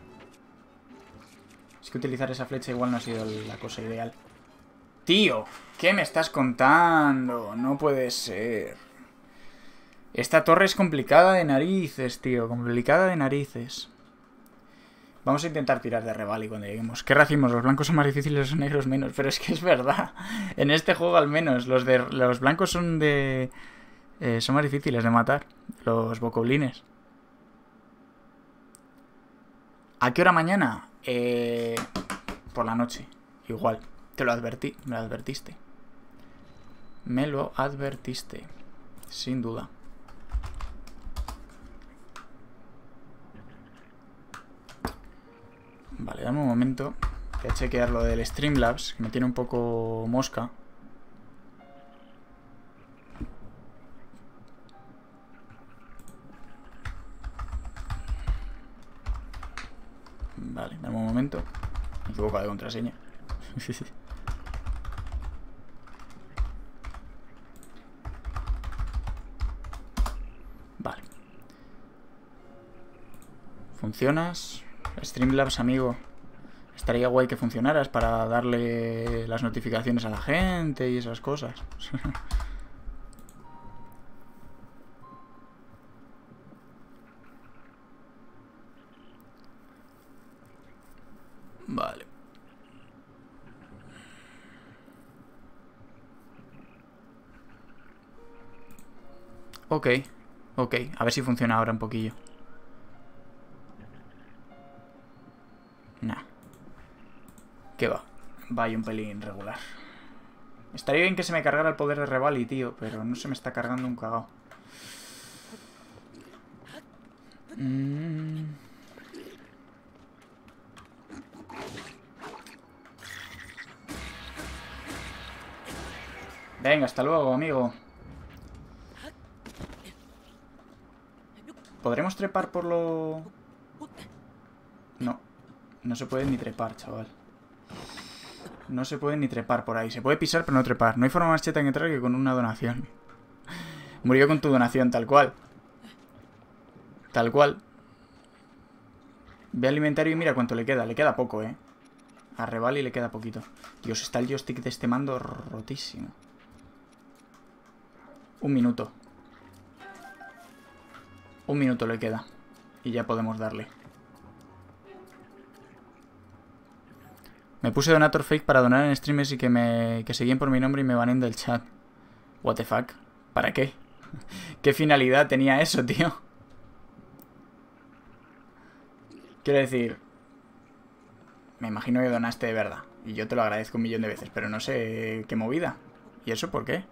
Es que utilizar esa flecha igual no ha sido la cosa ideal. Tío, ¿qué me estás contando? No puede ser. Esta torre es complicada de narices, tío. Complicada de narices. Vamos a intentar tirar de Revali cuando lleguemos. ¿Qué racimos? Los blancos son más difíciles, los negros menos. Pero es que es verdad. En este juego al menos. Los, de, los blancos son de... Eh, son más difíciles de matar. Los bocoblines. ¿A qué hora mañana? Eh, por la noche. Igual. Te lo advertí. Me lo advertiste. Me lo advertiste. Sin duda. Vale, dame un momento. Voy a chequear lo del Streamlabs, que me tiene un poco mosca. Vale, dame un momento. Me he equivocado de contraseña. Vale. ¿Funcionas? Streamlabs, amigo. Estaría guay que funcionaras para darle las notificaciones a la gente y esas cosas. Vale. Ok, ok. A ver si funciona ahora un poquillo. Nah. ¿Qué va? Vaya un pelín regular. Estaría bien que se me cargara el poder de Revali, tío, pero no se me está cargando un cagao. Mm. Venga, hasta luego, amigo. ¿Podremos trepar por lo...? No. No se puede ni trepar, chaval. No se puede ni trepar por ahí. Se puede pisar, pero no trepar. No hay forma más cheta en entrar que con una donación. Murió con tu donación, tal cual. Tal cual. Ve al inventario y mira cuánto le queda. Le queda poco, eh. A Revali le queda poquito. Dios, está el joystick de este mando rotísimo. Un minuto. Un minuto le queda. Y ya podemos darle. Me puse donator fake para donar en streamers y que me que seguían por mi nombre y me banen del chat. What the fuck? ¿Para qué? ¿Qué finalidad tenía eso, tío? Quiero decir... Me imagino que donaste de verdad. Y yo te lo agradezco un millón de veces. Pero no sé qué movida. ¿Y eso por qué?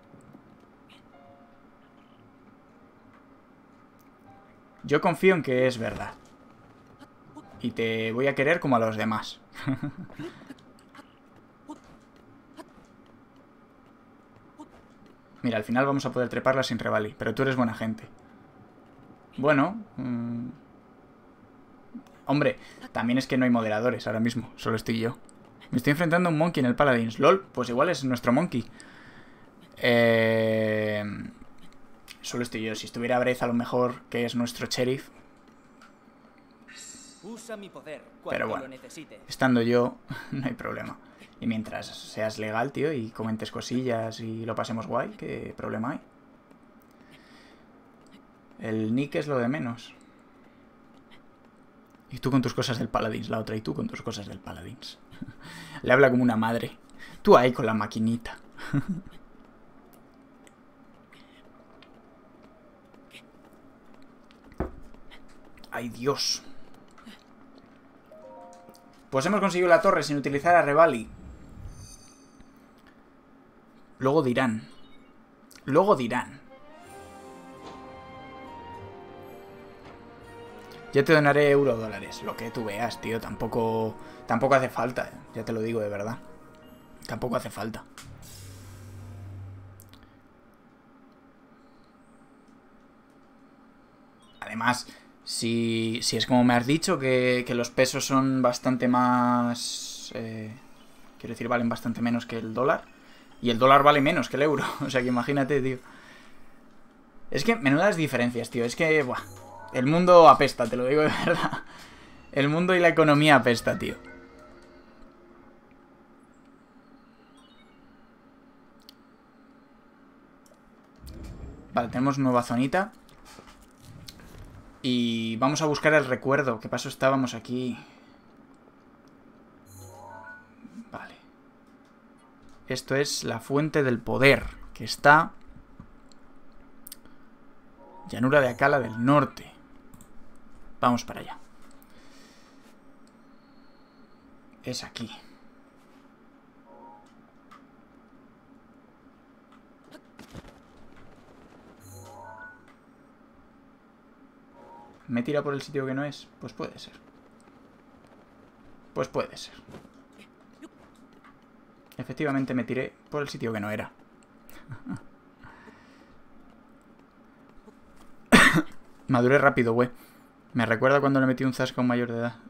Yo confío en que es verdad. Y te voy a querer como a los demás. Mira, al final vamos a poder treparla sin Revali. Pero tú eres buena gente. Bueno... Mmm... Hombre, también es que no hay moderadores ahora mismo. Solo estoy yo. Me estoy enfrentando a un monkey en el Paladins. LOL, pues igual es nuestro monkey. Eh... Solo estoy yo. Si estuviera Brez a lo mejor, que es nuestro sheriff. Usa mi poder cuando Pero bueno, lo necesite. Estando yo, no hay problema. Y mientras seas legal, tío, y comentes cosillas y lo pasemos guay, ¿qué problema hay? El nick es lo de menos. Y tú con tus cosas del Paladins, la otra, y tú con tus cosas del Paladins. Le habla como una madre. Tú ahí con la maquinita. ¡Ay, Dios! Pues hemos conseguido la torre sin utilizar a Revali. Luego dirán. Luego dirán. Yo te donaré euro dólares. Lo que tú veas, tío. Tampoco, tampoco hace falta. ¿eh? Ya te lo digo de verdad. Tampoco hace falta. Además... Si, si es como me has dicho, que, que los pesos son bastante más... Eh, quiero decir, valen bastante menos que el dólar. Y el dólar vale menos que el euro. O sea que imagínate, tío. Es que menudas diferencias, tío. Es que, buah. El mundo apesta, te lo digo de verdad. El mundo y la economía apesta, tío. Vale, tenemos nueva zonita. Y vamos a buscar el recuerdo. ¿Qué pasó? Estábamos aquí. Vale. Esto es la fuente del poder, que está... Llanura de Akala del norte. Vamos para allá. Es aquí. ¿Me tira por el sitio que no es? Pues puede ser. Pues puede ser. Efectivamente me tiré por el sitio que no era. Maduré rápido, güey. Me recuerda cuando le metí un zasca a un mayor de edad.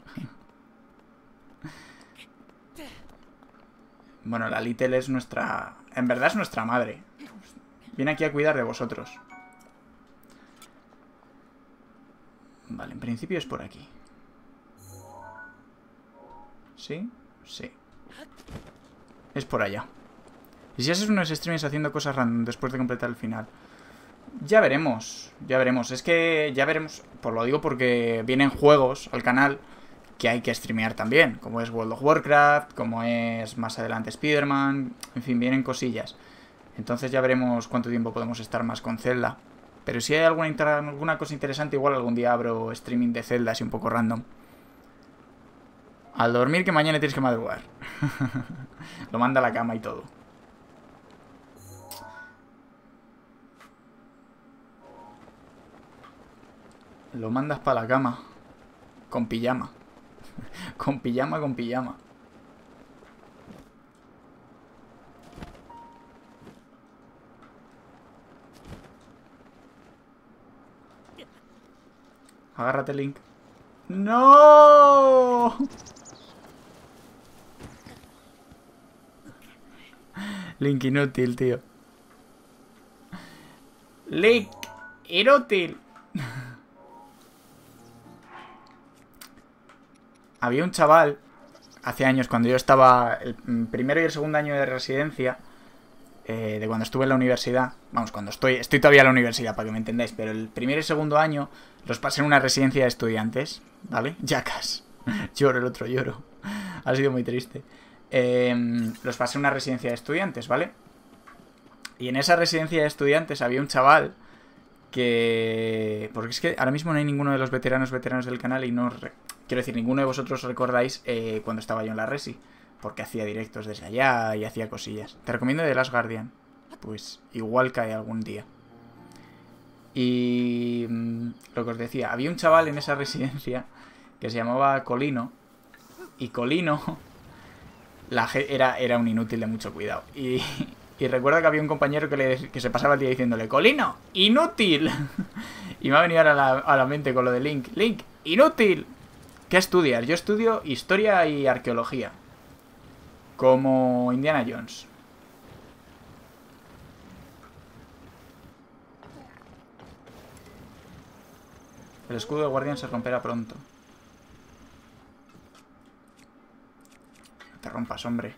Bueno, la Little es nuestra... En verdad es nuestra madre. Viene aquí a cuidar de vosotros. Vale, en principio es por aquí. ¿Sí? Sí. Es por allá. ¿Y si haces unos streams haciendo cosas random después de completar el final? Ya veremos, ya veremos. Es que ya veremos, pues lo digo porque vienen juegos al canal que hay que streamear también, como es World of Warcraft, como es más adelante Spider-Man, en fin, vienen cosillas. Entonces ya veremos cuánto tiempo podemos estar más con Zelda. Pero si hay alguna, alguna cosa interesante, igual algún día abro streaming de Zelda así un poco random. Al dormir que mañana tienes que madrugar. Lo manda a la cama y todo. Lo mandas para la cama. Con pijama. Con pijama, con pijama. Agárrate, Link. ¡No! Link inútil, tío. Link inútil. Había un chaval, hace años, cuando yo estaba el primero y el segundo año de residencia, eh, de cuando estuve en la universidad, vamos, cuando estoy, estoy todavía en la universidad, para que me entendáis, pero el primer y segundo año los pasé en una residencia de estudiantes, ¿vale? Yacas. Lloro, el otro lloro. Ha sido muy triste. Eh, los pasé en una residencia de estudiantes, ¿vale? Y en esa residencia de estudiantes había un chaval que... Porque es que ahora mismo no hay ninguno de los veteranos veteranos del canal y no... Re... Quiero decir, ninguno de vosotros recordáis eh, cuando estaba yo en la resi. Porque hacía directos desde allá y hacía cosillas. Te recomiendo The Last Guardian. Pues igual cae algún día. Y... Mmm, lo que os decía, había un chaval en esa residencia que se llamaba Colino. Y Colino... La era, era un inútil de mucho cuidado. Y... Y recuerdo que había un compañero que, le, que se pasaba el día diciéndole ¡Colino! ¡Inútil! Y me ha venido a la, a la mente con lo de Link. ¡Link! ¡Inútil! ¿Qué estudias? Yo estudio historia y arqueología. Como Indiana Jones. El escudo de guardián se romperá pronto. No te rompas, hombre.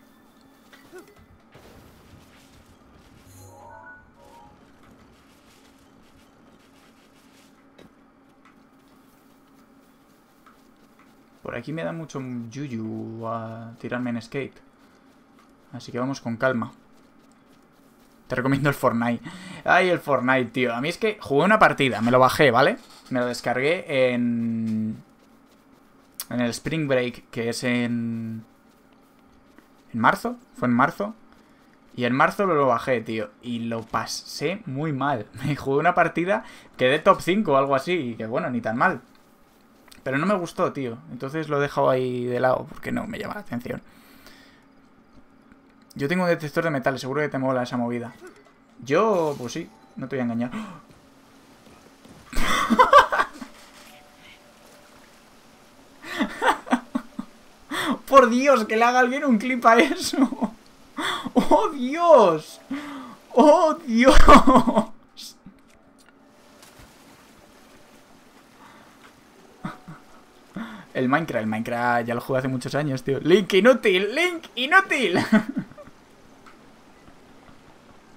Por aquí me da mucho yuyu a tirarme en skate. Así que vamos con calma. Te recomiendo el Fortnite. Ay, el Fortnite, tío. A mí es que jugué una partida, me lo bajé, ¿vale? Me lo descargué en... En el Spring Break, que es en... ¿En marzo? Fue en marzo. Y en marzo lo bajé, tío. Y lo pasé muy mal. Me jugué una partida, quedé top cinco o algo así. Y que bueno, ni tan mal. Pero no me gustó, tío. Entonces lo he dejado ahí de lado porque no me llama la atención. Yo tengo un detector de metales. Seguro que te mola esa movida. Yo, pues sí. No te voy a engañar. Por Dios, que le haga alguien un clip a eso. ¡Oh, Dios! ¡Oh, Dios! El Minecraft, el Minecraft ya lo jugué hace muchos años, tío. Link inútil, Link inútil.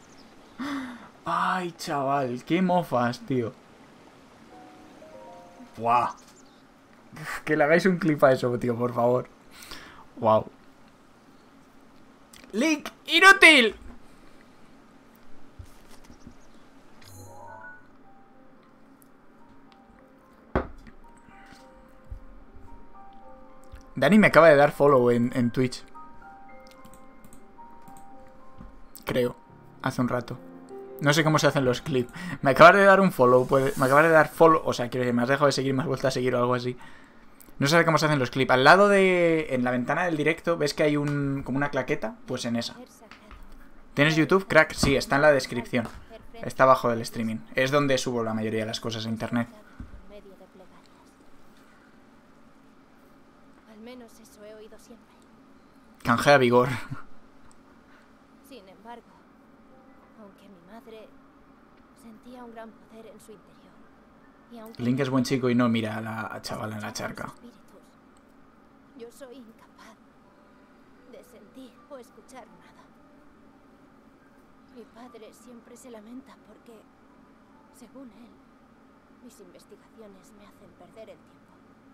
Ay, chaval, qué mofas, tío. ¡Guau! Que le hagáis un clip a eso, tío, por favor. ¡Wow! ¡Link inútil! Dani me acaba de dar follow en, en Twitch. Creo. Hace un rato. No sé cómo se hacen los clips. Me acabas de dar un follow. Puede, me acabas de dar follow. O sea, que me has dejado de seguir, me has vuelto a seguir o algo así. No sé cómo se hacen los clips. Al lado de... En la ventana del directo, ¿ves que hay un... como una claqueta? Pues en esa. ¿Tienes YouTube, crack? Sí, está en la descripción. Está abajo del streaming. Es donde subo la mayoría de las cosas a internet. Al menos eso he oído siempre. Canjea vigor. Sin embargo, aunque mi madre sentía un gran poder en su interior, y aunque Link es buen chico y no mira a la chavala en la charca. espíritus, yo soy incapaz de sentir o escuchar nada. Mi padre siempre se lamenta porque, según él, mis investigaciones me hacen perder el tiempo.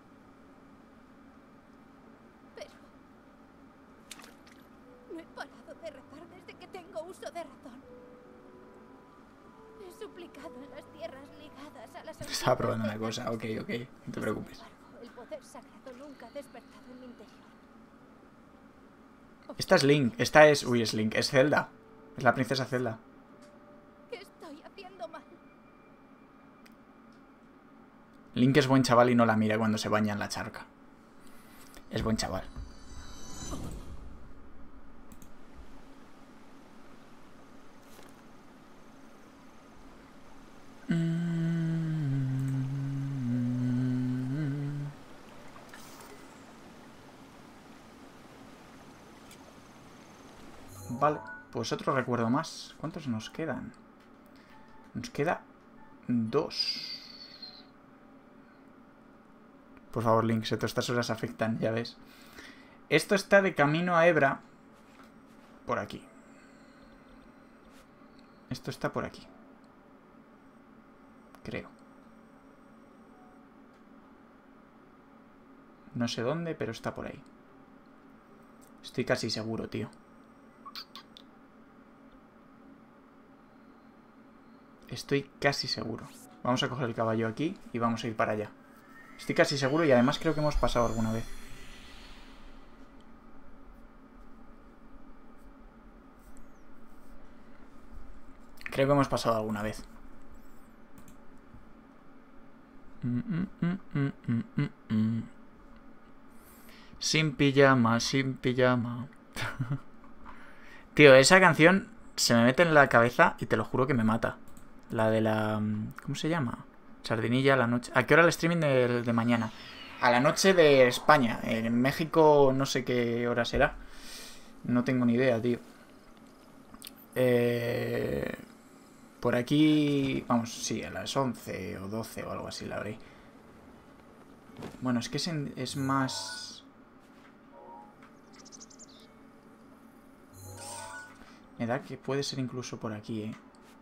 Pero no he parado de rezar desde que tengo uso de razón. He suplicado en las tierras ligadas a las... Estaba probando una cosa, ok, ok, no te preocupes. Sin embargo, el poder sagrado nunca ha despertado en mi interior. Esta es Link, esta es... Uy, es Link, es Zelda. Es la princesa Zelda. ¿Qué estoy haciendo mal? Link es buen chaval y no la mira cuando se baña en la charca. Es buen chaval. Vale, pues otro recuerdo más. ¿Cuántos nos quedan? Nos queda dos. Por favor, Link, si todas estas horas afectan, ya ves. Esto está de camino a Hebra. Por aquí. Esto está por aquí. Creo. No sé dónde, pero está por ahí. Estoy casi seguro, tío. Estoy casi seguro. Vamos a coger el caballo aquí y vamos a ir para allá. Estoy casi seguro y además creo que hemos pasado alguna vez. Creo que hemos pasado alguna vez. Mm, mm, mm, mm, mm, mm. Sin pijama, sin pijama. Tío, esa canción se me mete en la cabeza y te lo juro que me mata. La de la... ¿Cómo se llama? Sardinilla a la noche. ¿A qué hora el streaming de, de mañana? A la noche de España. En México no sé qué hora será. No tengo ni idea, tío. Eh... Por aquí... Vamos, sí, a las once o doce o algo así la haré. Bueno, es que es, en, es más... Me da que puede ser incluso por aquí, ¿eh?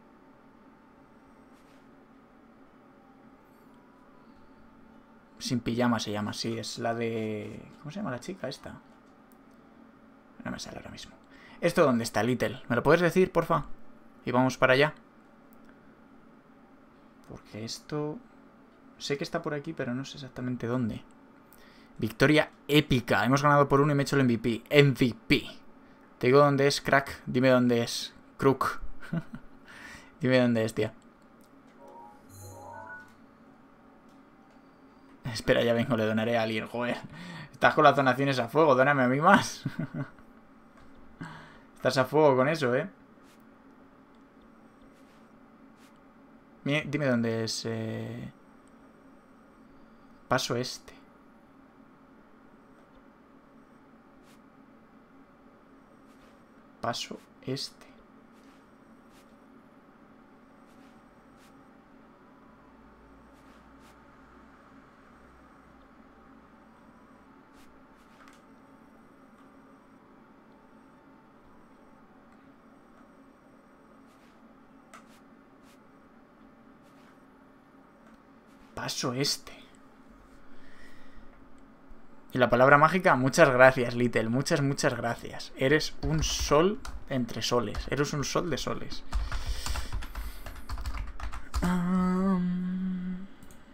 Sin pijama se llama, sí. Es la de... ¿Cómo se llama la chica esta? No me sale ahora mismo. ¿Esto dónde está, Little? ¿Me lo puedes decir, porfa? Y vamos para allá. Porque esto... Sé que está por aquí, pero no sé exactamente dónde. Victoria épica. Hemos ganado por uno y me he hecho el M V P. M V P. Te digo dónde es, crack. Dime dónde es. Crook. Dime dónde es, tía. Espera, ya vengo, le donaré a alguien, joder. Estás con las donaciones a fuego, dóname a mí más. Estás a fuego con eso, ¿eh? Dime dónde es... Eh... Paso este. Paso este. Paso este. Y la palabra mágica, muchas gracias, Little. Muchas, muchas gracias. Eres un sol entre soles. Eres un sol de soles. Um...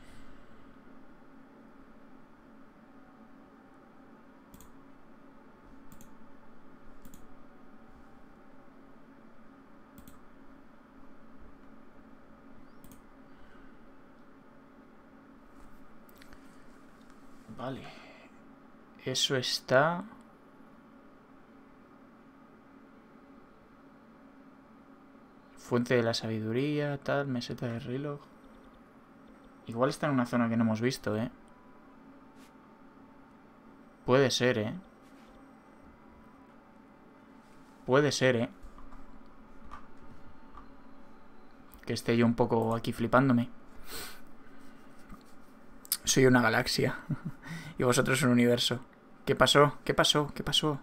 Vale. Eso está... Fuente de la sabiduría, tal, meseta de reloj. Igual está en una zona que no hemos visto, ¿eh? Puede ser, ¿eh? Puede ser, ¿eh? Que esté yo un poco aquí flipándome. Soy una galaxia. Y vosotros un universo. ¿Qué pasó? ¿Qué pasó? ¿Qué pasó?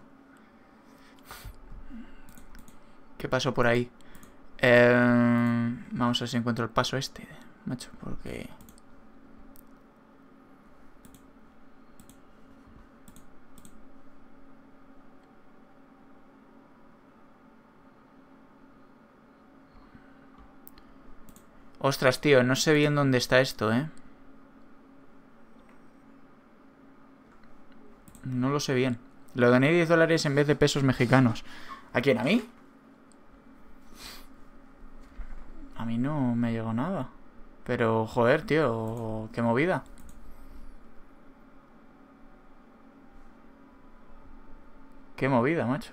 ¿Qué pasó por ahí? Eh, vamos a ver si encuentro el paso este, macho, porque... Ostras, tío, no sé bien dónde está esto, ¿eh? No lo sé bien. Le doné diez dólares en vez de pesos mexicanos. ¿A quién? ¿A mí? A mí no me llegó nada. Pero, joder, tío, qué movida. Qué movida, macho.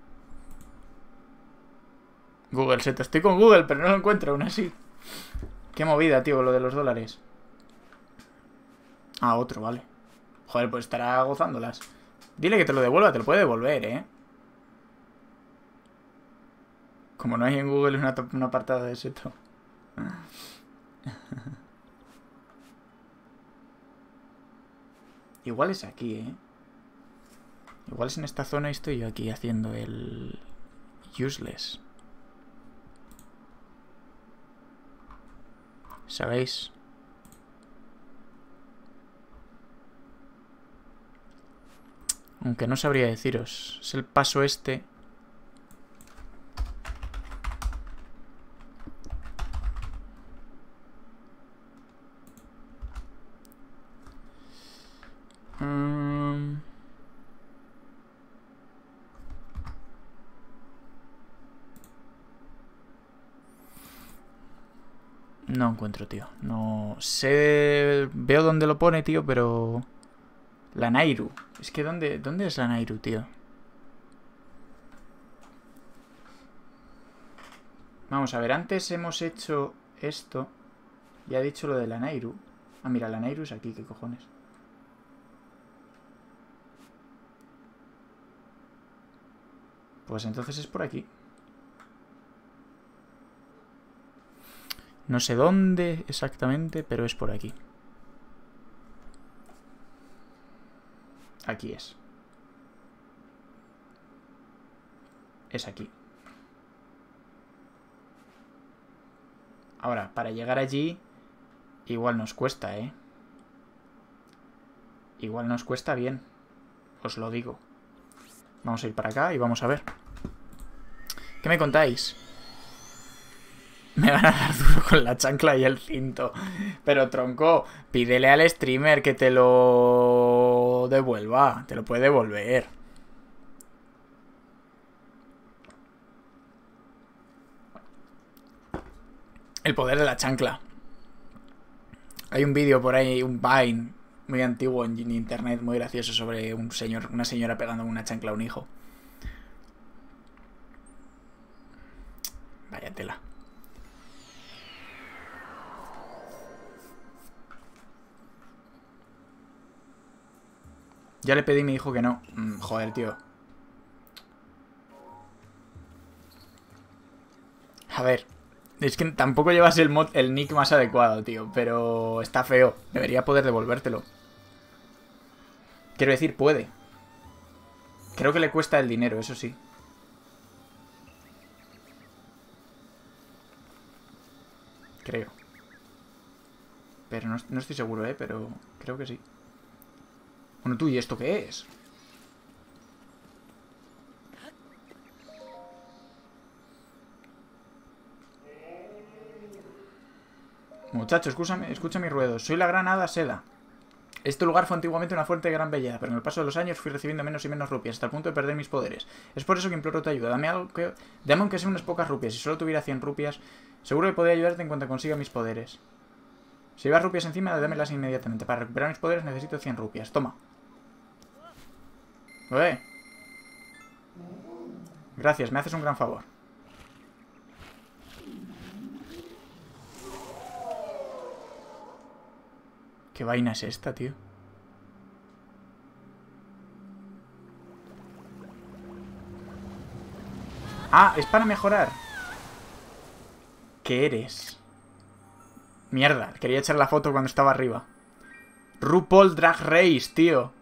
Google, se te estoy con Google, pero no lo encuentro aún así. Qué movida, tío, lo de los dólares. Ah, otro, vale. Joder, pues estará gozándolas. Dile que te lo devuelva, te lo puede devolver, ¿eh? Como no hay en Google una, una apartada de seto. Igual es aquí, ¿eh? Igual es en esta zona y estoy yo aquí haciendo el... useless. ¿Sabéis? Aunque no sabría deciros. Es el paso este. Um... No encuentro, tío. No sé... Veo dónde lo pone, tío, pero... La Nairu. Es que ¿dónde, dónde es la Nairu, tío? Vamos a ver, antes hemos hecho esto. Y ha dicho lo de la Nairu. Ah, mira, la Nairu es aquí, ¿qué cojones? Pues entonces es por aquí. No sé dónde exactamente, pero es por aquí. Aquí es. Es aquí. Ahora, para llegar allí, igual nos cuesta, ¿eh? Igual nos cuesta bien. Os lo digo. Vamos a ir para acá y vamos a ver. ¿Qué me contáis? Me van a dar duro con la chancla y el cinto. Pero, tronco, pídele al streamer que te lo devuelva. Te lo puede devolver. El poder de la chancla. Hay un vídeo por ahí, un Vine muy antiguo en internet, muy gracioso, sobre un señor, una señora pegando una chancla a un hijo. Vaya tela. Ya le pedí y me dijo que no. Mm, joder, tío. A ver. Es que tampoco llevas el, mod, el nick más adecuado, tío. Pero está feo. Debería poder devolvértelo. Quiero decir, puede. Creo que le cuesta el dinero, eso sí. Creo. Pero no, no estoy seguro, ¿eh? Pero creo que sí. Bueno, tú, ¿y esto qué es? Muchacho, escúchame, escucha mis ruedos. Soy la gran hada Seda. Este lugar fue antiguamente una fuente de gran belleza, pero en el paso de los años fui recibiendo menos y menos rupias, hasta el punto de perder mis poderes. Es por eso que imploro tu ayuda. Dame algo que... Dame aunque sea unas pocas rupias. Si solo tuviera cien rupias, seguro que podría ayudarte en cuanto consiga mis poderes. Si llevas rupias encima, dámelas inmediatamente. Para recuperar mis poderes necesito cien rupias. Toma. ¡Eh! Gracias, me haces un gran favor. ¿Qué vaina es esta, tío? Ah, es para mejorar. ¿Qué eres? Mierda, quería echar la foto cuando estaba arriba. RuPaul Drag Race, tío.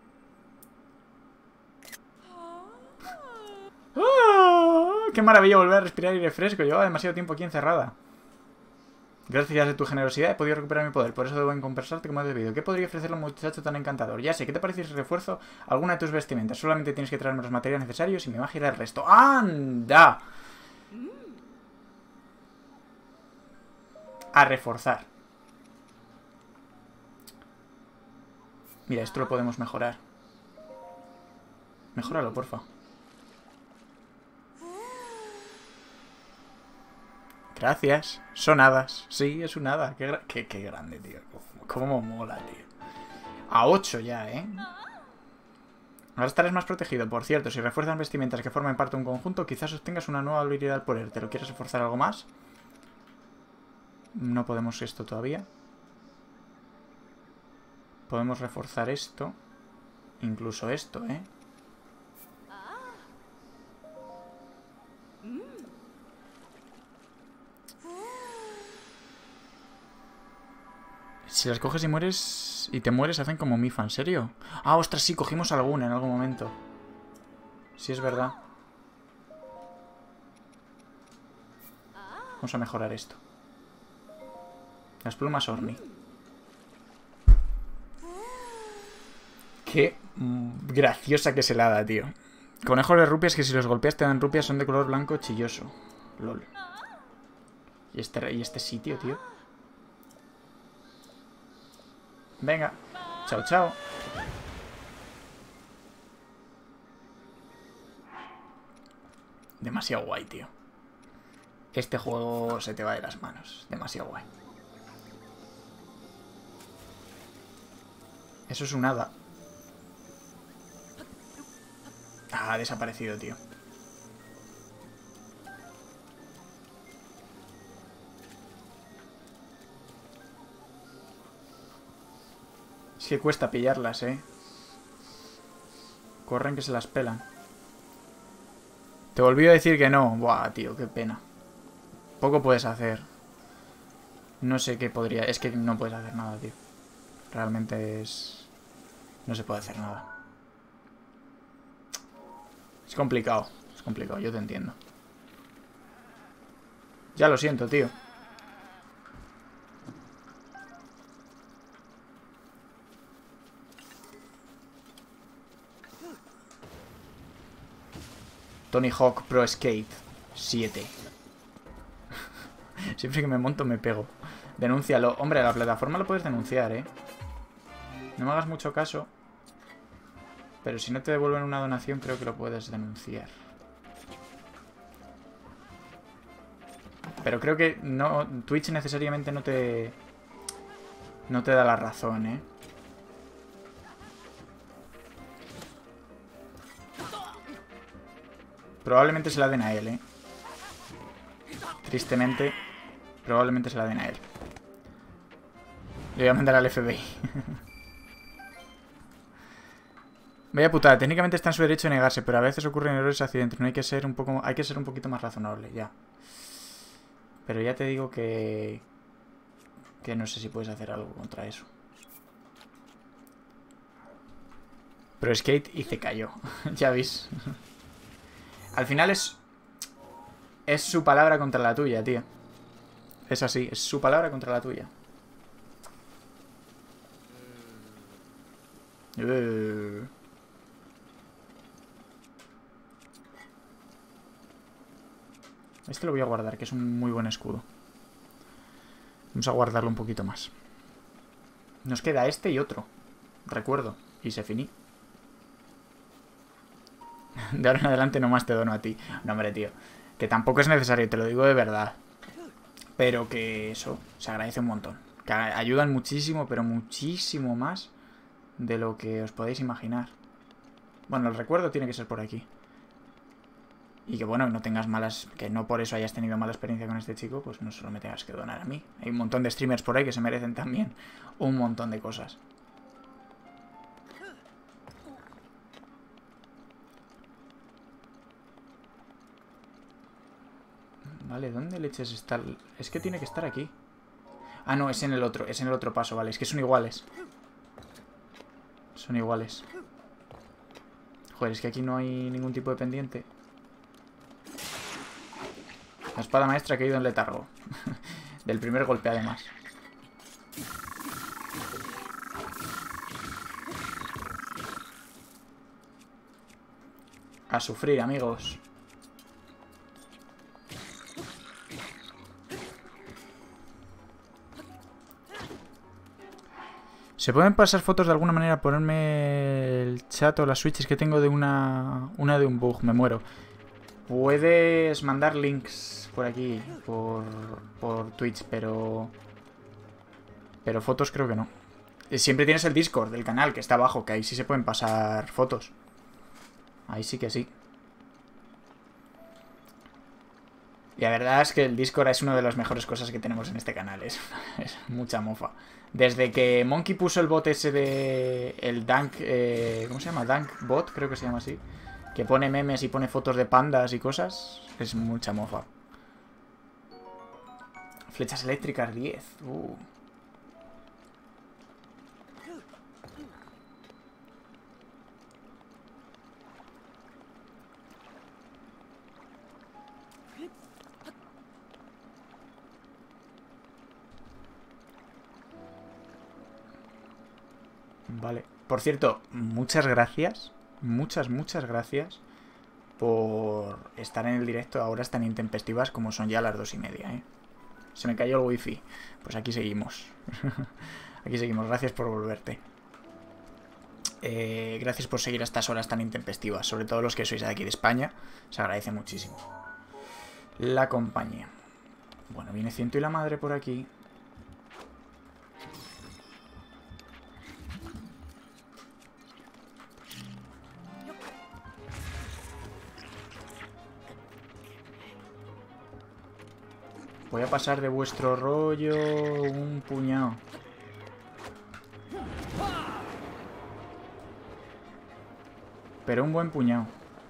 ¡Oh! ¡Qué maravilla volver a respirar aire fresco! Llevaba demasiado tiempo aquí encerrada. Gracias a tu generosidad he podido recuperar mi poder, por eso debo compensarte como he debido. ¿Qué podría ofrecerle a un muchacho tan encantador? Ya sé, ¿qué te parece si refuerzo alguna de tus vestimentas? Solamente tienes que traerme los materiales necesarios y mi magia irá el resto. ¡Anda! A reforzar. Mira, esto lo podemos mejorar. Mejóralo, porfa. Gracias. Son hadas. Sí, es un hada. Qué, gra qué, qué grande, tío. Cómo mola, tío. A ocho ya, ¿eh? Ahora estarás más protegido. Por cierto, si refuerzas vestimentas que formen parte de un conjunto, quizás obtengas una nueva habilidad al poder. ¿Te lo quieres reforzar algo más? No podemos esto todavía. Podemos reforzar esto. Incluso esto, ¿eh? Si las coges y mueres y te mueres, hacen como Mifa, ¿en serio? Ah, ostras, sí, cogimos alguna en algún momento. Sí, es verdad. Vamos a mejorar esto. Las plumas Orni. Qué mm, graciosa que es helada, tío. Conejos de rupias que si los golpeas te dan rupias, son de color blanco chilloso. Lol. ¿Y este, y este sitio, tío? Venga. Chao, chao. Demasiado guay, tío. Este juego se te va de las manos. Demasiado guay. Eso es un hada. Ah, ha desaparecido, tío. Es que cuesta pillarlas, eh. Corren que se las pelan. Te volví a decir que no. Buah, tío, qué pena. Poco puedes hacer. No sé qué podría... Es que no puedes hacer nada, tío. Realmente es... No se puede hacer nada. Es complicado. Es complicado, yo te entiendo. Ya lo siento, tío. Tony Hawk Pro Skate siete. Siempre que me monto me pego. Denúncialo. Hombre, la plataforma lo puedes denunciar, ¿eh? No me hagas mucho caso. Pero si no te devuelven una donación, creo que lo puedes denunciar. Pero creo que no, Twitch necesariamente no te... No te da la razón, ¿eh? Probablemente se la den a él, ¿eh? Tristemente, probablemente se la den a él. Le voy a mandar al F B I. Vaya putada, técnicamente está en su derecho de negarse, pero a veces ocurren errores y accidentes. No hay que ser un poco, hay que ser un poquito más razonable, ya. Pero ya te digo que... Que no sé si puedes hacer algo contra eso. Pero Skate y se cayó. Ya veis. Al final es... Es su palabra contra la tuya, tío. Es así, es su palabra contra la tuya. Uh. Este lo voy a guardar, que es un muy buen escudo. Vamos a guardarlo un poquito más. Nos queda este y otro. Recuerdo. Y se finí. De ahora en adelante nomás te dono a ti. No, hombre, tío. Que tampoco es necesario, te lo digo de verdad. Pero que eso se agradece un montón. Que ayudan muchísimo, pero muchísimo más de lo que os podéis imaginar. Bueno, el recuerdo tiene que ser por aquí. Y que bueno, no tengas malas... Que no por eso hayas tenido mala experiencia con este chico, pues no solo me tengas que donar a mí. Hay un montón de streamers por ahí que se merecen también un montón de cosas. Vale, ¿dónde leches está? El... Es que tiene que estar aquí. Ah, no, es en el otro, es en el otro paso, vale. Es que son iguales. Son iguales. Joder, es que aquí no hay ningún tipo de pendiente. La espada maestra ha caído en letargo. Del primer golpe, además. A sufrir, amigos. ¿Se pueden pasar fotos de alguna manera? Ponerme el chat o las switches que tengo de una... Una de un bug, me muero. Puedes mandar links por aquí, por, por Twitch, pero... Pero fotos creo que no. Siempre tienes el Discord del canal, que está abajo, que ahí sí se pueden pasar fotos. Ahí sí que sí. Y la verdad es que el Discord es una de las mejores cosas que tenemos en este canal. Es, es mucha mofa. Desde que Monkey puso el bot ese de... El Dunk... Eh, ¿Cómo se llama? Dunk Bot, creo que se llama así. Que pone memes y pone fotos de pandas y cosas. Es mucha mofa. Flechas eléctricas diez. Uh. Vale. Por cierto, muchas gracias. Muchas, muchas gracias por estar en el directo a horas tan intempestivas como son ya las dos y media, ¿eh? Se me cayó el wifi. Pues aquí seguimos. Aquí seguimos. Gracias por volverte. Eh, gracias por seguir a estas horas tan intempestivas. Sobre todo los que sois de aquí de España. Se agradece muchísimo la compañía. Bueno, viene Ciento y la madre por aquí. Voy a pasar de vuestro rollo un puñado. Pero un buen puñado.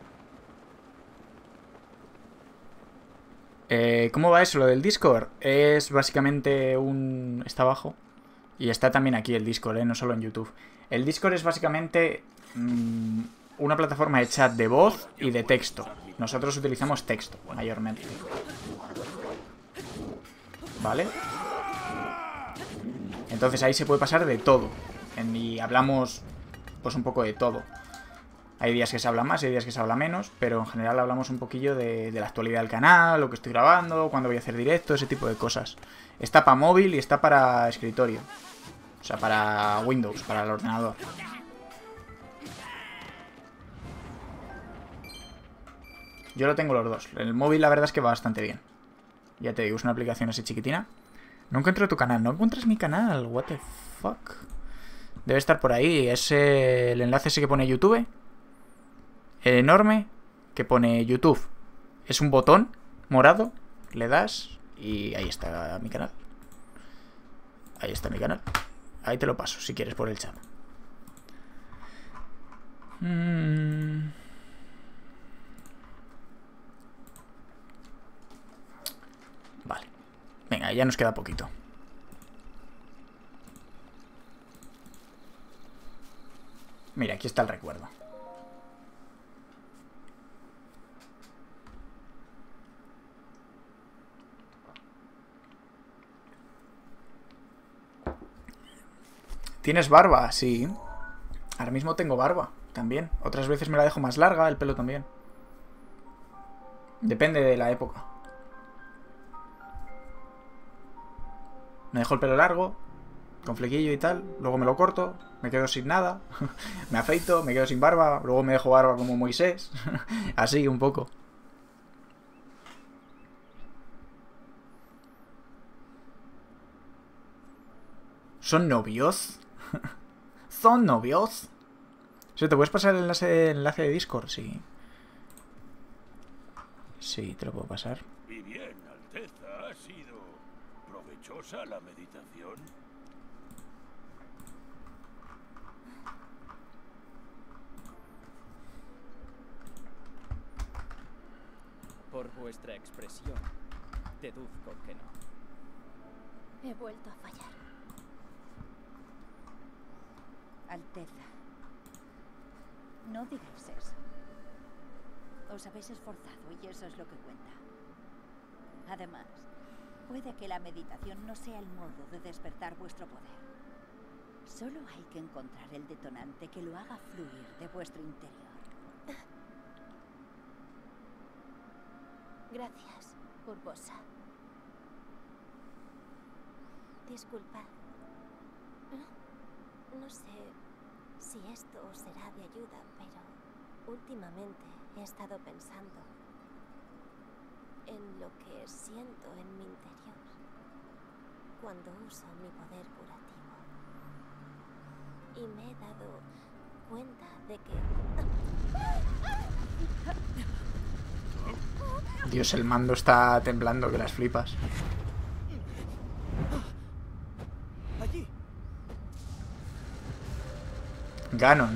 Eh, ¿Cómo va eso, lo del Discord? Es básicamente un... Está abajo. Y está también aquí el Discord, ¿eh? No solo en YouTube. El Discord es básicamente mmm, una plataforma de chat de voz y de texto. Nosotros utilizamos texto, mayormente. ¿Vale? Entonces ahí se puede pasar de todo. Y hablamos pues un poco de todo. Hay días que se habla más, hay días que se habla menos, pero en general hablamos un poquillo de, de la actualidad del canal, lo que estoy grabando, cuándo voy a hacer directo, ese tipo de cosas. Está para móvil y está para escritorio. O sea, para Windows, para el ordenador. Yo lo tengo los dos. El móvil la verdad es que va bastante bien. Ya te digo, es una aplicación así chiquitina. No encuentro tu canal. ¿No encuentras mi canal? What the fuck. Debe estar por ahí. Es eh, el enlace ese que pone YouTube. El enorme que pone YouTube. Es un botón morado. Le das y ahí está mi canal. Ahí está mi canal. Ahí te lo paso si quieres por el chat. Mm. Vale. Venga, ya nos queda poquito. Mira, aquí está el recuerdo. ¿Tienes barba? Sí. Ahora mismo tengo barba, también. Otras veces me la dejo más larga, el pelo también. Depende de la época. Me dejo el pelo largo, con flequillo y tal. Luego me lo corto, me quedo sin nada. Me afeito, me quedo sin barba. Luego me dejo barba como Moisés. Así, un poco. ¿Son novios? ¿Son novios? ¿Sí, te puedes pasar el enlace, el enlace de Discord? Sí. Sí, te lo puedo pasar. Y bien, Alteza, ¿ha sido provechosa la meditación? Por vuestra expresión, deduzco que no. He vuelto a fallar. Alteza, no digáis eso. Os habéis esforzado y eso es lo que cuenta. Además, puede que la meditación no sea el modo de despertar vuestro poder. Solo hay que encontrar el detonante que lo haga fluir de vuestro interior. Gracias, Urbosa. Disculpad. No, no sé si esto os será de ayuda, pero últimamente he estado pensando en lo que siento en mi interior cuando uso mi poder curativo. Y me he dado cuenta de que... Dios, el mando está temblando, que las flipas. Allí. Ganon.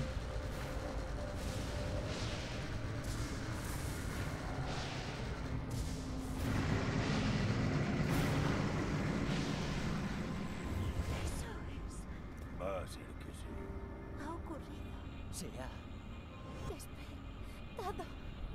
Va a ser que sí. ha ocurrido. Se ha. Despertado.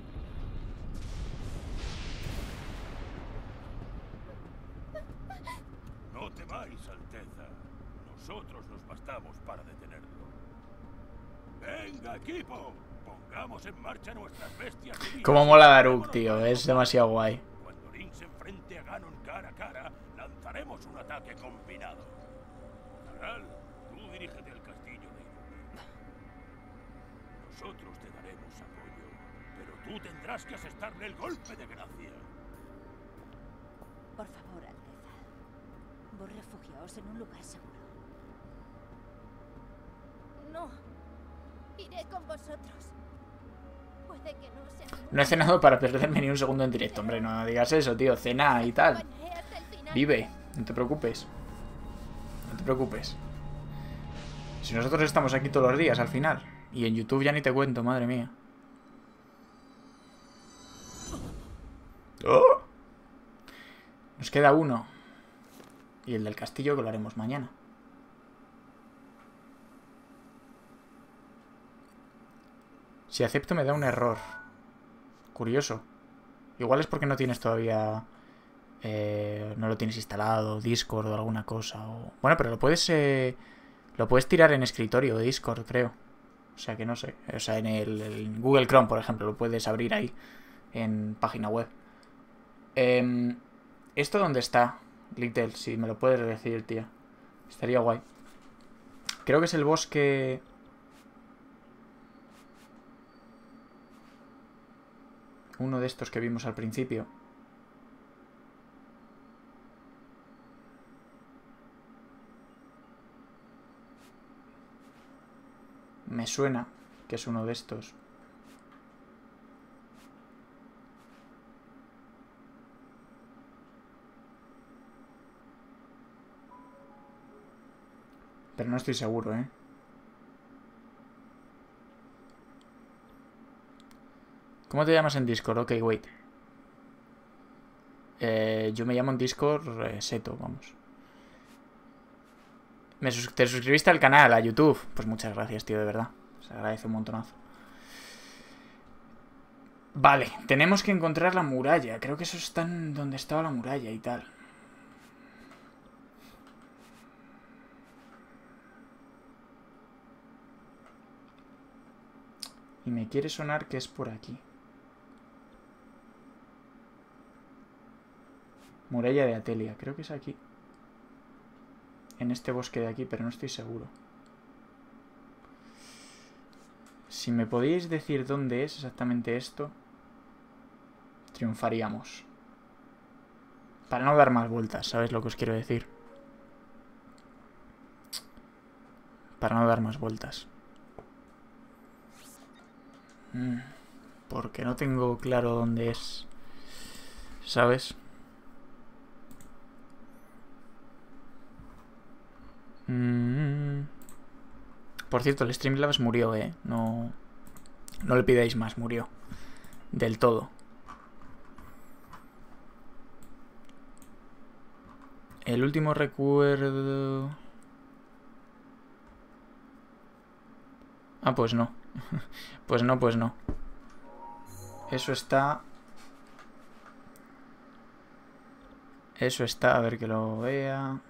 No temáis, Alteza. Nosotros nos bastamos para detenerlo. ¡Venga, equipo! Pongamos en marcha nuestras bestias divinas. Cómo mola Daruk, tío. Es demasiado guay. Cuando Link se enfrente a Ganon cara a cara, lanzaremos un ataque combinado. Zagal, tú dirígete al castillo de Hyrule. Nosotros te daremos apoyo, pero tú tendrás que asestarle el golpe de gracia. Por favor, Alteza. Vos refugiaos en un lugar seguro. No. Iré con vosotros. Puede que no sea... No he cenado para perderme ni un segundo en directo. Hombre, no digas eso, tío. Cena y tal. Vive. No te preocupes. No te preocupes. Si nosotros estamos aquí todos los días, al final. Y en YouTube ya ni te cuento, madre mía. ¡Oh! Nos queda uno. Y el del castillo que lo haremos mañana. Si acepto me da un error. Curioso. Igual es porque no tienes todavía... Eh, no lo tienes instalado, Discord o alguna cosa. O... Bueno, pero lo puedes... Eh, lo puedes tirar en escritorio de Discord, creo. O sea que no sé. O sea, en el, el Google Chrome, por ejemplo, lo puedes abrir ahí. En página web. Eh, ¿Esto dónde está? Little, si me lo puedes decir, tía. Estaría guay. Creo que es el bosque... Uno de estos que vimos al principio. Me suena que es uno de estos. Pero no estoy seguro, ¿eh? ¿Cómo te llamas en Discord? Ok, wait. Eh, yo me llamo en Discord eh, Seto, vamos. ¿Me sus ¿Te suscribiste al canal, a YouTube? Pues muchas gracias, tío, de verdad. Se agradece un montonazo. Vale, tenemos que encontrar la muralla. Creo que eso está en donde estaba la muralla y tal. Y me quiere sonar que es por aquí. Muralla de Atelia, creo que es aquí. En este bosque de aquí, pero no estoy seguro. Si me podíais decir dónde es exactamente esto, triunfaríamos. Para no dar más vueltas, ¿sabes lo que os quiero decir? Para no dar más vueltas. Mm, porque no tengo claro dónde es. ¿Sabes? Mm. Por cierto, el Streamlabs murió, ¿eh? No, no le pidáis más, murió. Del todo. El último recuerdo... Ah, pues no. Pues no, pues no. Eso está... Eso está, a ver que lo vea...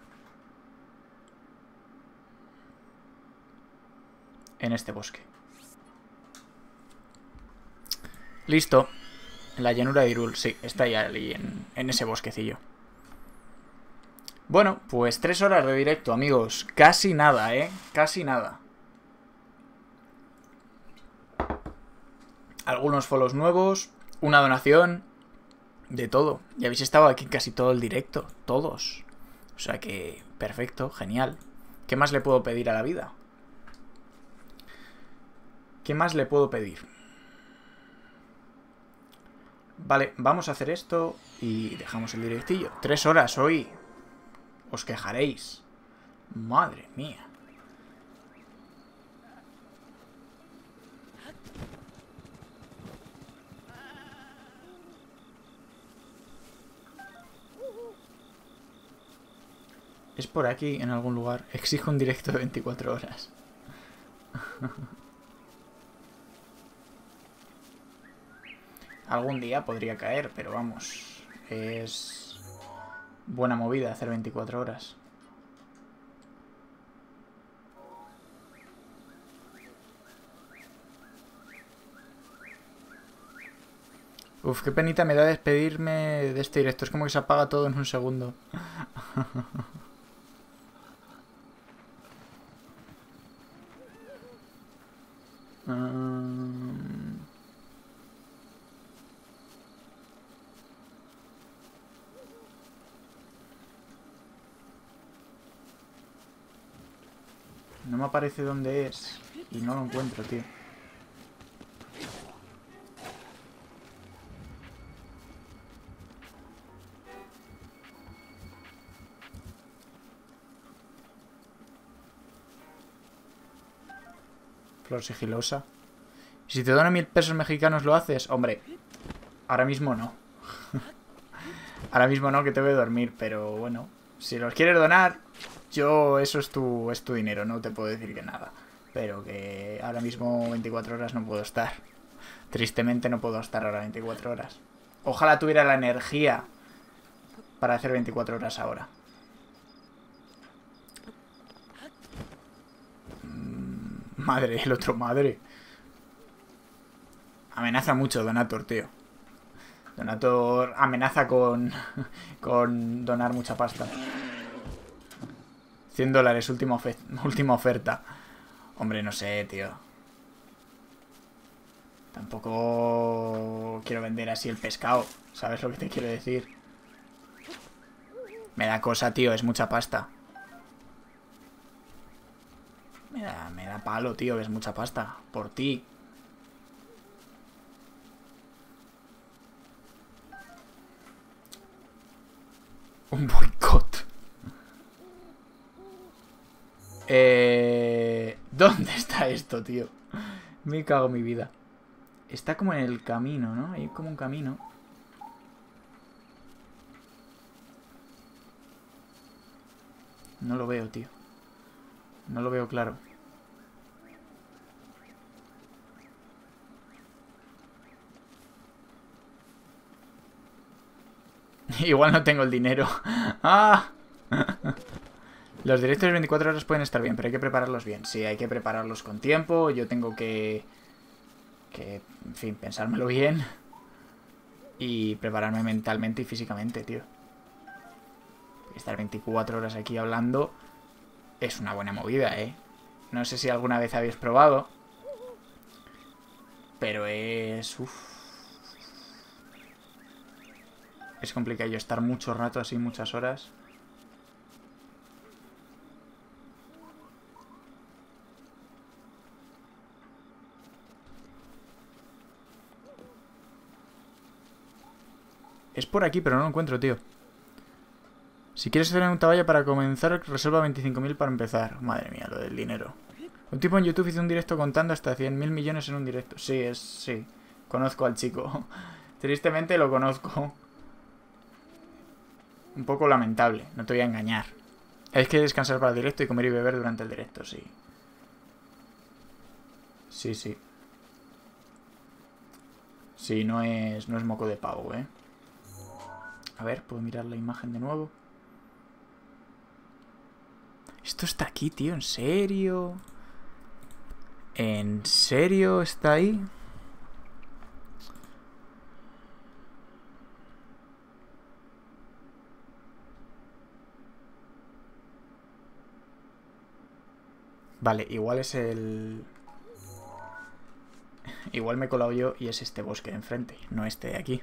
En este bosque. Listo. En la llanura de Hyrule, sí, está ahí en, en ese bosquecillo. Bueno, pues tres horas de directo, amigos. Casi nada, ¿eh? Casi nada. Algunos follows nuevos, una donación, de todo. Y habéis estado aquí casi todo el directo, todos. O sea que, perfecto, genial. ¿Qué más le puedo pedir a la vida? ¿Qué más le puedo pedir? Vale, vamos a hacer esto y dejamos el directillo. Tres horas hoy. Os quejaréis. Madre mía. Es por aquí, en algún lugar. Exijo un directo de veinticuatro horas. Algún día podría caer, pero vamos, es buena movida hacer veinticuatro horas. Uf, qué penita me da despedirme de este directo. Es como que se apaga todo en un segundo. um... No me aparece dónde es. Y no lo encuentro, tío. Flor sigilosa. ¿Y si te dono mil pesos mexicanos lo haces? Hombre, ahora mismo no. Ahora mismo no, que te voy a dormir. Pero bueno, si los quieres donar... Yo, eso es tu, es tu dinero, no te puedo decir que nada. Pero que ahora mismo veinticuatro horas no puedo estar. Tristemente no puedo estar ahora veinticuatro horas. Ojalá tuviera la energía para hacer veinticuatro horas ahora. Madre, el otro madre. Amenaza mucho Donator, tío. Donator amenaza con, con donar mucha pasta. cien dólares, última, ofe última oferta. Hombre, no sé, tío. Tampoco quiero vender así el pescado. ¿Sabes lo que te quiero decir? Me da cosa, tío, es mucha pasta. Me da, me da palo, tío, es mucha pasta. Por ti. Un boicot. Eh... ¿Dónde está esto, tío? Me cago en mi vida. Está como en el camino, ¿no? Hay como un camino. No lo veo, tío. No lo veo claro. Igual no tengo el dinero. ¡Ah! Los directos de veinticuatro horas pueden estar bien, pero hay que prepararlos bien. Sí, hay que prepararlos con tiempo. Yo tengo que... que, en fin, pensármelo bien y prepararme mentalmente y físicamente, tío. Estar veinticuatro horas aquí hablando es una buena movida, ¿eh? No sé si alguna vez habéis probado, pero es... Uf. Es complicado estar mucho rato así, muchas horas. Es por aquí, pero no lo encuentro, tío. Si quieres hacer un taballa para comenzar, reserva veinticinco mil para empezar. Madre mía, lo del dinero. Un tipo en YouTube hizo un directo contando hasta cien mil millones en un directo. Sí, es... sí. Conozco al chico. Tristemente lo conozco. Un poco lamentable, no te voy a engañar. Hay que descansar para el directo y comer y beber durante el directo, sí. Sí, sí. Sí, no es, no es moco de pavo, ¿eh? A ver, ¿puedo mirar la imagen de nuevo? Esto está aquí, tío, ¿en serio? ¿En serio está ahí? Vale, igual es el... Igual me he colado yo y es este bosque de enfrente, no este de aquí.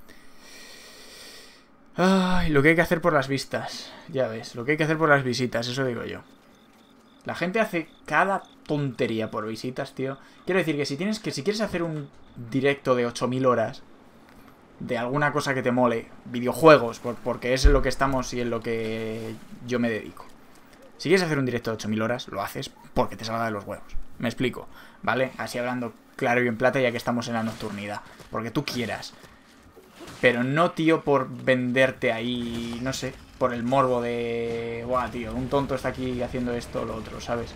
Ay, lo que hay que hacer por las vistas. Ya ves, lo que hay que hacer por las visitas, eso digo yo. La gente hace cada tontería por visitas, tío. Quiero decir que si tienes que si quieres hacer un directo de ocho mil horas de alguna cosa que te mole, videojuegos, por, porque es en lo que estamos y en lo que yo me dedico. Si quieres hacer un directo de ocho mil horas, lo haces porque te salga de los huevos. Me explico, ¿vale? Así hablando claro y bien plata, ya que estamos en la nocturnidad. Porque tú quieras. Pero no, tío, por venderte ahí, no sé, por el morbo de... Buah, tío, un tonto está aquí haciendo esto o lo otro, ¿sabes?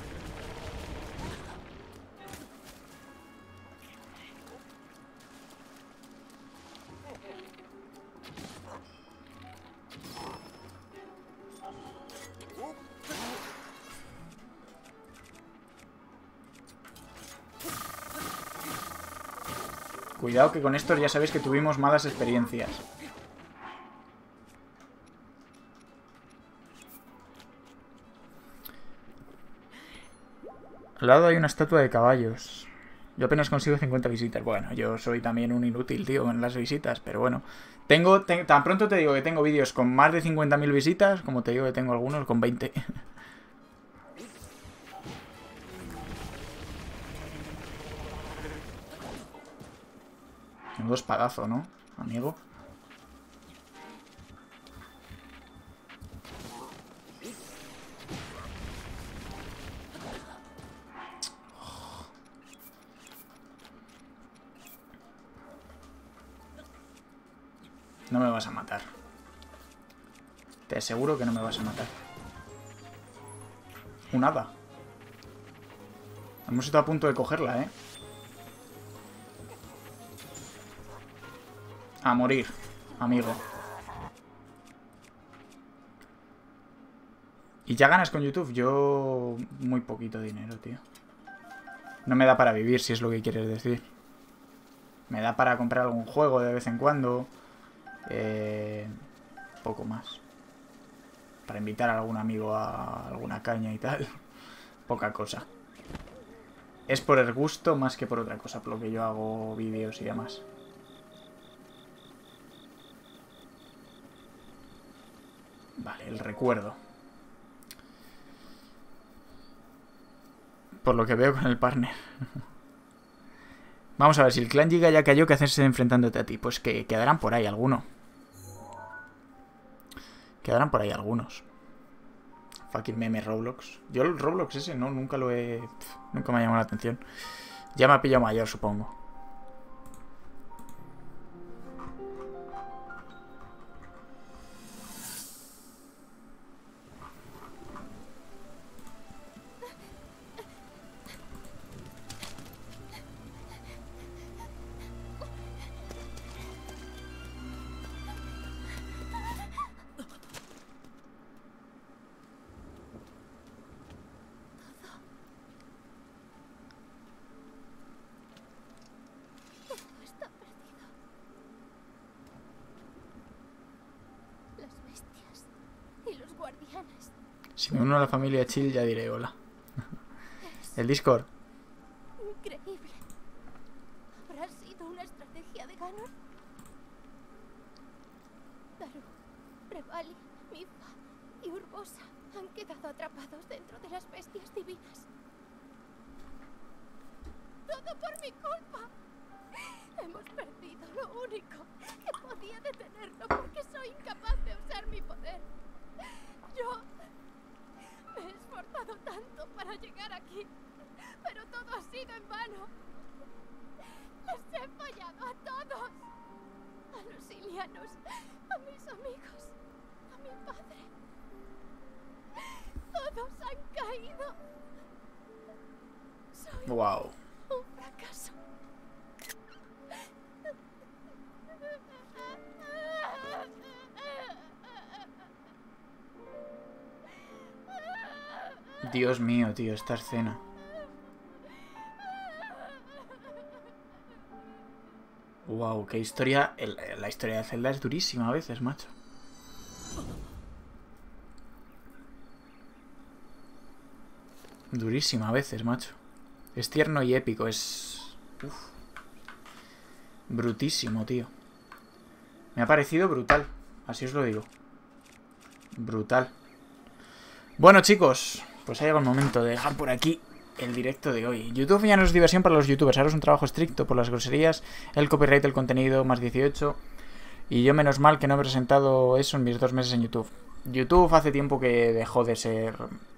Cuidado que con estos ya sabéis que tuvimos malas experiencias. Al lado hay una estatua de caballos. Yo apenas consigo cincuenta visitas. Bueno, yo soy también un inútil, tío, en las visitas, pero bueno. Tengo, te, tan pronto te digo que tengo vídeos con más de cincuenta mil visitas, como te digo que tengo algunos con veinte. Menudo espadazo, ¿no, amigo? No me vas a matar. Te aseguro que no me vas a matar. Un hada. Hemos estado a punto de cogerla, ¿eh? A morir, amigo. ¿Y ya ganas con YouTube? Yo... muy poquito dinero, tío. No me da para vivir, si es lo que quieres decir. Me da para comprar algún juego de vez en cuando. Eh... Poco más. Para invitar a algún amigo a alguna caña y tal. Poca cosa. Es por el gusto más que por otra cosa, por lo que yo hago vídeos y demás. Vale, el recuerdo. Por lo que veo con el partner. Vamos a ver, si el clan Giga ya cayó, ¿qué hacerse enfrentándote a ti? Pues que quedarán por ahí alguno. Quedarán por ahí algunos. Fucking meme Roblox. Yo el Roblox ese no, nunca lo he... Pff, nunca me ha llamado la atención. Ya me ha pillado mayor, supongo. Si me uno a la familia Chill ya diré hola. El Discord. Increíble. ¿Habrá sido una estrategia de Ganon? Daruk, Revali, Mippa y Urbosa han quedado atrapados dentro de las bestias divinas. Todo por mi culpa. Hemos perdido lo único que podía detenerlo porque soy incapaz de usar mi poder. Yo me he esforzado tanto para llegar aquí, pero todo ha sido en vano. Les he fallado a todos. A los ilianos, a mis amigos, a mi padre. Todos han caído. Soy Wow. un fracaso. Dios mío, tío, esta escena. Wow, qué historia. El, la historia de Zelda es durísima a veces, macho. Durísima a veces, macho. Es tierno y épico, es... Uf. Brutísimo, tío. Me ha parecido brutal, así os lo digo. Brutal. Bueno, chicos, pues ha llegado el momento de dejar por aquí el directo de hoy. YouTube ya no es diversión para los youtubers, ahora es un trabajo estricto por las groserías, el copyright del contenido, más dieciocho. Y yo menos mal que no he presentado eso en mis dos meses en YouTube. YouTube hace tiempo que dejó de ser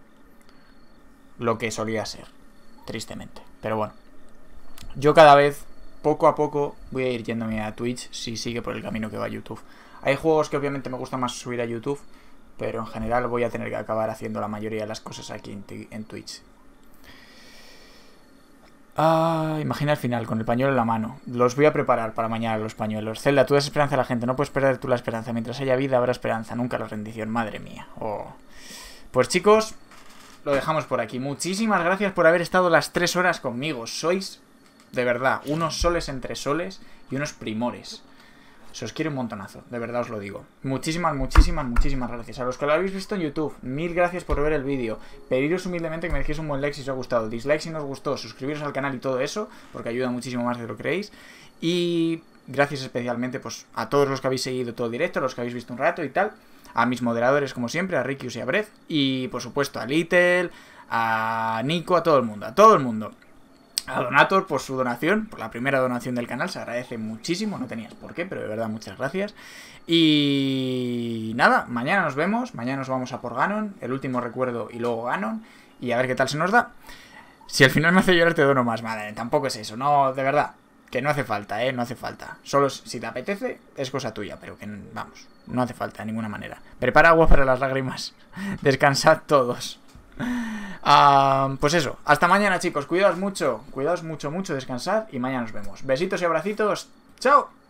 lo que solía ser, tristemente. Pero bueno, yo cada vez, poco a poco, voy a ir yéndome a Twitch si sigue por el camino que va YouTube. Hay juegos que obviamente me gusta más subir a YouTube, pero en general voy a tener que acabar haciendo la mayoría de las cosas aquí en, en Twitch. Ah, imagina el final, con el pañuelo en la mano. Los voy a preparar para mañana los pañuelos. Zelda, tú das esperanza a la gente, no puedes perder tú la esperanza. Mientras haya vida habrá esperanza, nunca la rendición, madre mía. Oh. Pues chicos, lo dejamos por aquí. Muchísimas gracias por haber estado las tres horas conmigo. Sois, de verdad, unos soles entre soles y unos primores. Se os quiere un montonazo, de verdad os lo digo. Muchísimas, muchísimas, muchísimas gracias. A los que lo habéis visto en YouTube, mil gracias por ver el vídeo. Pediros humildemente que me dejéis un buen like si os ha gustado. Dislike si no os gustó, suscribiros al canal y todo eso, porque ayuda muchísimo más de lo que creéis. Y gracias especialmente pues a todos los que habéis seguido todo el directo, a los que habéis visto un rato y tal. A mis moderadores como siempre, a Rikius y a Brez. Y por supuesto a Little, a Nico, a todo el mundo, a todo el mundo. A Donator por su donación, por la primera donación del canal, se agradece muchísimo, no tenías por qué, pero de verdad muchas gracias. Y nada, mañana nos vemos, mañana nos vamos a por Ganon, el último recuerdo y luego Ganon, y a ver qué tal se nos da. Si al final me hace llorar te dono más, madre, tampoco es eso, no, de verdad, que no hace falta, eh, no hace falta. Solo si te apetece es cosa tuya, pero que vamos, no hace falta de ninguna manera. Prepara agua para las lágrimas, descansad todos. Uh, pues eso, hasta mañana chicos, cuidaos mucho, cuidaos mucho, mucho, descansad y mañana nos vemos. Besitos y abracitos, chao.